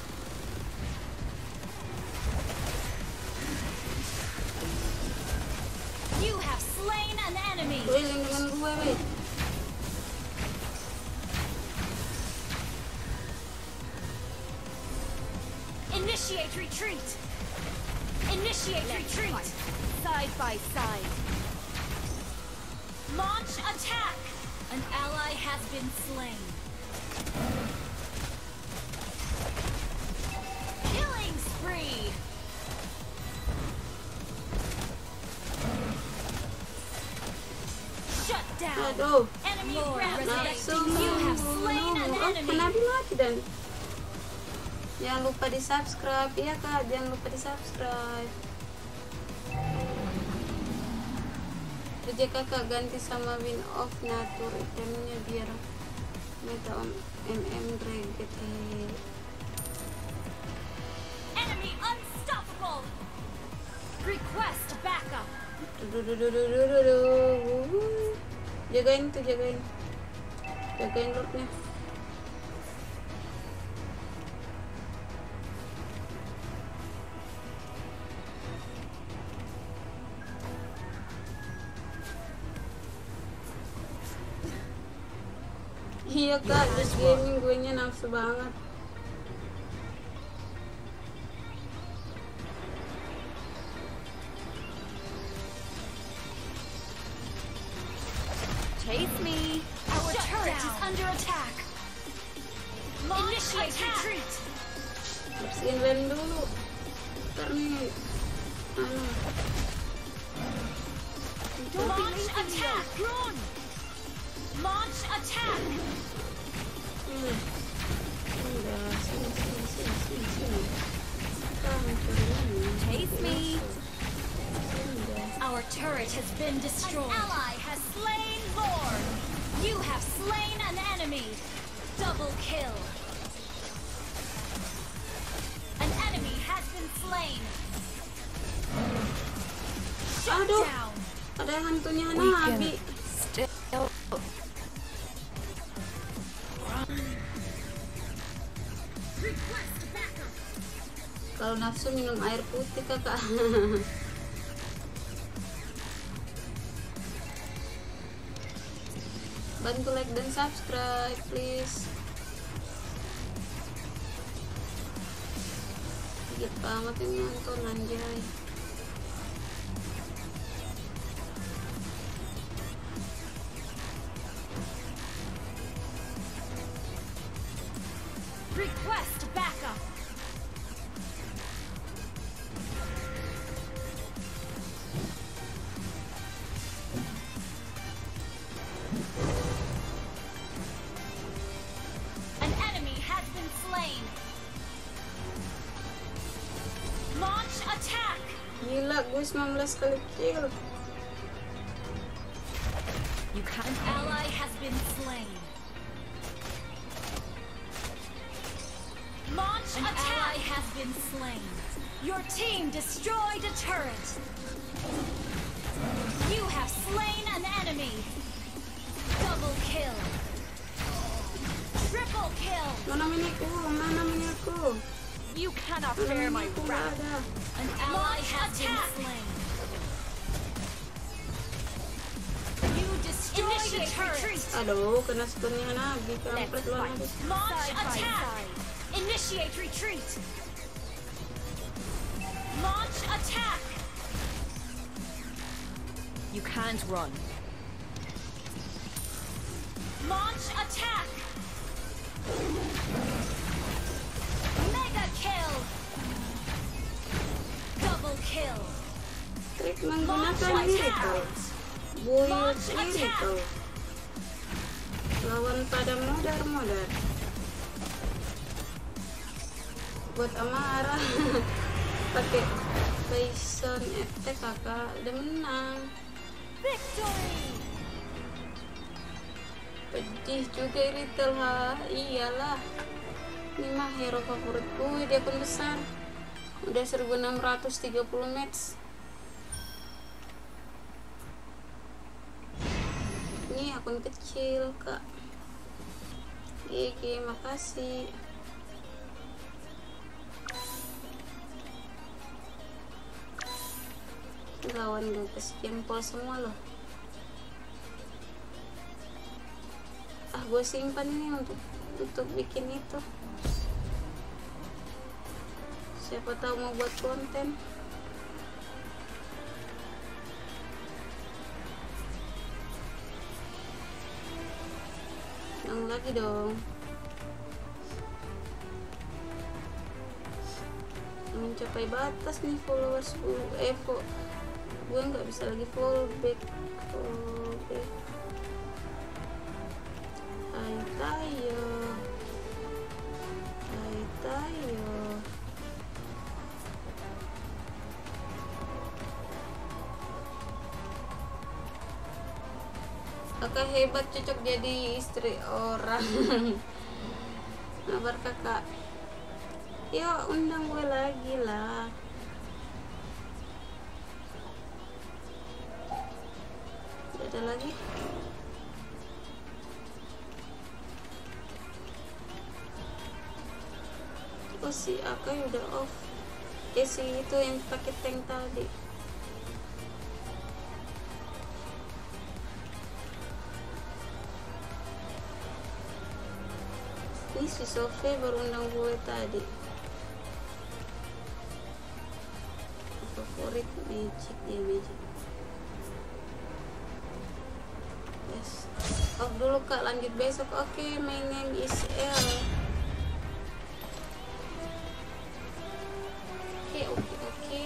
You have slain an enemy. Weh lindungan gue weh. Initiate retreat. Initiate retreat. Side by side. Launch attack. An ally has been slain. Killing spree. Shut down. Aduh. Enemy Lord, Nafsu rampage. You have slain an membunuhmu. Oh, enemy. kenapa mati dan? Jangan lupa di subscribe. Iya kak, jangan lupa di subscribe. kerja kakak ganti sama win of nature itemnya biar meta on MM Draget. Enemy unstoppable. Request backup. Jagain tuh, jagain lordnya. Iya kak, just gaming gue nya nafsu banget. Chase me. Our turret is under attack. Initiate retreat. Bersihin lem dulu. Ntar nih Launch attack. Run. Launch attack. Udah, sini. Chase me. Our turret has been destroyed. An ally has slain Lord. You have slain an enemy. Double kill. An enemy has been slain. Shut Aduh. down. Ada hantunya We Nabi. can still. Request backup. Kalau nafsu minum air putih kakak. Bantu like dan subscribe please. Sedikit banget yang nonton anjay. Request backup. An enemy has been slain. Launch attack. Gila gue 19 kali kill. You can't. An ally has been slain. Launch attack. An ally has been slain. Your team destroyed a turret. You have slain an enemy. Double kill. Triple kill. Mana miniku? You cannot Mana bear my miniku nggak wrath. ada. An ally has been slain. You destroyed a turret. Aduh, kena stunnya Nabi. Kampret lu Nabi. Launch Side by attack. side. Initiate retreat. Launch attack. You can't run. Launch attack. Mega kill. Double kill. Trik Launch menggunakan diri attack. kau. Buyut Launch diri attack. kau. Lawan pada modar. Buat amarah. Pakai Tyson FT kakak udah menang. Victory. Pedih juga Little ha. Iyalah. Ini mah hero favorit gue di akun besar. Udah 1630 match. Ini akun kecil kak. Oke, makasih. Lawan gue jempol semua loh. Gue simpan ini untuk bikin itu. Siapa tahu mau buat konten. Yang lagi dong. Mencapai batas nih followers gue nggak bisa lagi fallback. Ayo tayo. kakak hebat, cocok jadi istri orang. Mabar kakak. Yuk undang gue lagi lah. Udah ada lagi. Oh si Akai udah off. Si itu yang pakai tank tadi. Ini si Sophie baru undang gue tadi. Favorit magic, ya magic. Yes. Off dulu kak, lanjut besok. Oke, my name is El. Oke.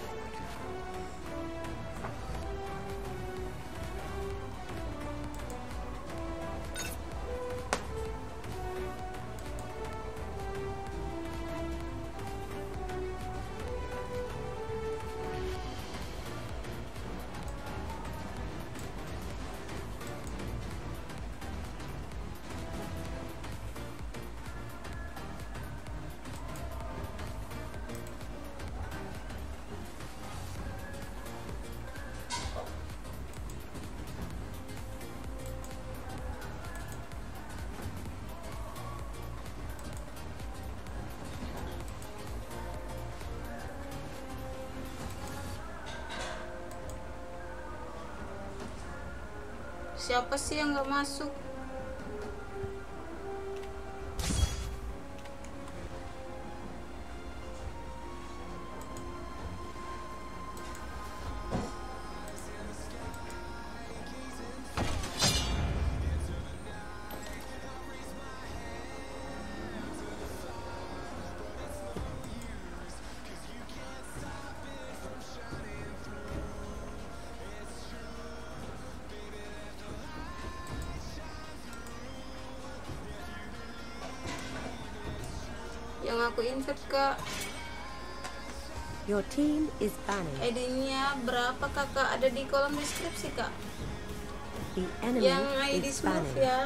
Siapa sih yang nggak masuk? Yang aku invite kak. Your team is banning. ID-nya berapa kakak? Ada di kolom deskripsi kak. The enemy Yang ID is smooth banning. ya.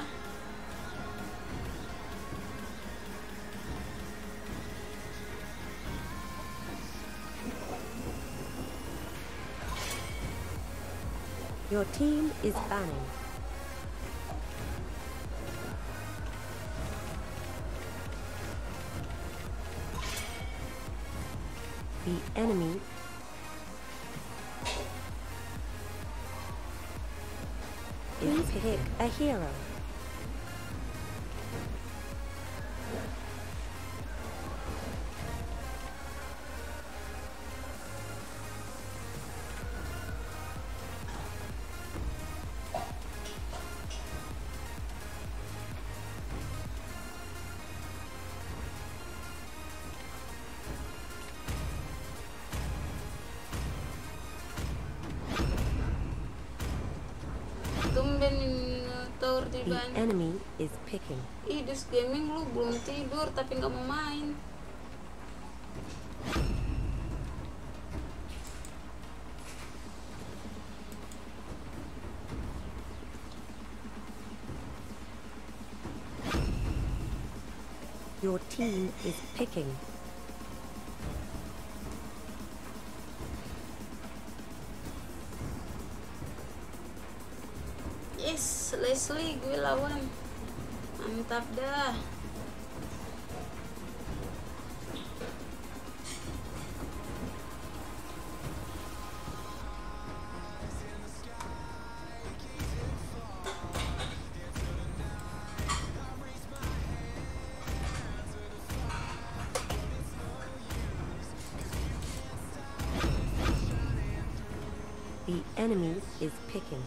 Your team is banning. The enemy is pick a hero. Tumben tower di The ban. enemy is picking. Ih, Dus Gaming lu belum tidur tapi nggak mau main. Your team is picking. Yes, Leslie gue lawan. Mantap dah. The enemy is picking.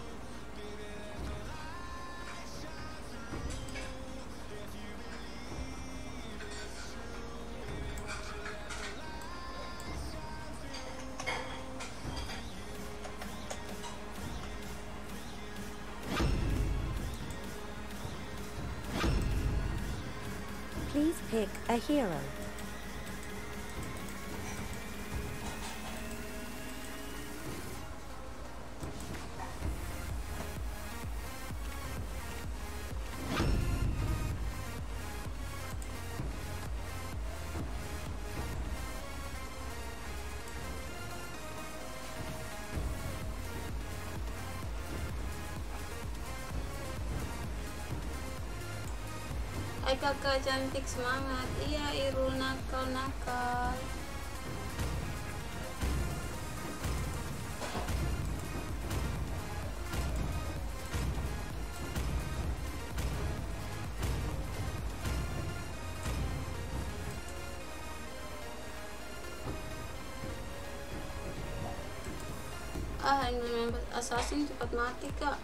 Please pick a hero. Hai kakak cantik, semangat. Iya Irul, nakal. Ini assassin cepat mati kak.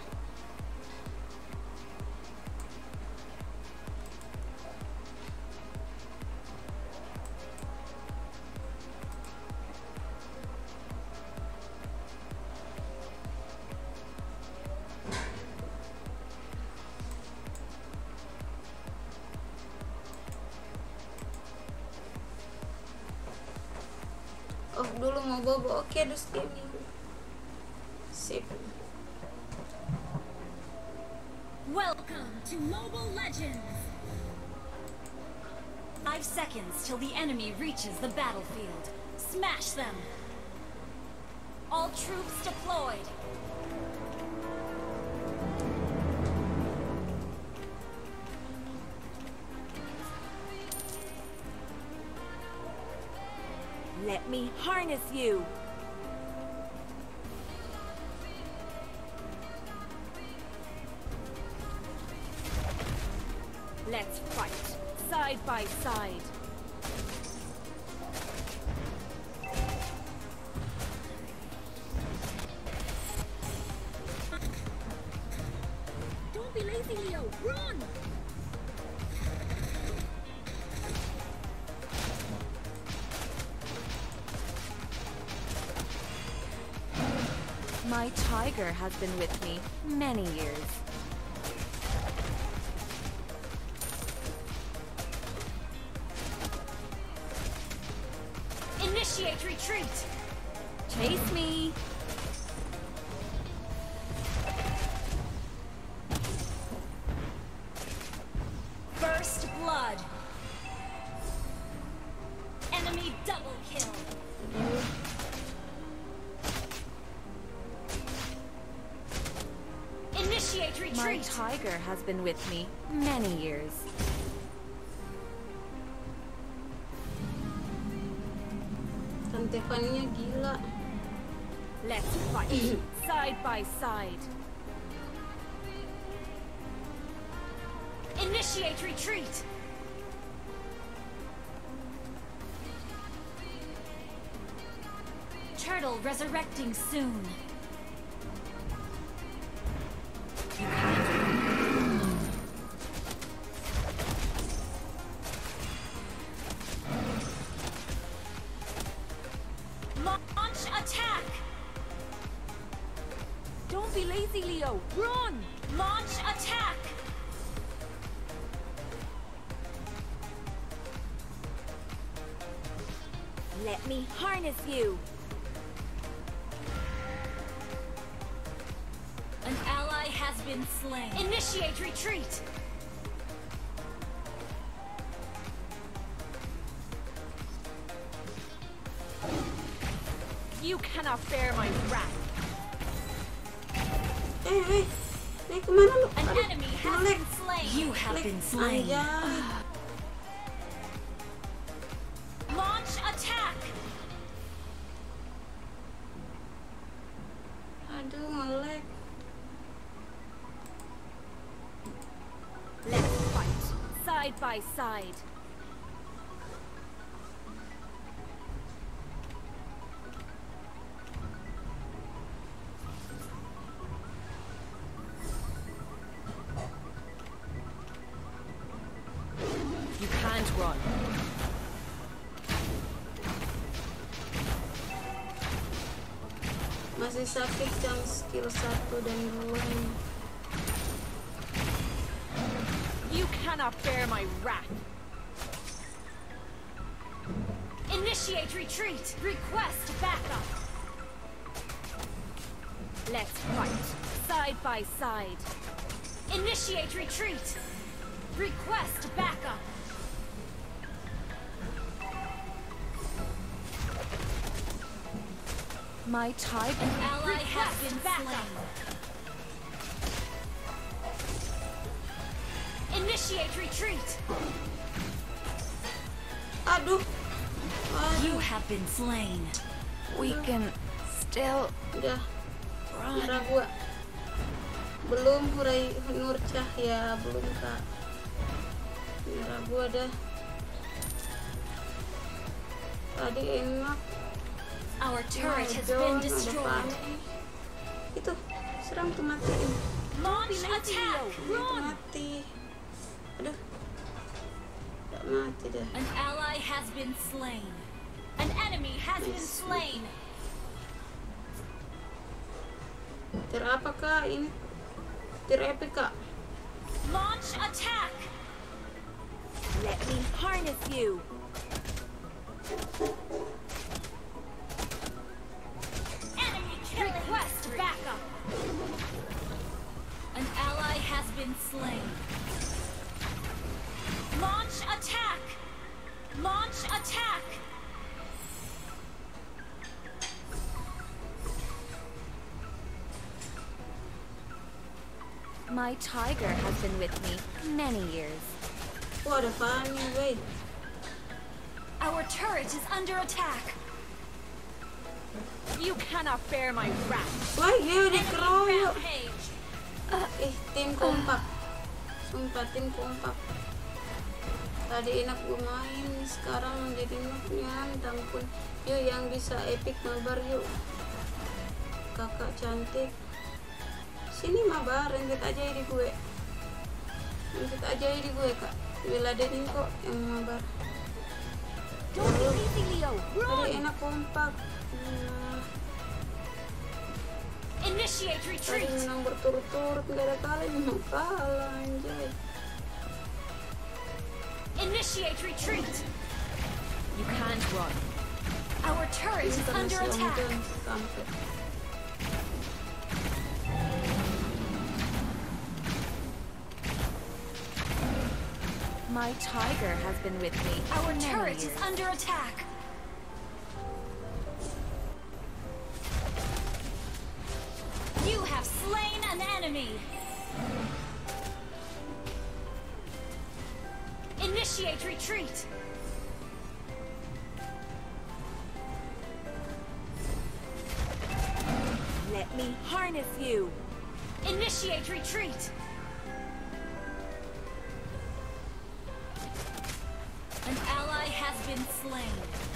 Oh dulu mau bobo, oke dus gaming. Sip. Welcome to Mobile Legends! 5 seconds till the enemy reaches the battlefield. Smash them! All troops deployed! Let me harness you! Let's fight, side by side. Don't be lazy, Leo! Run! My tiger has been with me many years. Initiate retreat! Chase me! First blood! Enemy double kill! Initiate retreat! My tiger has been with me many years. Tantefaninya gila. Let's fight, side by side. Initiate retreat! Turtle resurrecting soon. Launch attack! Don't be lazy, Leo! Run! Launch attack! Let me harness you! An ally has been slain. Initiate retreat! You cannot bear my wrath! Kemana lu? An Aduh, enemy has jelek. been slain. You have Jelek. been slain. Anjay. Launch attack! Aduh, melek. Let's fight, side by side. You can't run. Masih sakit yang skill 1 dan 2 nih. You cannot bear my wrath. Initiate retreat! Request backup! Let's fight, side by side. Initiate retreat! Request backup! My tiger. An ally has been slain. Initiate Initiate retreat. Aduh. You have been slain. We can still Udah. run. Merah gua. Belum Hurai Nur Cahya, belum Kak. Merah gua dah. Tadi enak. Our turret has John, been ada destroyed. pantai. Itu serang tuh matiin. Launch attack. Itu mati. Aduh. Gak mati dah. An ally has been slain. An enemy has been slain. Tir apa Kak ini? Tir epic Kak. Launch attack. Let me harness you. Enemy killing. Request backup. An ally has been slain. Launch attack. Launch attack. My tiger has been with me many years. Wah ada Fanny, wait. Our turret is under attack. You cannot bear my wrath. Wah dia Enemy dikeroyok. rampage. Tim kompak. Sumpah tim kompak. Tadi enak gue main, sekarang jadi noobnya. Ampun. Yuk yang bisa epic mabar yuk. Kakak cantik. Sini mabar, lanjut aja di gue. Lanjut aja di gue Kak. Diladenin kok yang mabar. Don't be easy, Leo. Tadi Run. enak kompak. Nah, Initiate tadi retreat. menang berturut-turut, gak ada kalah, memang kalah anjay. Initiate retreat. You can't run. Our turret is Karena under si Om attack. John kampret. My tiger has been with me Our many turret years. is under attack. You have slain an enemy. Initiate retreat. Let me harness you. Initiate retreat. An ally has been slain.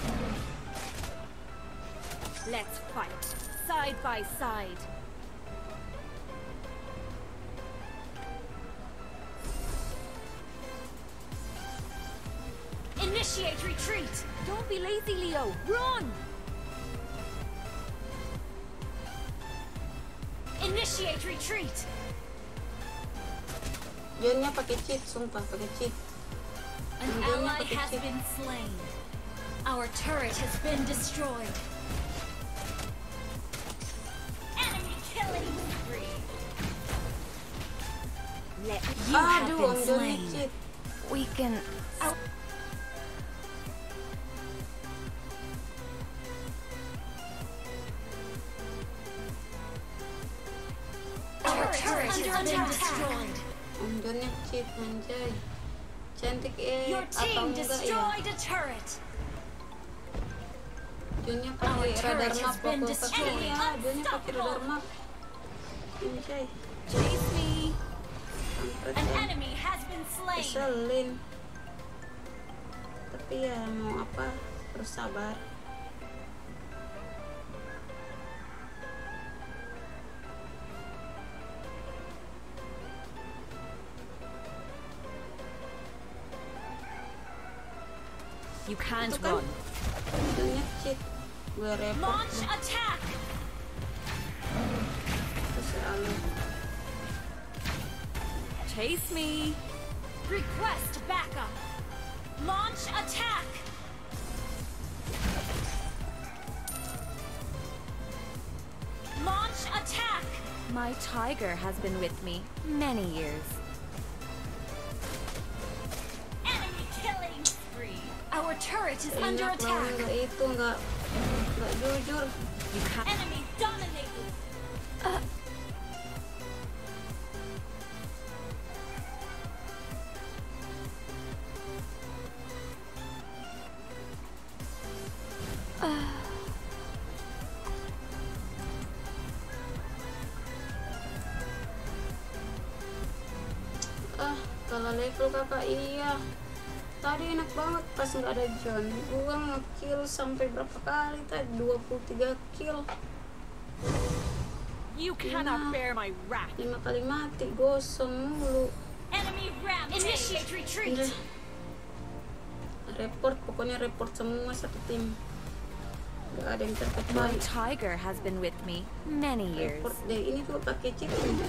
Let's fight side by side. Initiate retreat. Don't be lazy, Leo. Run. Initiate retreat. Johnnya pakai cheat, sumpah pakai cheat. An ally has been slain. Our turret has been destroyed. Enemy killing spree. Let You have Aduh, been Om Johnnya slain. cheat. we can. Our turret has been destroyed. Om Johnnya cheat, anjay. Cantik Your atau team enggak ya? destroyed a turret. Johnnya Our pakai turret radar has map been apa destroyed. ya? Johnnya pakai radar map. Anjay, Chase me. kampret An ya. enemy has been slain. Keselin. Tapi ya mau apa? Terus sabar. You can't Itu kan run. Johnnya cheat. Gue repot Launch deh. attack. Terus selalu. Chase me. Request backup. Launch attack. Launch attack. My tiger has been with me many years. Enemy killing spree. Our turret is under Enak lawan attack. nggak itu nggak jujur. You can't. Enemy dominated. level kakak. Iya, tadi enak banget pas nggak ada John. Gua nge-kill sampai berapa kali tadi? 23 kill. You cannot bear my wrath. 5 kali mati, gosong mulu. Enemy rampage. Initiate retreat. Udah. Report, pokoknya report semua satu tim. Gak ada yang My terkecuali. tiger has been with me many years. Report deh, ini tuh pakai cheat nih.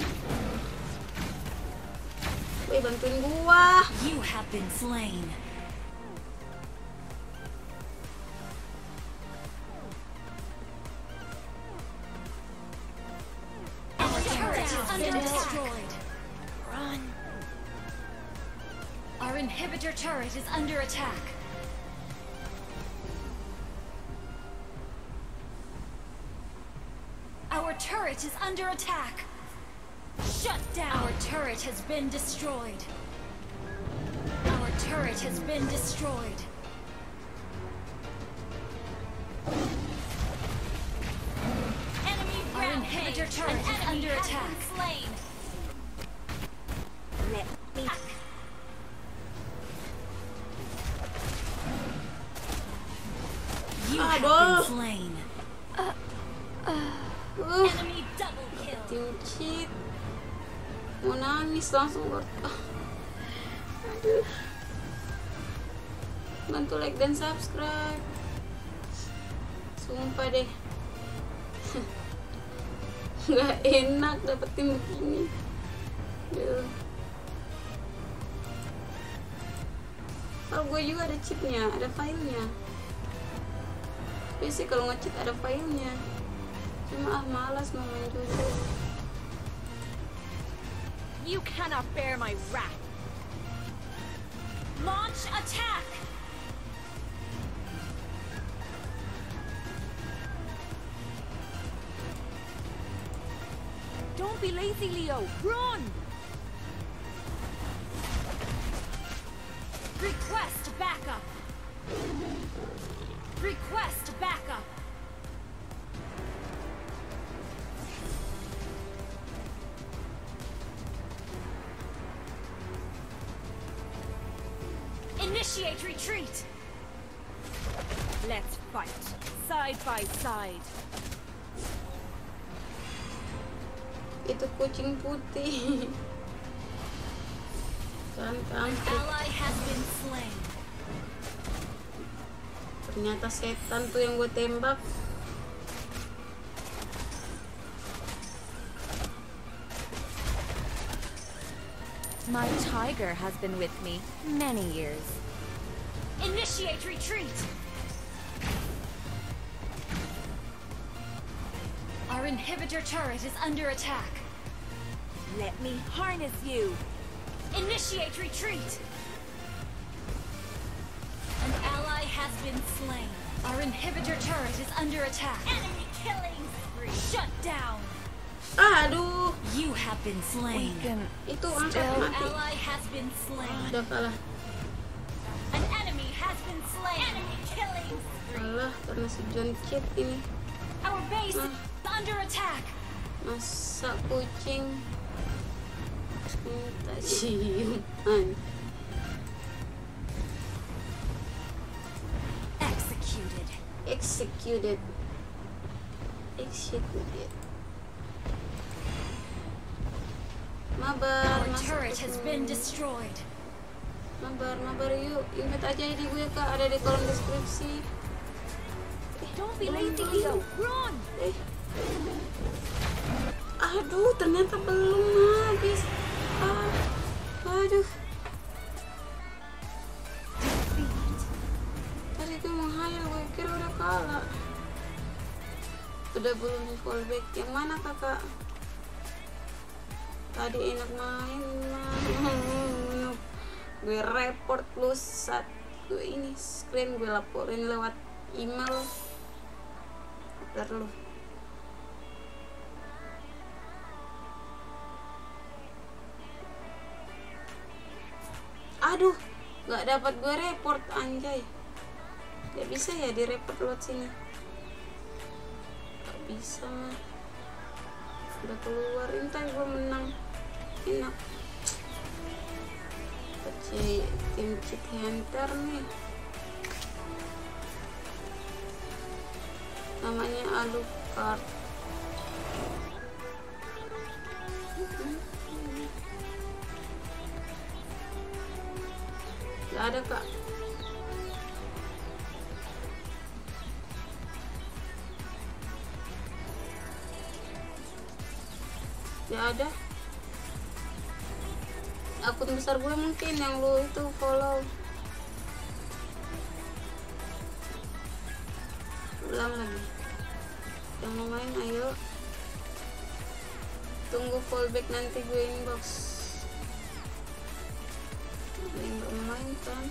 Woi, bantuin gua. You have been slain. Our turret is under destroyed. Run. Our inhibitor turret is under attack. Our turret is under attack. Shut down. Our turret has been destroyed. Our turret has been destroyed. Enemy Our inhibitor turret is under attack. Slain. Let me. You Aduh. have been slain. Uh, Enemy double kill. tim cheat. Mau nangis langsung gua. Aduh. Bantu like dan subscribe. Sumpah deh. Nggak enak dapet tim begini. Duh. Kalau gue juga ada cheatnya, ada filenya. Biasanya kalau nge-cheat ada filenya. Cuma malas mau main jujur. You cannot bear my wrath. Launch attack. Don't be lazy, Leo. Run! Request backup. Request backup. Initiate retreat. Let's fight. Side by side. Itu kucing putih. Kan cantik. Ally has been slain. Ternyata setan tuh yang gue tembak. My tiger has been with me many years. Initiate retreat. Our inhibitor turret is under attack. Let me harness you. Initiate retreat. An ally has been slain. Our inhibitor turret is under attack. Enemy killing spree. Shut down. Aduh, You have been We slain. can itu angkat Still. mati. Ally has been slain. Udah kalah. An enemy has been slain. Enemy killing spree. Kalah karena si John cheat ini. Our base is under attack. Masa kucing minta ciuman. Executed. Executed. Executed. Mabar, Our masuk turret ke has sini. been destroyed. Mabar yuk. Invite aja ID gue kak, ada di kolom deskripsi. Don't be lazy, Leo. Run! Aduh, ternyata belum habis. Aduh. Tadi gue mau hayal, gue kira udah kalah. Udah belum fallback. Yang mana kakak? Tadi enak main. Gue report plus satu ini screen gue laporin lewat email. Bentar lu. Aduh, nggak dapat gue report anjay. Gak bisa ya di report lewat sini. Gak bisa mah. Udah keluar, entar gue menang. Enak. tim cheat hunter nih, namanya Alucard. Gak ada kak. Gak ada. Akun besar gue mungkin yang lu itu follow. Ulang lagi. Yang mau main ayo. Tunggu fallback nanti gue inbox. Ada yang gak mau main kan?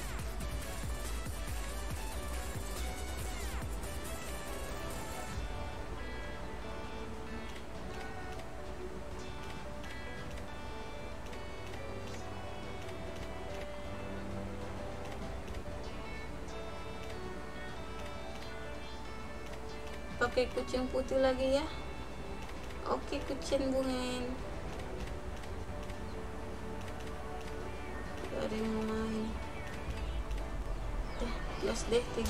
Pakai kucing putih lagi ya. Oke, kucing bungen. Gak ada yang mau main. Gas deh 3.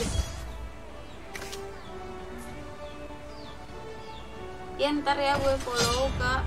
Ya ntar ya gue follow kak.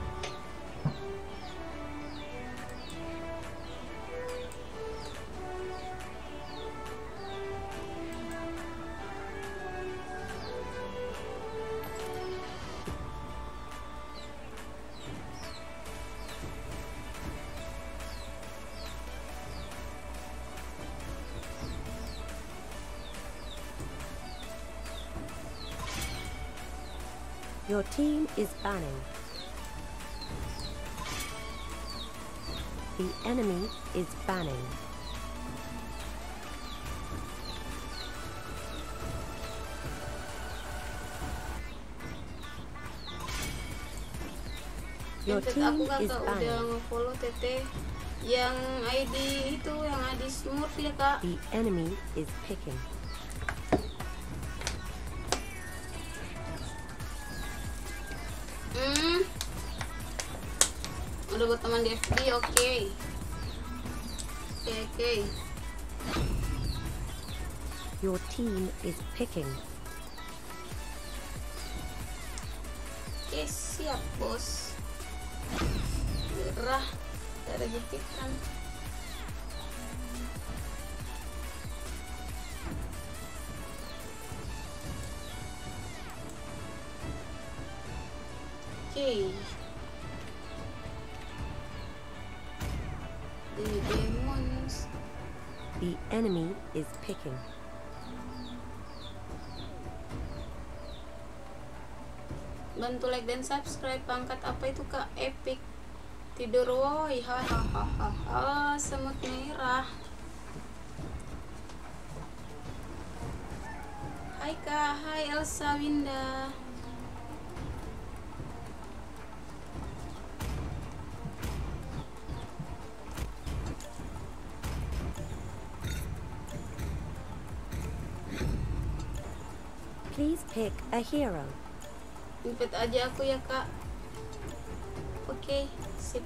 Your team is banning. The enemy is banning. Your Aku team is kakak udah banning. nge-follow Tete yang ID itu, yang ID Smurf ya kak. The enemy is picking. Udah buat teman di FB, oke. Your team is picking. Oke, siap bos. Gerah, ada jepitan. Oke. The demons. The enemy is picking. Bantu like dan subscribe. Pangkat apa itu kak? Epic. Tidur woi. Hahaha. Semut merah. Hai kak. Hai Elsa Winda. Please pick a hero. Invite aja aku ya kak. Oke, sip.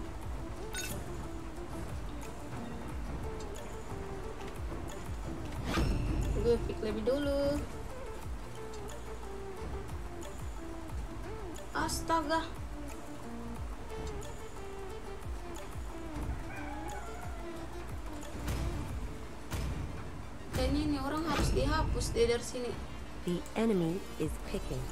Gue pick lebih dulu. Astaga. Kayaknya ini orang harus dihapus deh dari sini. The enemy is picking.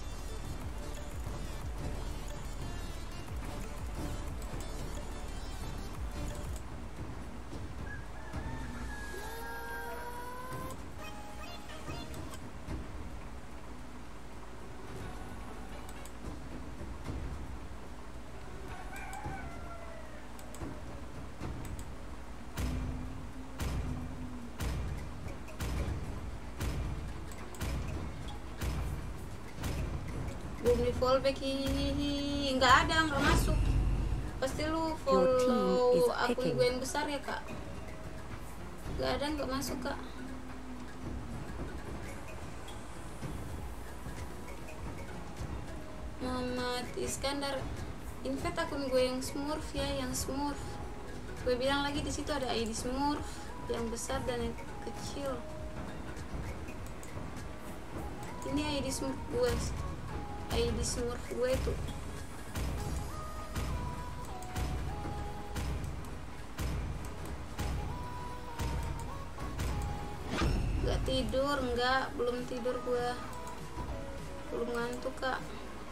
Belum di fallback, hihihi. Nggak ada, nggak masuk. Pasti lu follow akun gue yang besar ya kak. Nggak ada, nggak masuk kak. Muhammad Iskandar. Invite akun gue yang Smurf ya, yang Smurf. Gue bilang lagi di situ ada ID Smurf yang besar dan yang kecil. Ini ID Smurf gue. ID Smurf gue tuh. Gak tidur, enggak, belum tidur gue. Belum ngantuk, Kak.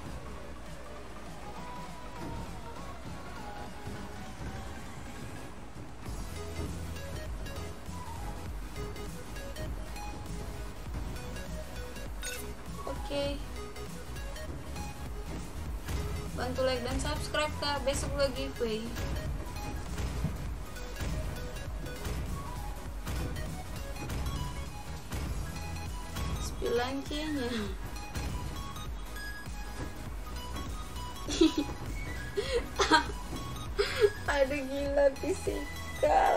Oke. Bantu like dan subscribe, Kak. Besok gue giveaway. Lancinya. Aduh gila, fisikal.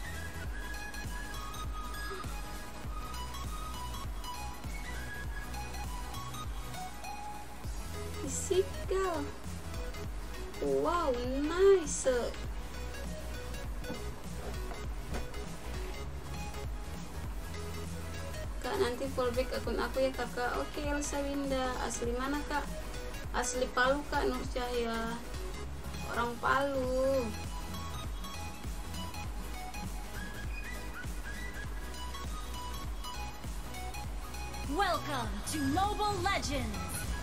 Fisikal. Wow, nice. Kak, nanti fallback akun aku ya kakak. Oke, Elsa Winda. Asli mana, Kak? Asli Palu, Kak. Nur Cahaya, orang Palu. Welcome to Mobile Legends.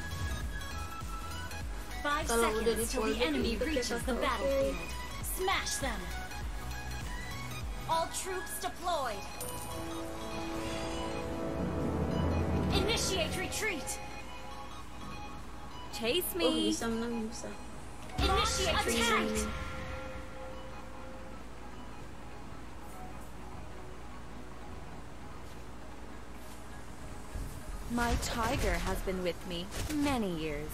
5 Kalau udah di seconds till the fallback enemy ikut ya, reaches the kakak. battlefield. Smash them. All troops deployed. Initiate retreat. Chase Oh, me. bisa menang, bisa. Initiate retreat. My tiger has been with me many years.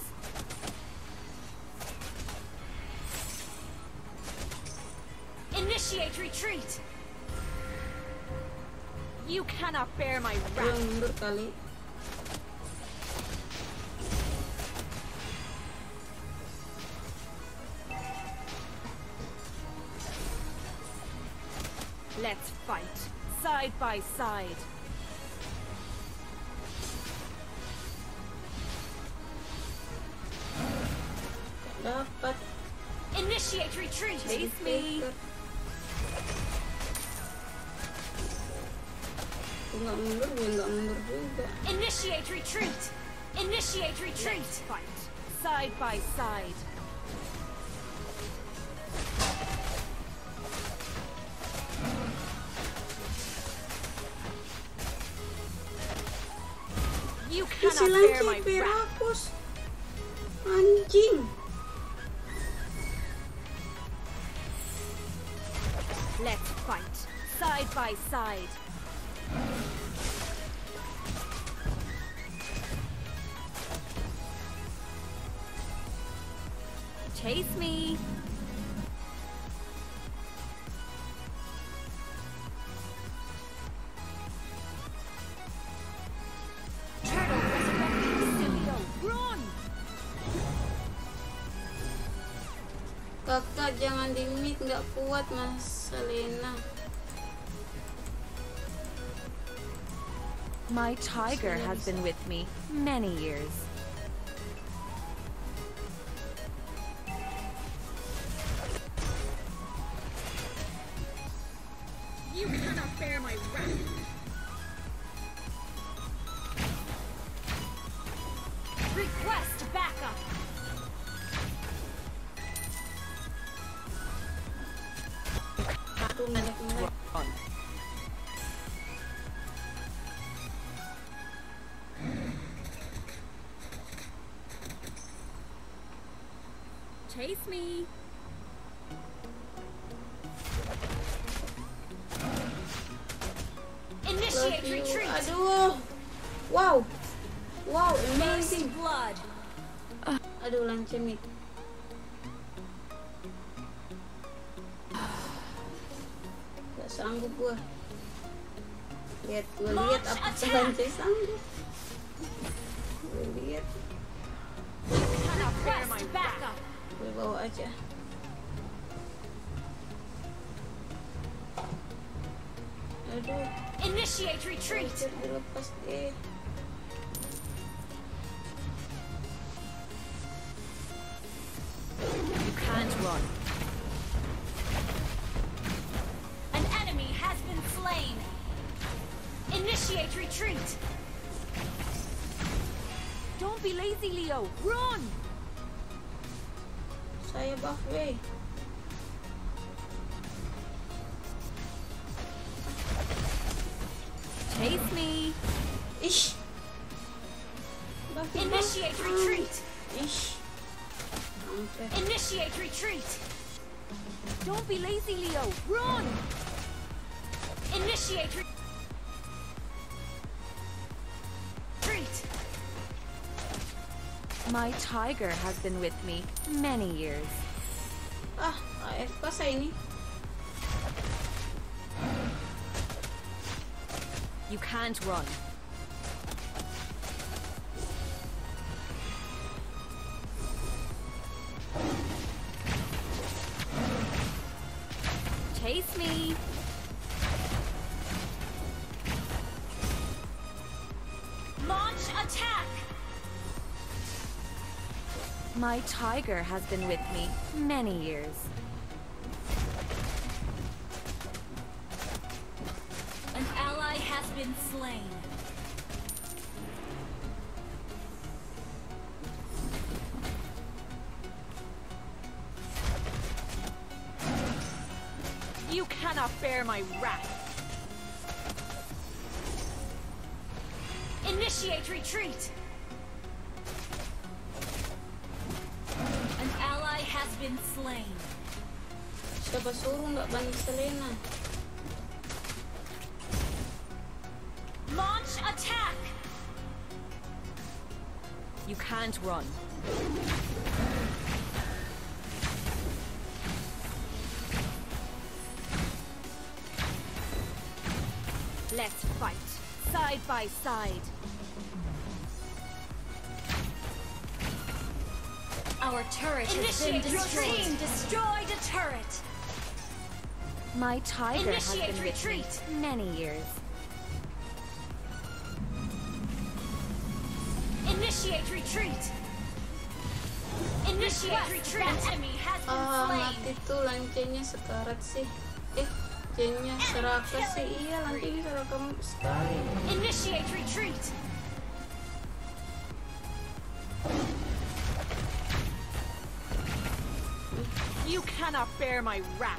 Initiate retreat. You cannot bear my Gue wrath. mundur kali. Let's fight side by side. Dapat. Initiate retreat. Chase me. Gue nggak mundur, gue nggak mundur juga. Initiate retreat. Initiate retreat. Let's fight side by side. You Isi cannot bear my lanci wrath. hapus. Anjing. Let's fight side by side. Chase me. Turtle resurrecting Silio. Run! Kakak jangan di mid, nggak kuat Mas Selena. My tiger has been with me many years. You cannot bear my wrath. Request backup. Aduh, melek-melek. Run. Chase me. Initiate Love you. retreat. Aduh. Wow. Wow, First amazing. blood. Aduh, lanci mid. Gak sanggup gua. Lihat, gua lihat Launch apa attack. lanci sanggup. Gua lihat, Request backup. gua bawa aja. Aduh, Initiate retreat. hampir dilepas deh. You can't run. An enemy has been slain. Initiate retreat. Don't be lazy, Leo. Run! Saya buff weh. Chase me. Ish. Buff Initiate retreat. Ish. Hampir. Initiate retreat. Don't be lazy, Leo. Run! Initiate retreat. My tiger has been with me many years. Ah, AFK saya ini. You can't run. Chase me. Launch attack. My tiger has been with me many years. An ally has been slain. You cannot bear my wrath. Initiate retreat. An ally has been slain. Siapa suruh nggak banyak Selena? Launch attack. You can't run. Let's fight, side by side. Our turret has been Initiate destroyed. your team destroyed a turret. My tiger has Initiate been with retreat. me many years. Initiate retreat. Initiate retreat. An enemy has been Ah, slain. mati tuh lancenya sekarat sih. Jennya seraka sih. Iya, lancenya seraka sekali. Initiate retreat. You cannot bear my wrath.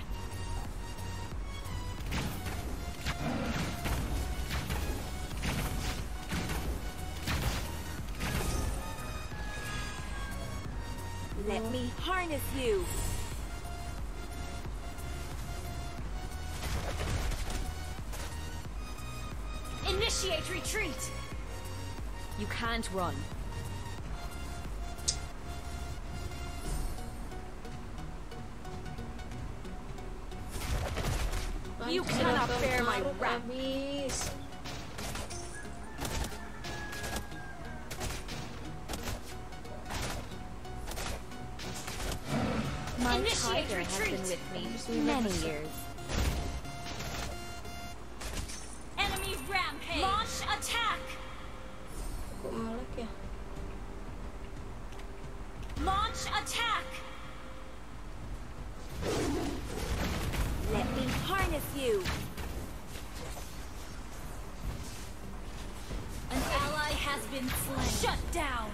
Let me harness you. Initiate retreat. You can't run. You Lancenya cannot seraka bear my maruk wrath. habis. My Initiate tiger has retreat. been with me many years. Enemy rampage. Launch attack. Kok ngelag ya? Launch attack. Let me harness you. An ally has been slain. Shut down.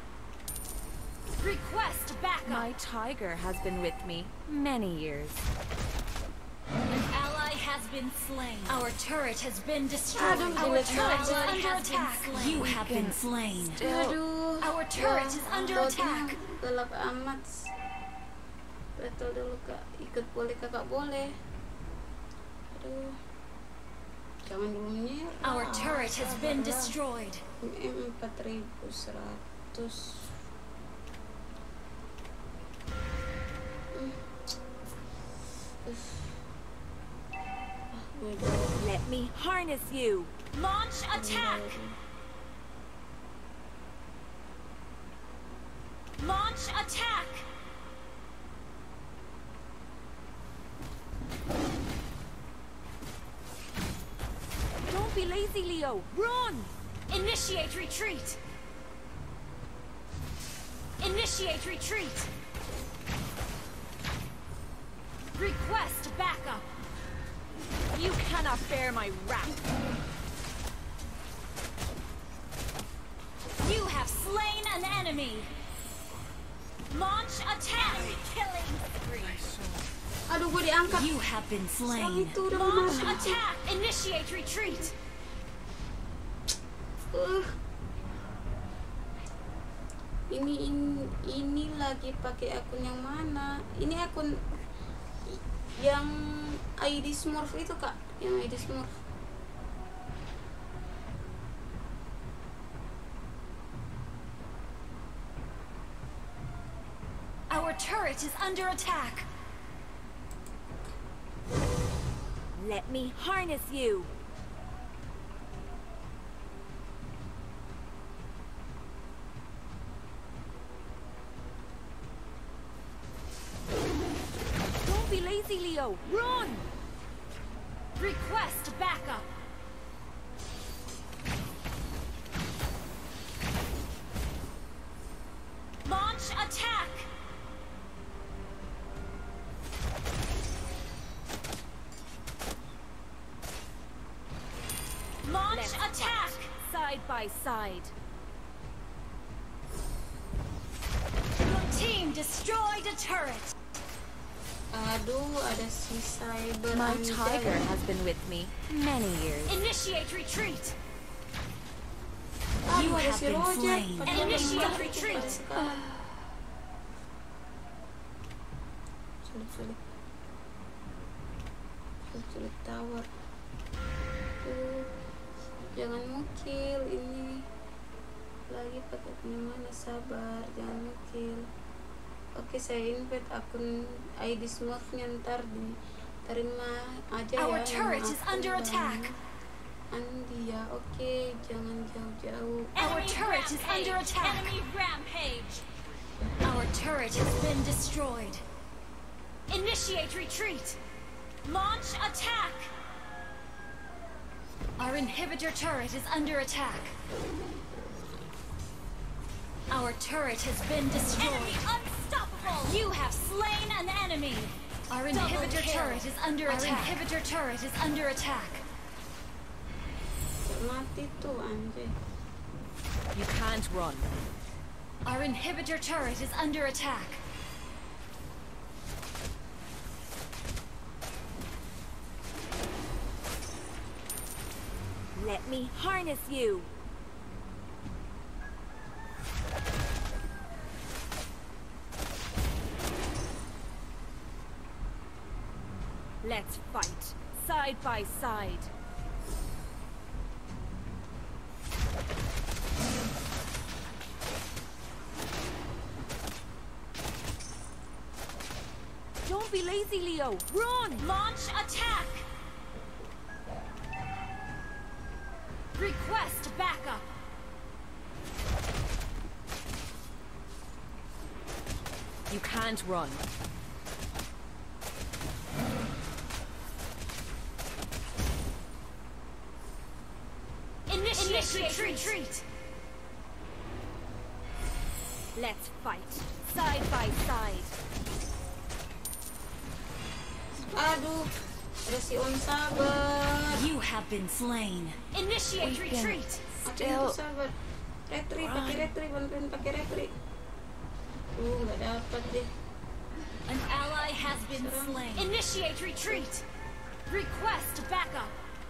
Request backup. My tiger has been with me many years. An ally has been slain. Our turret has been destroyed. Aduh, Our jelek turret is banget. under attack. You have been slain. Aduh. Our turret is under Bautnya attack. gelap amat. Battle dulu kak. Ikut boleh kakak boleh. Aduh. Jangan dulu menyerah. Our turret has been destroyed. M4100. Let me harness you. Launch attack. Launch attack. Don't be lazy, Leo. Run! Initiate retreat. Initiate retreat. Request backup. You cannot bear my wrath. You have slain an enemy. Launch attack. Killing spree. Aduh, gue diangkat. You have been Yang slain. itu udah Launch kemana? attack. Initiate retreat. Ini lagi pakai akun yang mana? Ini akun yang ID Smurf itu, Kak. Yang ID Smurf. Our turret is under attack. Let me harness you. Don't be lazy, Leo. Run! Request backup. Launch attack. Launch Let's attack. Side by side. Your team destroyed a turret. Aduh, ada si Cyber My Anja tiger ya. has been with me many years. Initiate retreat. Aduh, You ada have si been Roger. slain. Padahal Initiate yang retreat. sulit. Sulit tower. Jangan mukil ini. Lagi pakai mana, sabar, jangan mukil. Oke, saya invite akun ID Smurfnya, ntar diterima aja ya. Our turret is Maaf, under Bang. attack. Andi ya, oke, jangan jauh-jauh. Our turret is under attack. Enemy rampage. Our turret has been destroyed. Initiate retreat. Launch attack. Our inhibitor turret is under attack. Our turret has been destroyed. Enemy unstoppable. You have slain an enemy. Our inhibitor turret is under attack. Our inhibitor turret is under attack. Mati tuh anjay. You can't run. Our inhibitor turret is under attack. Let me harness you. Let's fight, side by side. Don't be lazy, Leo. Run! Launch attack. Request backup. You can't run. Initiate retreat. Let's fight, side by side. Aduh, ada si On sabar. You have been slain. Initiate retreat. Apa itu sabar? Retri, pakai retri, bantuin pakai retri. Nggak dapat deh. An ally has been slain. Initiate retreat. Request backup.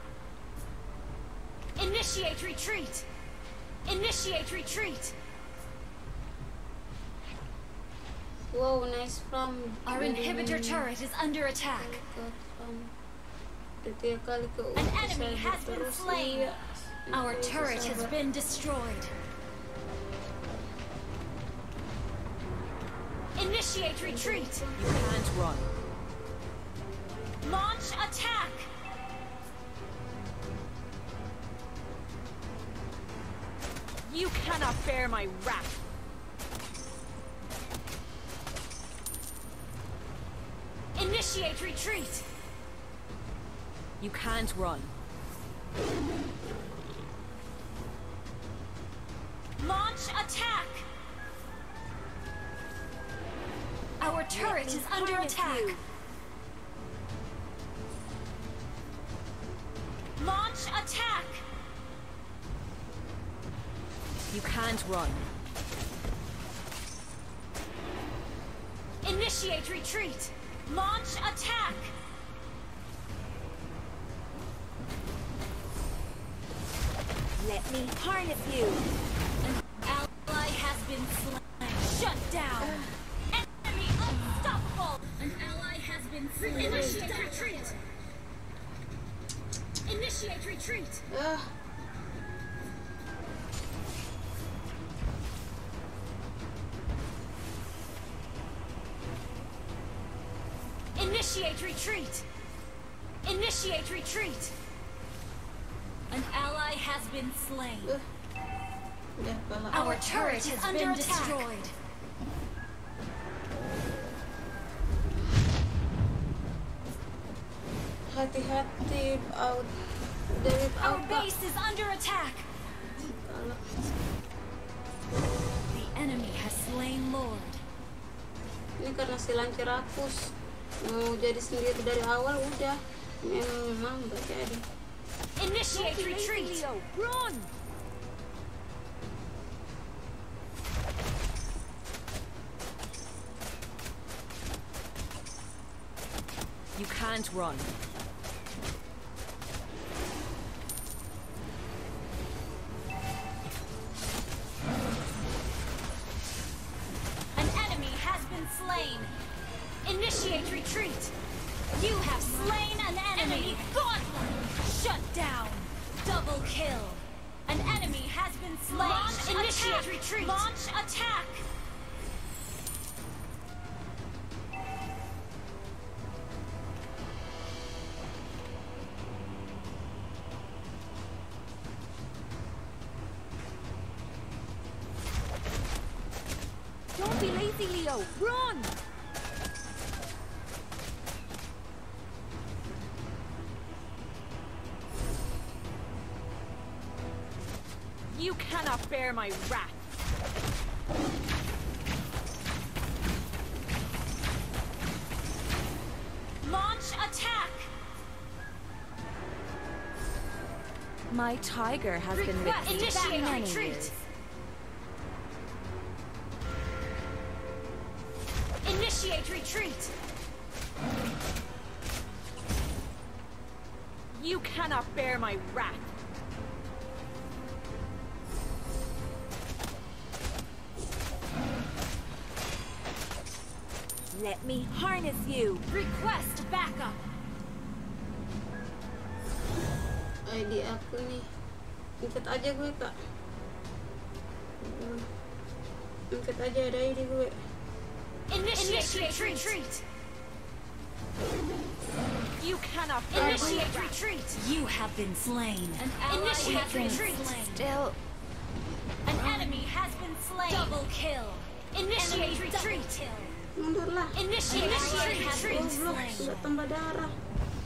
Initiate retreat. Initiate retreat. Wow, nice from. Our inhibitor turret is under attack. Ketiga kali ke An enemy has been terus, slain. iya. Our Itu turret has sabar. been destroyed. Initiate retreat. You can't run. Launch attack. You cannot bear my wrath. Initiate retreat. You can't run. Launch attack! Our turret is under attack. Launch attack! You can't run. Initiate retreat! Launch attack! Let me harness you. An ally has been slain. Shut down! Enemy unstoppable! An ally has been slain. Initiate retreat! Initiate retreat! Initiate retreat! Initiate retreat! An ally has been slain. Udah kalah. Our turret has been destroyed. Hati-hati, out. Dari Our out. base is under attack. Kalah. The enemy has slain Lord. Ini karena si lancir rakus mau jadi sendiri dari awal udah memang gak jadi. Initiate retreat. Run! You can't run. An enemy has been slain. Initiate retreat. You have slain an enemy. Gauntlet. Shut down. Double kill. An enemy has been slain. Launch initiate retreat. Launch attack. Don't be lazy, Leo. Run! You cannot bear my wrath. Launch attack. My tiger has been with Request me for initiate many retreat. years. Initiate retreat. You cannot bear my wrath. Let me harness you. Request backup. ID aku nih. Angkat aja gue, Kak. Angkat aja, ada ID gue. Initiate retreat. You cannot bear my Initiate wrath. retreat. You have been slain. An ally has been slain. Still, An enemy has been slain. Double kill. Initiate retreat. Mundurlah. Initiate retreat. Goblok, sudah tambah darah.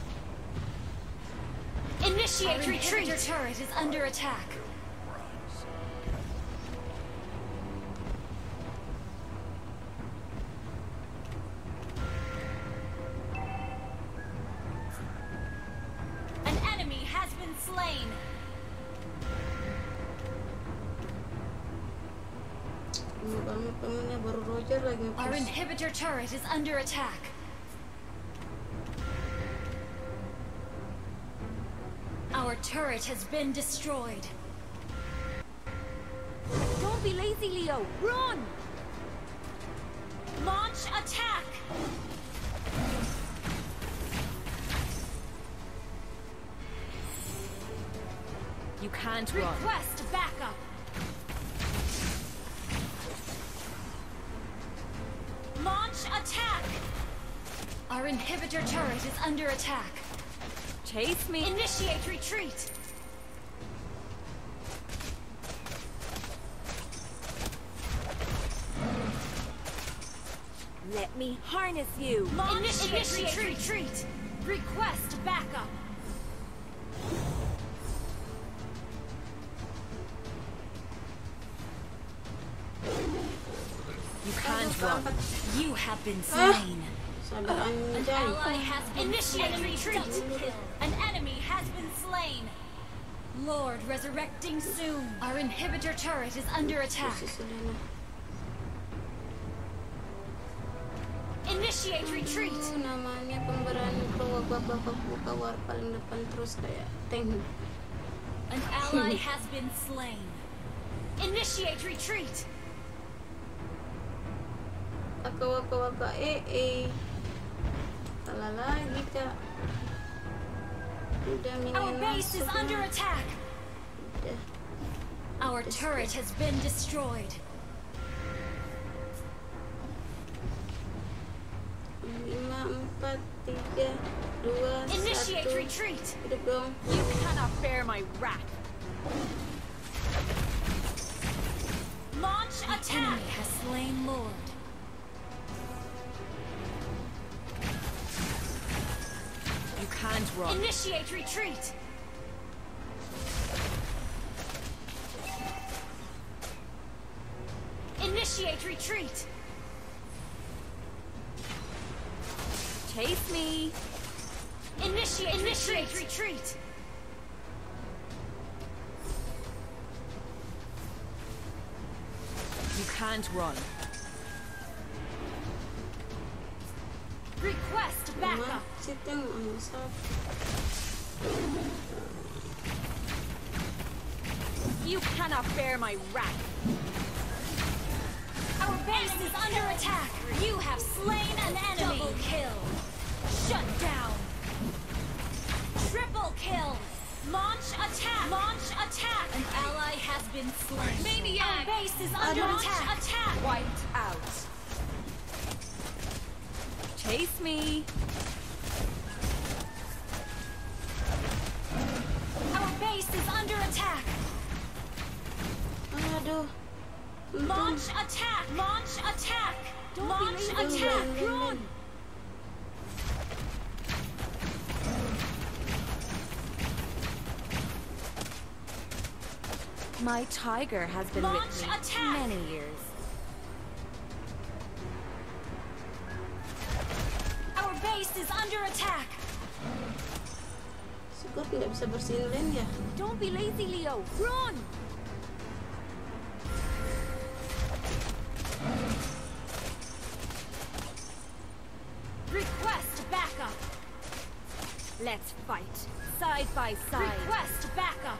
Initiate retreat. Your turret is under attack. An enemy has been slain. Ini banget temennya baru Roger lagi Our nge-push. inhibitor turret is under attack. Our turret has been destroyed. don't be lazy, Leo. Run! Launch attack! You can't run. Request backup! Launch attack! Our inhibitor turret is under attack. Chase me. Initiate retreat! Let me harness you. Launch initiate retreat! Request backup! Berapa? 4. You have been slain. Sabar anjay. Ally has been initiated retreat. An enemy has been slain. Lord resurrecting soon. Our inhibitor turret is under attack. Sudah na. Initiate retreat. Namanya pemberani pro babak buka war paling depan terus kayak tank. An ally has been slain. Initiate retreat. Waka kalah lagi kak. Udah Our minion base is masuk under na. attack. Udah. Our turret has been destroyed. 5, 4, 3, 2, Initiate 1. retreat. Hidup dong. You cannot bear my wrath. Launch attack. Enemy has slain Lord. You can't run. Initiate retreat. Initiate retreat. Chase me. Initiate retreat. You can't run. Request backup. Sitting on yourself. You cannot bear my wrath. Our base is under attack. You have slain an enemy. Double kill. Shut down. Triple kill. Launch attack. Launch attack. An ally has been slain. Maniac. Our base is under attack. Wiped out. Chase me. Our base is under attack. Aduh. Launch attack. Launch attack. Launch attack. Run. My tiger has been Launch with me attack. many years. Our base is under attack. Syukur tidak bisa bersihin lane ya. Don't be lazy, Leo. Run. Request backup. Let's fight. Side by side. Request backup.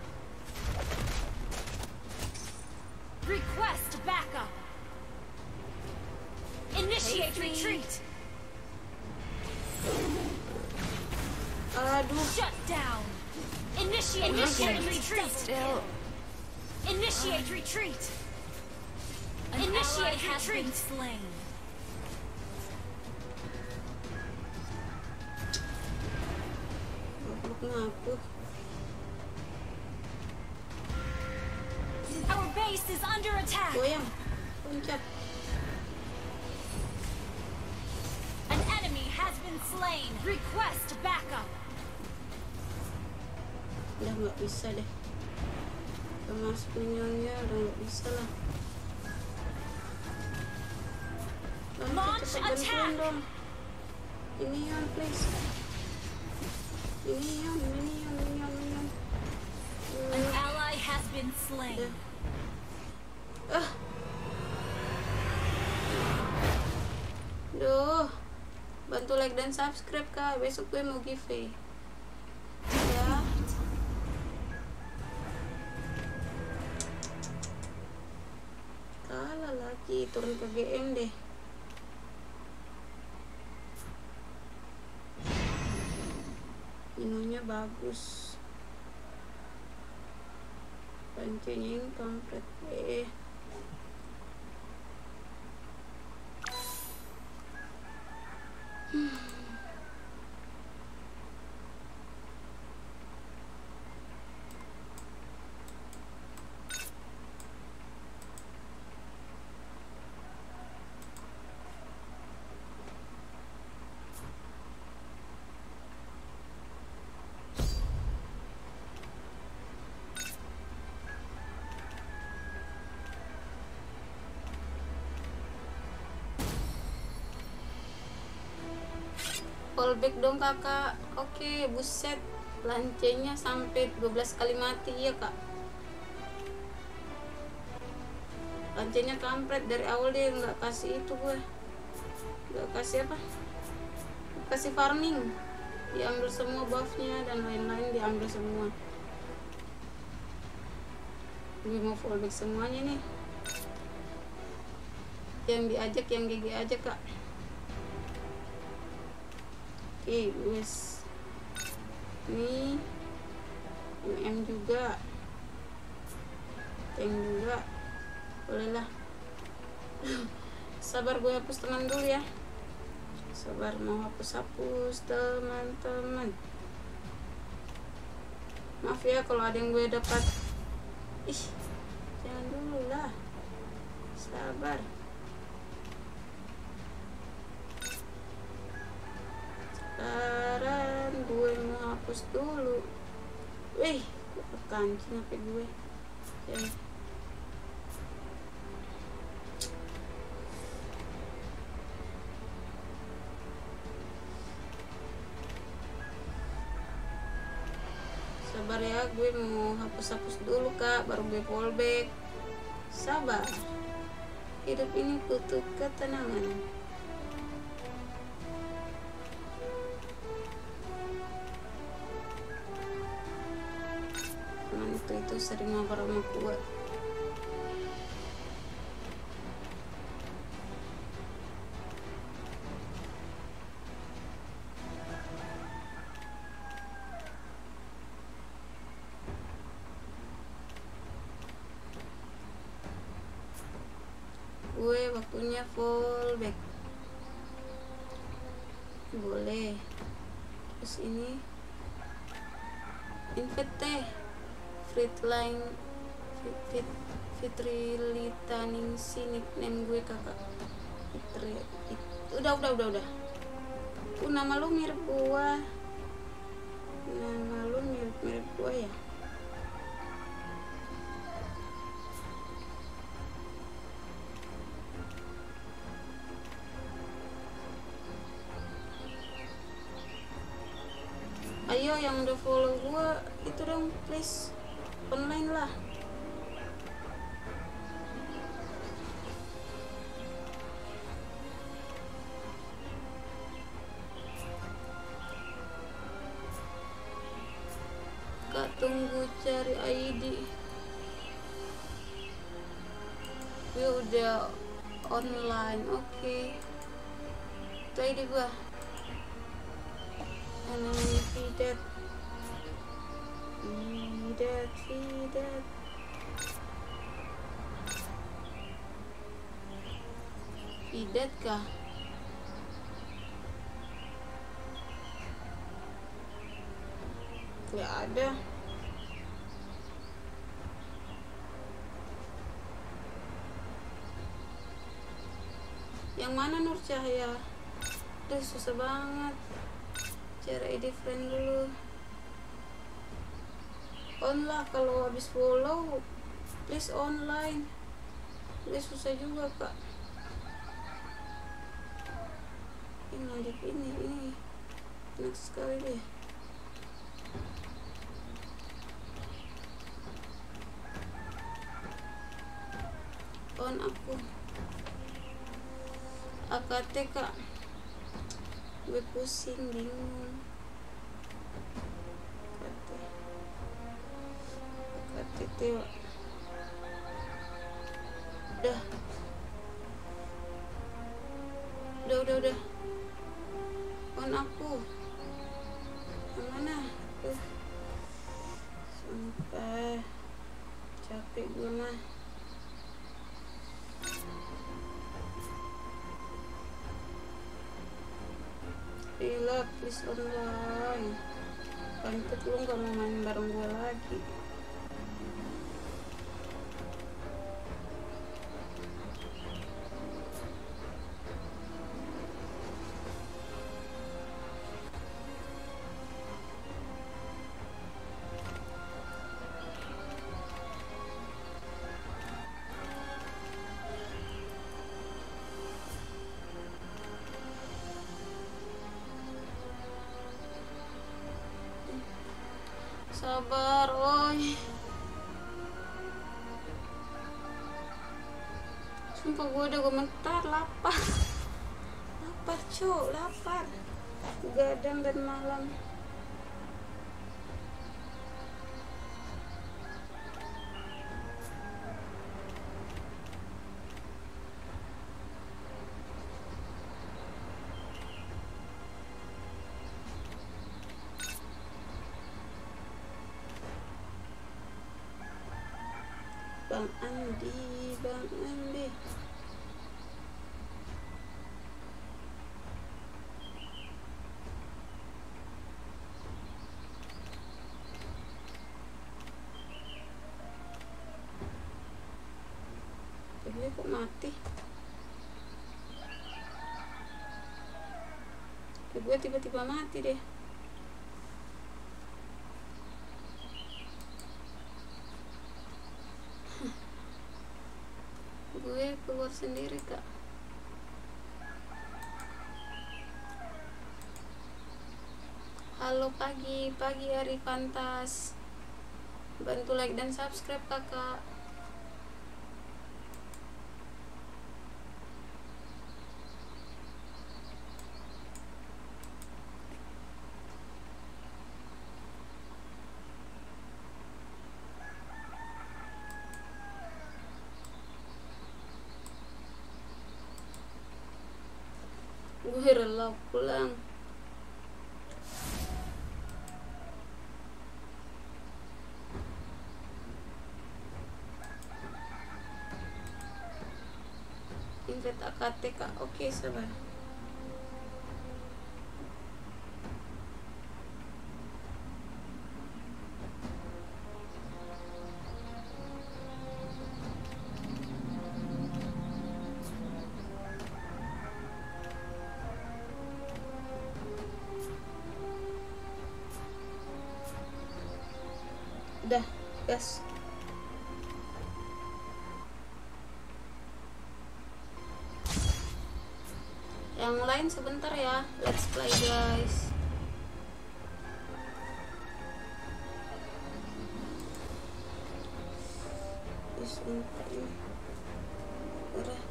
Request backup. Initiate retreat. Aduh. Shut down. Initiate retreat. Still, Initiate retreat. Initiate retreat. Slain. Goblok na aku. Our base is under attack. Goyang. Loncat. An enemy has been slain. Request backup. Udah nggak bisa deh. Udah masuk minionnya udah nggak bisa lah. Launch Cepat attack. bantuin dong. Minion please. Minion. An ally has been slain. Udah. Duh. Bantu like dan subscribe kak. Besok gue mau giveaway. Ya. Kalah lagi. Turun ke GM deh. Minunya bagus. Pancingnya komplit. fallback dong kakak. Oke, buset, lancenya sampai 12 kali mati ya kak. Lancenya kampret dari awal, dia nggak kasih itu, gue nggak kasih apa, kasih farming, diambil semua buffnya dan lain-lain diambil semua. Gue mau fallback semuanya nih, yang diajak yang GG aja kak. Oke, wes ini MM juga, tank juga, boleh lah. Sabar, gue hapus teman dulu ya, sabar, mau hapus teman-teman. Maaf ya kalau ada yang gue dapat. Ih, jangan dulu lah, sabar. Sekarang gue mau hapus dulu. Wih, kancing HP gue. Oke. Sabar ya, gue mau hapus-hapus dulu kak, baru gue fallback. Sabar, hidup ini butuh ketenangan. Teman itu sering ngabar sama gue. Gue waktunya fallback, boleh. Terus ini invite Fitline Fitri Litaningsi, nickname gue kakak. Fitri, udah. Nama lu mirip gua, mirip gua ya. Ayo yang udah follow gua itu dong, please online lah. Kak tunggu cari ID. Gue udah online, oke. Itu ID gua. Enemy feeder. Feeder kah? Gak ada. Yang mana Nur Cahaya? Duh, susah banget. Cari ID friend dulu. On lah kalau habis follow, please online. Please, susah juga kak. Ini ngajak ini enak sekali deh. On aku AKT kak, gue pusing, bingung. AKT udah on aku yang mana tuh, sumpah capek gue mah. Gila, please online. Pantet lu gak mau main bareng gue lagi. Sabar, oi. Sumpah gue udah gemetar, lapar. Lapar cu, lapar. Gadang dan malam. Bang Andi, Bang Andi. Tapi kok mati? Gue tiba-tiba mati deh. Gue keluar sendiri kak. Halo pagi Hari Pantas. Bantu like dan subscribe kakak. Gue rela pulang. Invite AKT kak. Oke, sabar. Udah, gas. Yang lain sebentar ya. Let's play guys. Udah.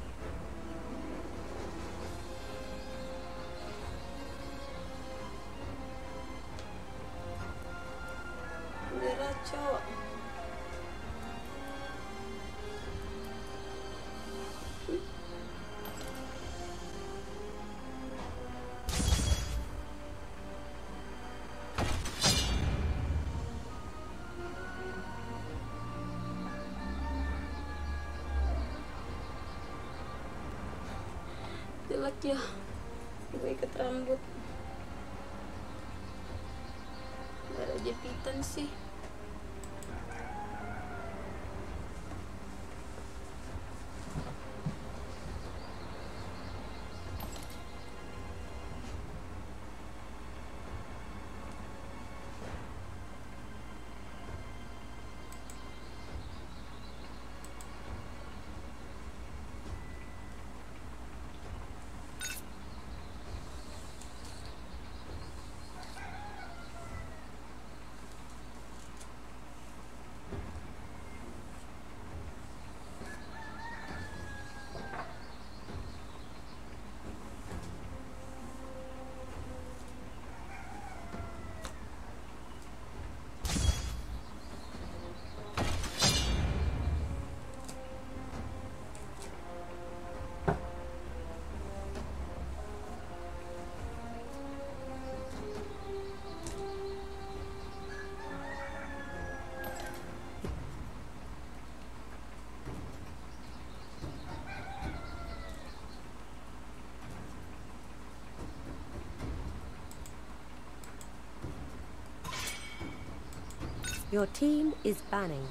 Cowok. Jelek ya, gue ikat rambut. Gak ada jepitan sih. Your team is banning.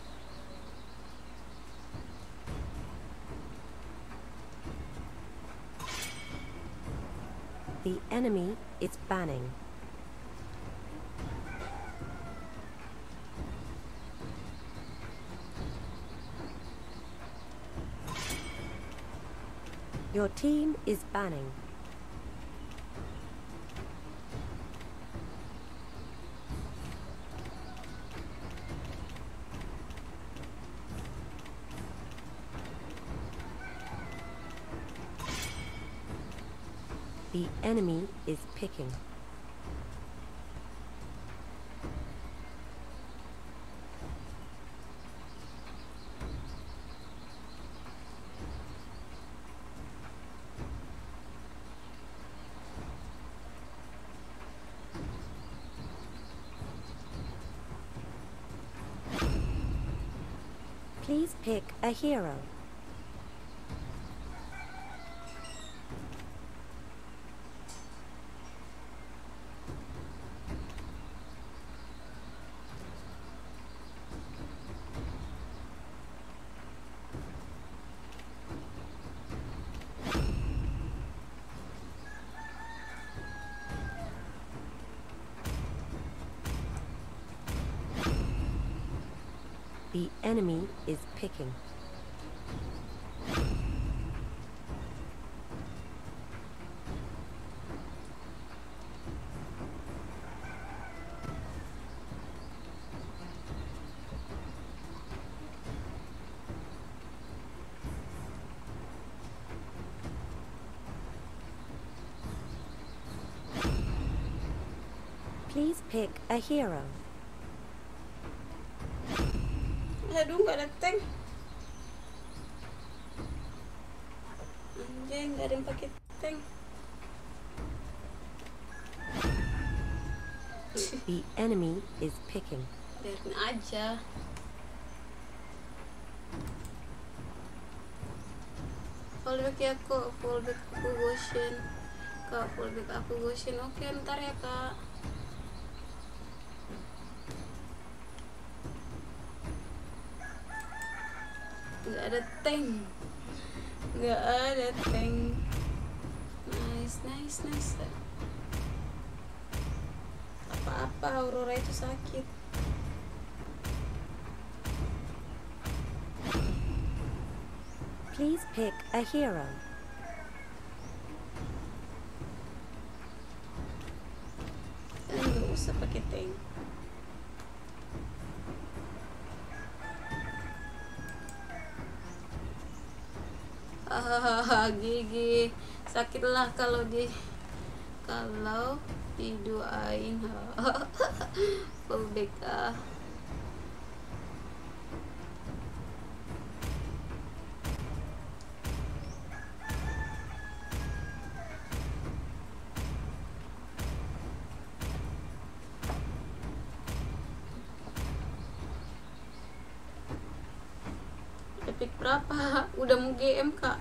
The enemy is banning. Your team is banning. The enemy is picking. Please pick a hero. The enemy is picking. Please pick a hero. Aduh, nggak ada tank. Anjay, nggak ada yang pakai tank. The enemy is picking. Biarin aja. Fallback ya kok, fallback aku Goshen. Kak, fallback aku Goshen. Oke, ntar ya kak. Nggak ada tank. Nggak ada tank. Nice. Apa-apa, Aurora itu sakit. Please pick a hero. Nggak usah pakai tank. Gigi sakitlah kalau diduain. Fallback epic berapa? Udah mau GM kak.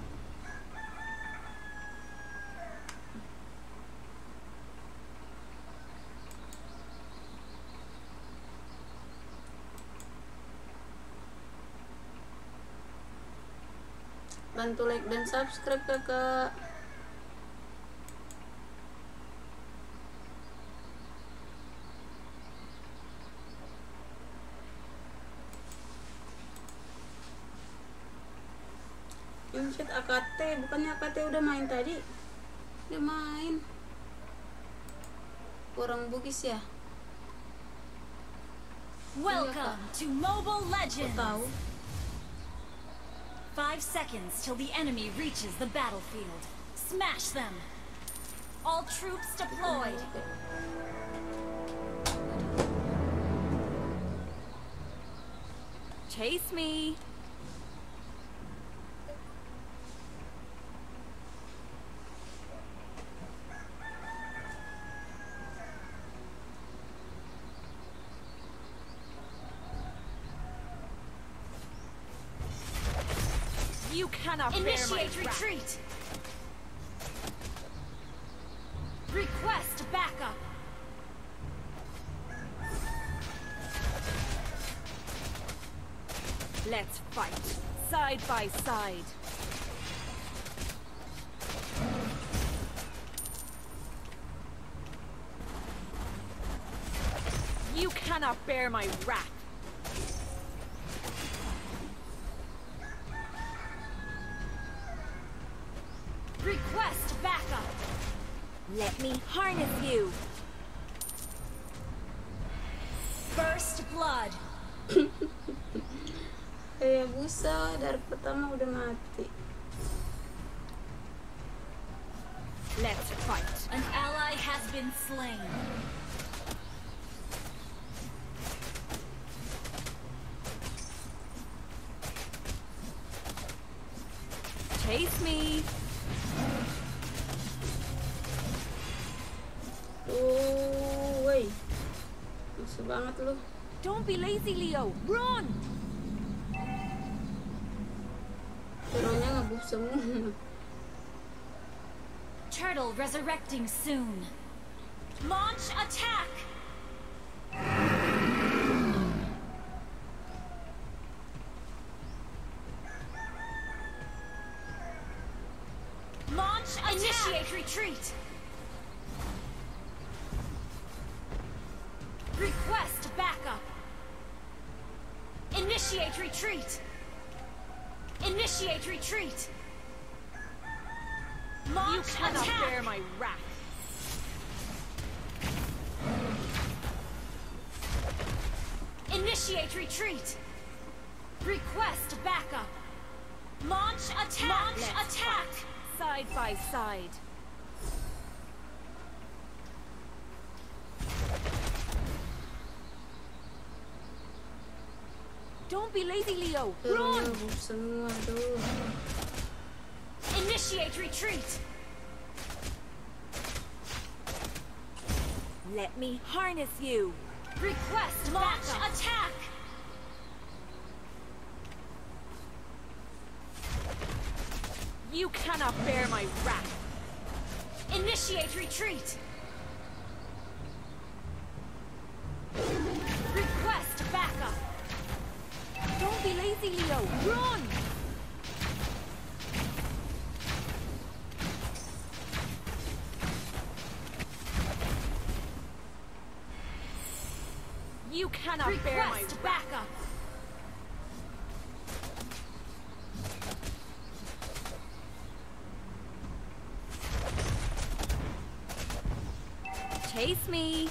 Bantu like dan subscribe kakak. Incet AKT, bukannya AKT udah main tadi? Udah main. Kurang bugis ya? Welcome to Mobile Kok Legends. tahu? 5 seconds till the enemy reaches the battlefield. Smash them. All troops deployed. Chase me. You cannot bear my Initiate wrath. retreat. Request backup. Let's fight, side by side. You cannot bear my wrath. Request backup. Let me harness you. First blood. Busa dari pertama udah mati. Let's fight. An ally has been slain. Chase me. Oh, wey. Masa banget lu. Don't be lazy, Leo. Run! Hero-nya nge-buff semua. Turtle resurrecting soon. Launch attack! Launch attack! Initiate retreat! Request backup! Initiate retreat! Initiate retreat! You Launch cannot attack! bear my wrath. Initiate retreat! Request backup! Launch attack! Launch Let's attack! Side by side. Don't be lazy, Leo. Hero-nya Run! nge-buff semua, aduh. Initiate retreat! Let me harness you. Request launch attack! You cannot bear my wrath. Initiate retreat! Request backup! Don't be lazy, Leo. Run! You cannot bear my Request wrath. backup! Chase me.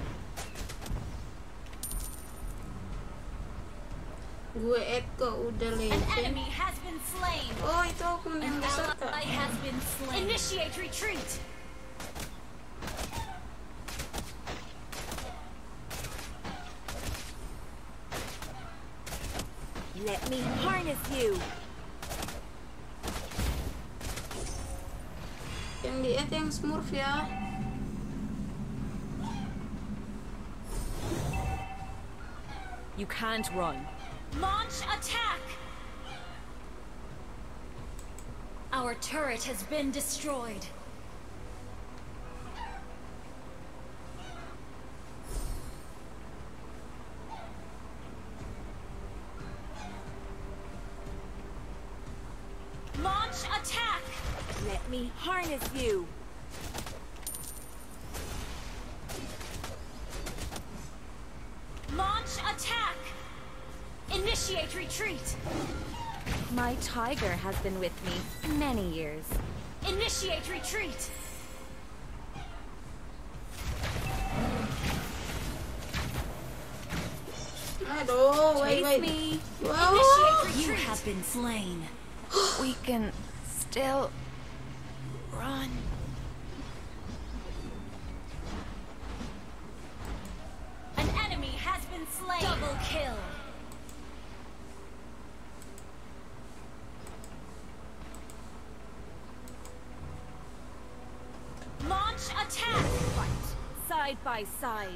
Gue Echo udah An legend. enemy has been slain! Oh, itu aku An yang besar kak. ally has been slain! Initiate retreat! Let me harness you. Yang di yang Smurf ya. You can't run. Launch attack! Our turret has been destroyed. Launch attack! Let me harness you. Launch attack! Initiate retreat! My tiger has been with me many years. Initiate retreat! Aduh, Chase wait. me. Wow. Initiate You retreat! have been slain. We can still run. An enemy has been slain! Double kill! Launch attack! Fight. Side by side.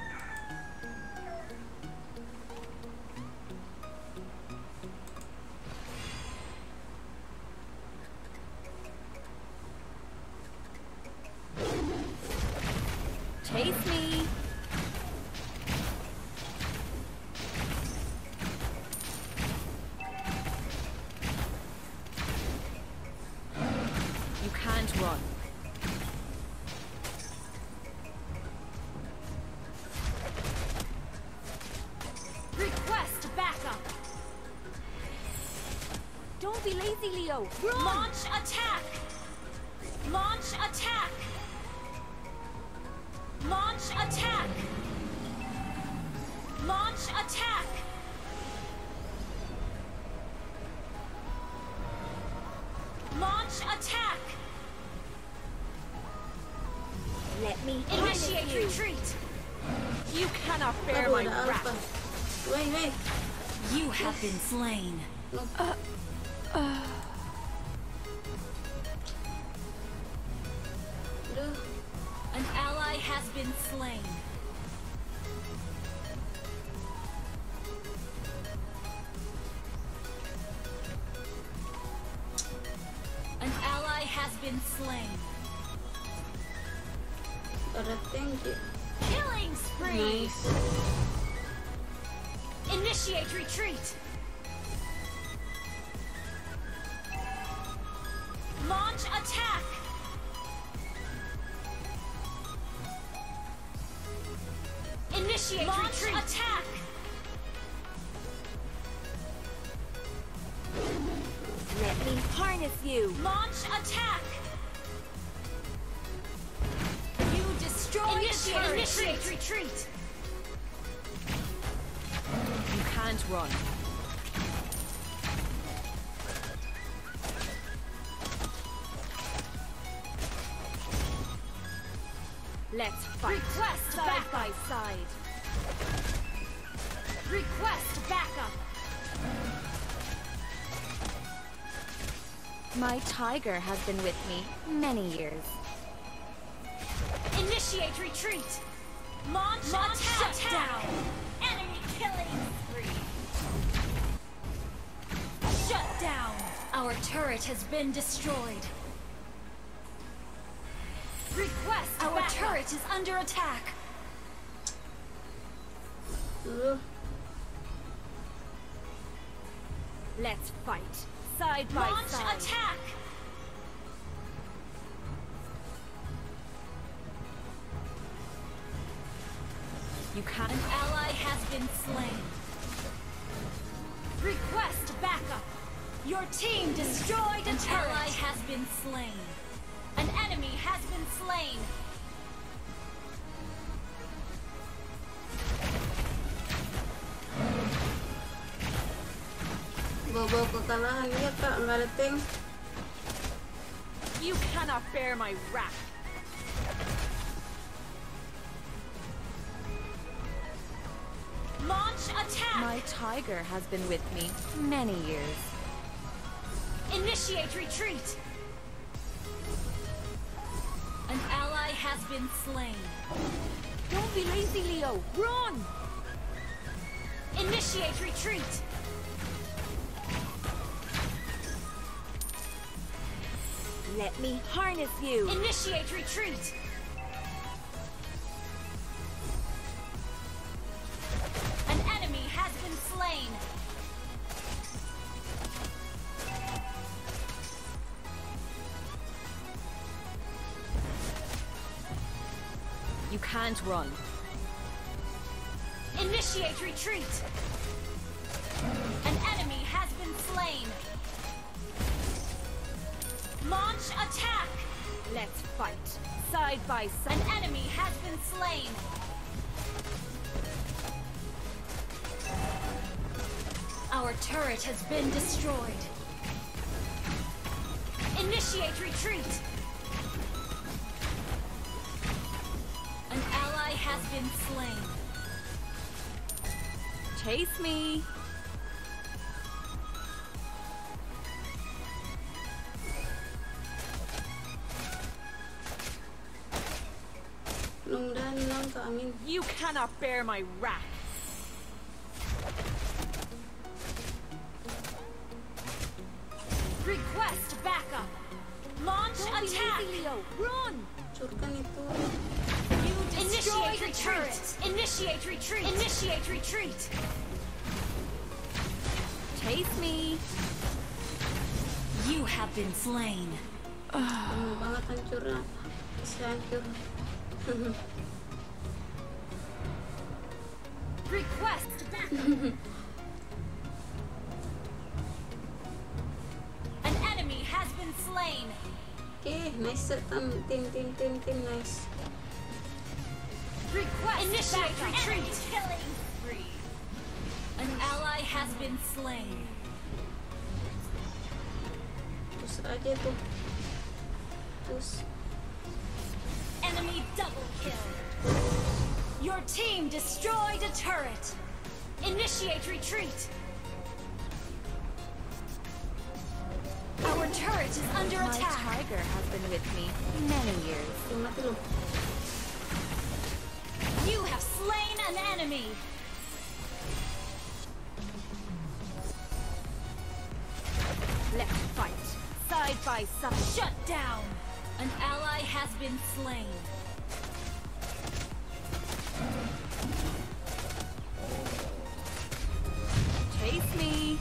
Chase me. You can't run. Request backup! Don't be lazy, Leo. Run! Launch attack! Launch attack! Launch attack! Launch attack! Launch attack! Let me Initiate harness you. retreat. You cannot bear Aduh, my ada wrath. alpha. Wait. You have been slain. Aduh. An ally has been slain. An ally has been slain. Ada tank ya. Killing spree. Nice. Initiate retreat. Launch attack. Initiate retreat. Attack. Let me harness you. Launch attack. You destroy the turret. Initiate retreat. You can't run. Let's fight. Request side backup. by side. Request backup. My tiger has been with me many years. Initiate retreat. Launch attack. Down. Enemy killing spree. Shut down. Our turret has been destroyed. Request Our backup. Turret is under attack. Aduh. Let's fight. Side by Launch side. attack. You can't. An ally has been slain. Request backup. Your team destroyed a turret. An ally has been slain. An enemy has been slain. Bawa kekalahan ya kak, nggak ada tank. You cannot bear my wrath. Launch attack. My tiger has been with me many years. Initiate retreat. An ally has been slain. Don't be lazy, Leo. Run! Initiate retreat. Let me harness you. Initiate retreat. An enemy has been slain. You can't run. Initiate retreat. An enemy has been slain. Launch attack. Let's fight. Side by An side. enemy has been slain. Our turret has been destroyed. Initiate retreat. An ally has been slain. Chase me. Mudah-mudahan hilang Kak Amin. You cannot bear my wrath. Request backup. Launch Don't be attack. lazy, Leo. Run! Hancurkan itu. You initiate retreat. Initiate retreat. Initiate retreat. Chase me. You have been slain. Penuh banget hancurnya. Bisa hancur. Request backup. An enemy has been slain. Oke, nice tim, nice. Request initiate retreat. Killing spree. An ally has been slain. Terus aja tuh. Terus. Enemy double kill. Your team destroyed a turret. Initiate retreat. Our turret is under My attack. tiger has been with me many years. Mati lu. You have slain an enemy. Let's fight. Side by side. Shut down. An ally has been slain. Chase me.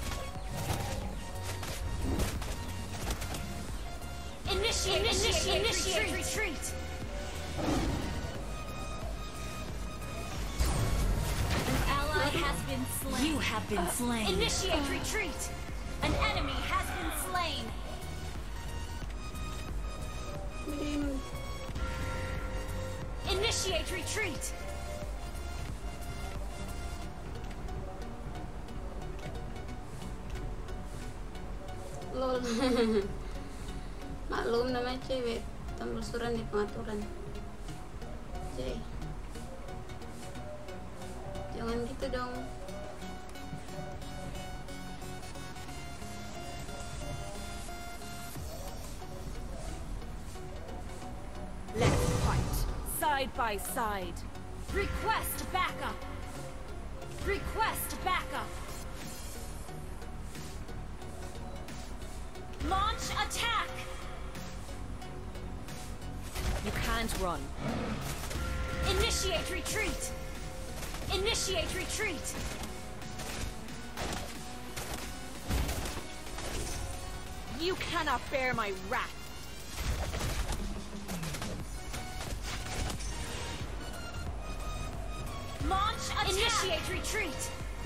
Initiate retreat. An ally has been slain. You have been slain. Initiate retreat. An enemy has been slain. Initiate retreat. Lol. Maklum namanya cewek temlusuran di pengaturan. Jadi jangan gitu dong. Let's fight. Side by side. Request backup. Request backup. Launch attack. You can't run. Initiate retreat. Initiate retreat. You cannot bear my wrath. Launch attack. Initiate retreat.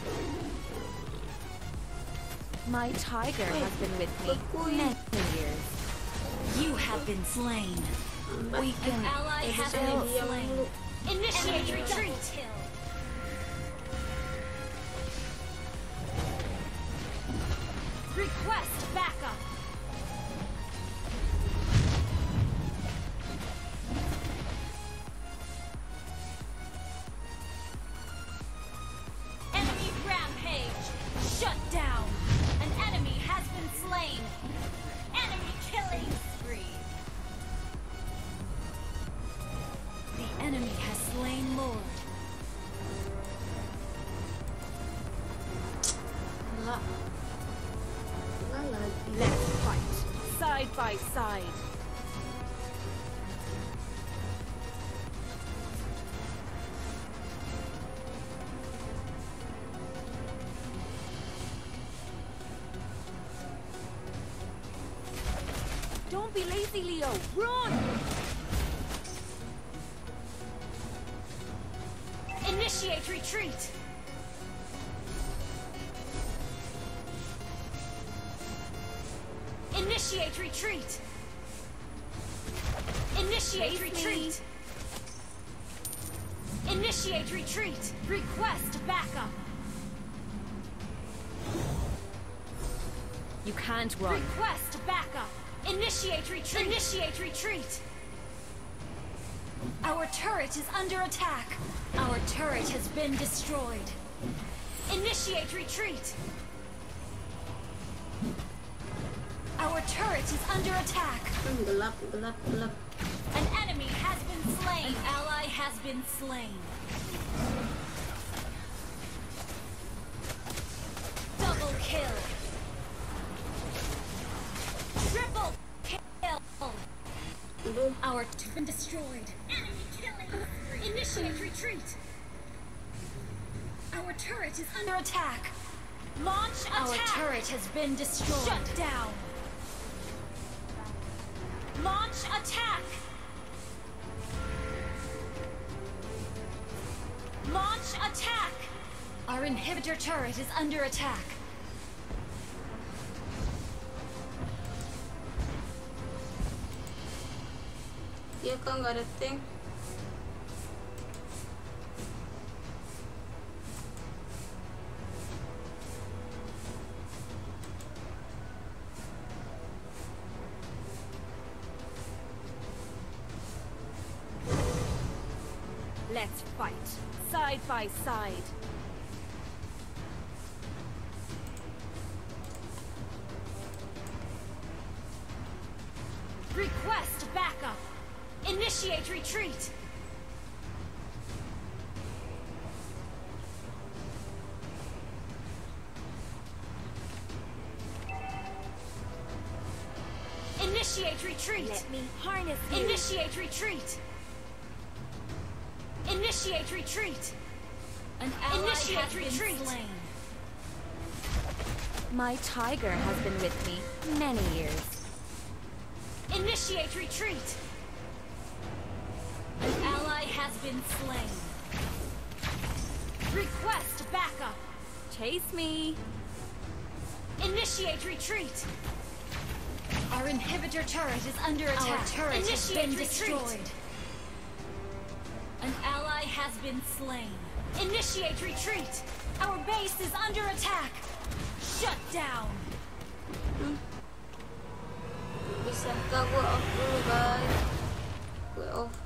My tiger has been with me many years. You have been slain. Weaken. An ally has been slain. Initiate retreat. Request backup. Enemy rampage. Shut down. An enemy has been slain. Enemy killing spree. The enemy has slain Lord. Enggak. Enggak lagi. Let's fight. Side by side. Don't be lazy, Leo. Run! Initiate retreat. Initiate retreat. Initiate retreat. Initiate retreat. Request backup. You can't run. Request backup. Initiate retreat. Initiate retreat. Our turret is under attack. Our turret has been destroyed. Initiate retreat. Our turret is under attack. Gelap, gelap, gelap. An enemy has been slain. An ally has been slain. Double kill. Triple kill. Aduh. Our turret has been destroyed. Enemy killing spree. Initiate retreat. Our turret is under attack. Launch attack. Our turret has been destroyed. Shut down. Launch attack. Launch attack. Our inhibitor turret is under attack. Iya kok nggak ada tank. Let's fight. Side by side. Request backup. Initiate retreat. Initiate retreat. Let me harness you. Initiate retreat. Initiate retreat. An ally has been slain. My tiger has been with me many years. Initiate retreat. An ally has been slain. Request backup. Chase me. Initiate retreat. Our inhibitor turret is under attack. Our turret has Initiate been retreat. destroyed. An ally has been slain. Initiate retreat. Our base is under attack. Shut down. Bisa ka, gue off dulu guys. Gue off.